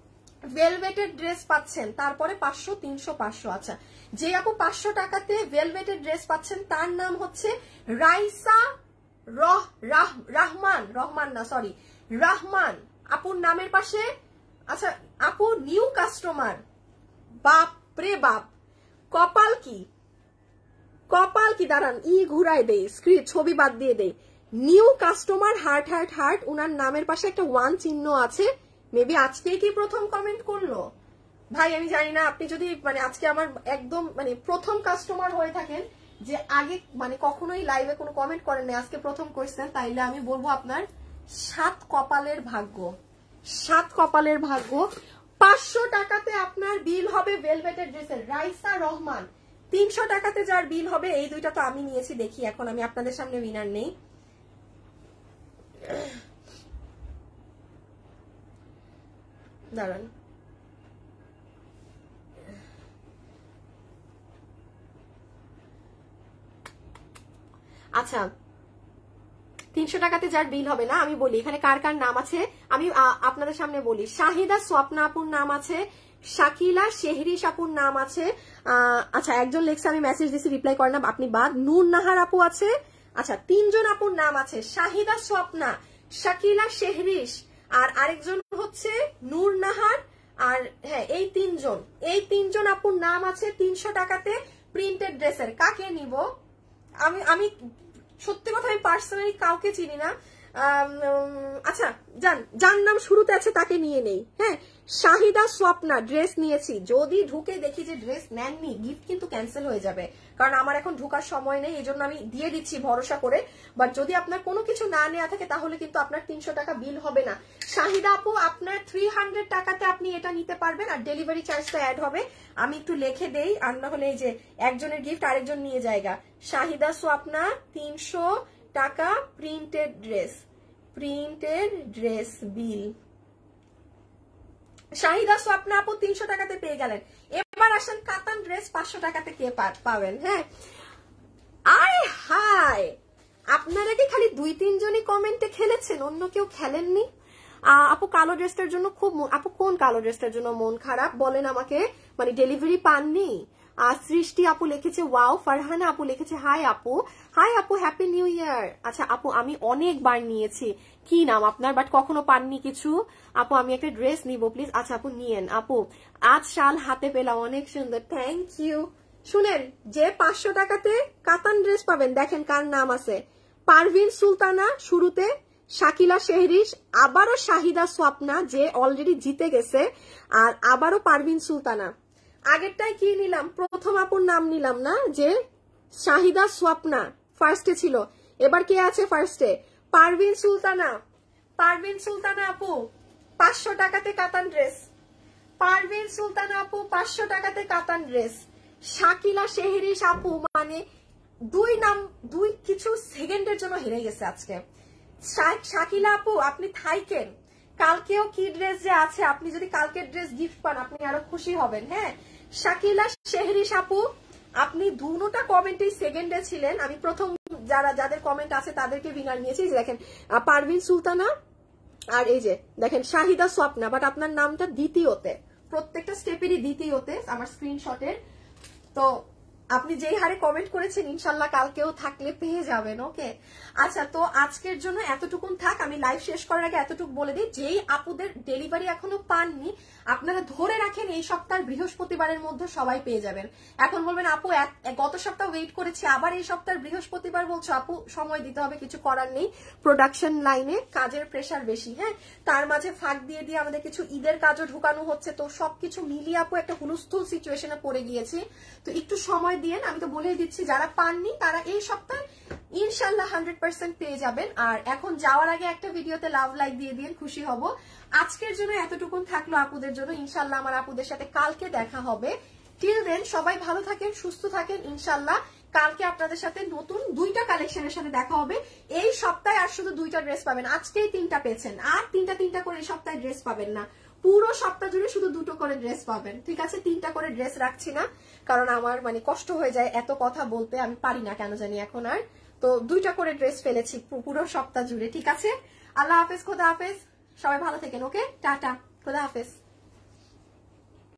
ভেলভেটের ড্রেস পাচ্ছেন, তারপরে পাঁচশো তিনশো পাঁচশো। আচ্ছা, যে আপু পাঁচশো টাকাতে ভেলভেটের ড্রেস পাচ্ছেন তার নাম হচ্ছে রাইসা রহ রাহমান, রহমান না সরি রহমান আপুর নামের পাশে। আচ্ছা আপু নিউ কাস্টমার, বাপ রে বাপ, কপাল কি কপাল কি, দাঁড়ান ই ঘুরাই দেই, স্ক্রিন ছবি বাদ দিয়ে দেই। New customer, heart heart heart, উনার নামের পাশে একটা ওয়ান চিহ্ন আছে। মেবি আজকে কি প্রথম কমেন্ট করলো ভাই, আমি জানি না। আপনি যদি মানে আজকে আমার একদম মানে প্রথম কাস্টমার হয়ে থাকেন, যে আগে মানে কখনোই লাইভে কোনো কমেন্ট করেন না, আজকে প্রথম করছেন, তাইলে আমি বলবো আপনার সাত কপালের ভাগ্য, সাত কপালের ভাগ্য। পাঁচশো টাকাতে আপনার বিল হবে ভেলভেটের ড্রেসের, রাইসা রহমান। তিনশো টাকাতে যার বিল হবে, এই দুইটা তো আমি নিয়েছি, দেখি এখন আমি আপনাদের সামনে উইনার নেই। দাঁড়ান, আচ্ছা তিনশো টাকাতে যার বিল হবে না, আমি বলি এখানে কার কার নাম আছে, আমি আপনাদের সামনে বলি। শাহিদা স্বপ্না আপুর নাম আছে, শাকিলা শেহরিশ আপুর নাম আছে। আচ্ছা একজন লেখছে আমি মেসেজ দিছি রিপ্লাই করেন না আপনি বাদ। নূর নাহার আপু আছে। আচ্ছা তিনজন আপুর নাম আছে, শাহিদা স্বপ্না, শাকিলা শেহরিশ, আর আরেকজন হচ্ছে নূর নাহার। আর হ্যাঁ এই তিনজন, এই তিনজন আপুর নাম আছে তিনশো টাকাতে প্রিন্টেড ড্রেসের। কাকে নিব আমি আমি সত্যি কথা আমি পার্সোনালি কাউকে চিনি না। আচ্ছা যান, যার নাম শুরুতে আছে তাকে নিয়ে নেই। হ্যাঁ শাহিদা স্বপ্না ড্রেস নিয়েছি, যদি ঢুকে দেখি যে ড্রেস নেননি গিফট কিন্তু ক্যান্সেল হয়ে যাবে, কারণ আমার এখন ঢুকার সময় নেই, এই জন্য আমি দিয়ে দিচ্ছি ভরসা করে। বাট যদি আপনার কোনো কিছু না নেওয়া থাকে তাহলে কিন্তু আপনার তিনশো টাকা বিল হবে না। শাহিদা আপু আপনার থ্রি হান্ড্রেড টাকাতে আপনি এটা নিতে পারবেন, আর ডেলিভারি চার্জটা অ্যাড হবে। আমি একটু লিখে দেই, আর না হলে এই যে একজনের গিফট আরেকজন নিয়ে জায়গা। শাহিদা স্বপ্না তিনশো টাকা printed dress, printed dress bill. Shahida Swapna আপু তিনশো টাকাতে পেয়ে গেলেন। এবার আসেন কাতান ড্রেস পাঁচশো টাকাতে কে পাবেন। হ্যাঁ আয় হায়, আপনারা কি খালি দুই তিনজনই কমেন্টে খেলেছেন, অন্য কেউ খেলেননি? আপু কালো ড্রেসটার জন্য খুব, আপু কোন কালো ড্রেসটার জন্য মন খারাপ বলেন আমাকে, মানে ডেলিভারি পাননি? আর সৃষ্টি আপু লিখেছে ওয়াও, ফারহানা আপু লিখেছে হাই আপু, হাই আপু হ্যাপি নিউ ইয়ার। আচ্ছা আপু আমি অনেকবার নিয়েছি, কি নাম আপনার, বাট কখনো পাননি কিছু। আপু আমি একটা ড্রেস নিব প্লিজ। আচ্ছা আপু নিয়েন আপু, আজ শাল হাতে পেলাম, অনেক সুন্দর, থ্যাংক ইউ। শুনেন, যে পাঁচশো টাকাতে কাতান ড্রেস পাবেন, দেখেন কার নাম আছে, পারভিন সুলতানা শুরুতে, শাকিলা শেহরিশ, আবারও শাহিদা স্বপ্না যে অলরেডি জিতে গেছে, আর আবারও পারভিন সুলতানা। আগেরটাই কি নিলাম, প্রথম আপুর নাম নিলাম না, যে শাহিদা স্বপ্না ফার্স্টে ছিল, এবার কে আছে ফার্স্টে, পারভিন সুলতানা। পারভিন সুলতানা আপু পাঁচশো টাকাতে কাতান ড্রেস, পারভিন সুলতানা আপু পাঁচশো টাকাতে কাতান ড্রেস। শাকিলা শেহরিশ আপু মানে দুই নাম দুই কিছু সেকেন্ডের জন্য হেরে গেছে আজকে। শাকিলা আপু আপনি থাইকেন, কালকেও কি ড্রেস যে আছে, আপনি যদি কালকের ড্রেস গিফট পান আপনি আরো খুশি হবেন। হ্যাঁ শাকিলা শেহরিশ আপু আপনি দুটোটা কমেন্টেই সেকেন্ডে ছিলেন, আমি প্রথম যারা যাদের কমেন্ট আছে তাদেরকে উইনার নিয়েছি। দেখেন পারভিন সুলতানা, আর এই যে দেখেন শাহিদা স্বপ্না, বাট আপনার নামটা দ্বিতীয়তে, প্রত্যেকটা স্টেপেরই দ্বিতীয়তে আমার স্ক্রিনশটের। তো আপনি যেই হারে কমেন্ট করেছেন ইনশাল্লাহ কালকেও থাকলে পেয়ে যাবেন। ওকে আচ্ছা, তো আজকের জন্য এতটুকুন থাক। আমি লাইভ শেষ করার আগে এতটুকু বলে দিই, যেই আপুদের ডেলিভারি এখনো পাননি আপনারা ধরে রাখেন এই সপ্তাহের বৃহস্পতিবারের মধ্যে সবাই পেয়ে যাবেন। এখন বলবেন আপু গত সপ্তাহ ওয়েট করেছি, আবার এই সপ্তাহের বৃহস্পতিবার বলছো, আপু সময় দিতে হবে, কিছু করার নেই, প্রোডাকশন লাইনে কাজের প্রেশার বেশি। হ্যাঁ তার মাঝে ফাঁক দিয়ে দিয়ে আমাদের কিছু ঈদের কাজও ঢুকানো হচ্ছে, তো সবকিছু মিলিয়ে আপু একটা হুলস্থুল সিচুয়েশনে পড়ে গিয়েছি, তো একটু সময় দিয়ে আমি তো বলেই দিচ্ছি যারা পাননি তারা এই সপ্তাহে ইনশাল্লাহ হান্ড্রেড পার্সেন্ট পেয়ে যাবেন। আর এখন যাওয়ার আগে একটা ভিডিওতে লাভ লাইক দিয়ে দিয়ে খুশি হব। আজকের জন্য এতটুকুন থাকলো আপুদের জন্য, ইনশাল্লাহ আমার আপুদের সাথে কালকে দেখা হবে। টিল দেন সবাই ভালো থাকেন, সুস্থ থাকেন, ইনশাল্লাহ কালকে আপনাদের সাথে নতুন দুইটা কালেকশনের সাথে দেখা হবে। এই সপ্তাহে আর শুধু দুইটা ড্রেস পাবেন, আজকেই তিনটা পেয়েছেন, আর তিনটা তিনটা করে এই সপ্তাহে ড্রেস পাবেন না, পুরো সপ্তাহ জুড়ে শুধু দুটো করে ড্রেস পাবেন। ঠিক আছে, তিনটা করে ড্রেস রাখছি না, কারণ আমার মানে কষ্ট হয়ে যায় এত কথা বলতে, আমি পারি না কেন জানি এখন আর, তো দুইটা করে ড্রেস ফেলেছি পুরো সপ্তাহ জুড়ে। ঠিক আছে, আল্লাহ হাফেজ, খোদা হাফেজ, সবাই ভালো থাকেন। ওকে টাটা, খোদা হাফেজ।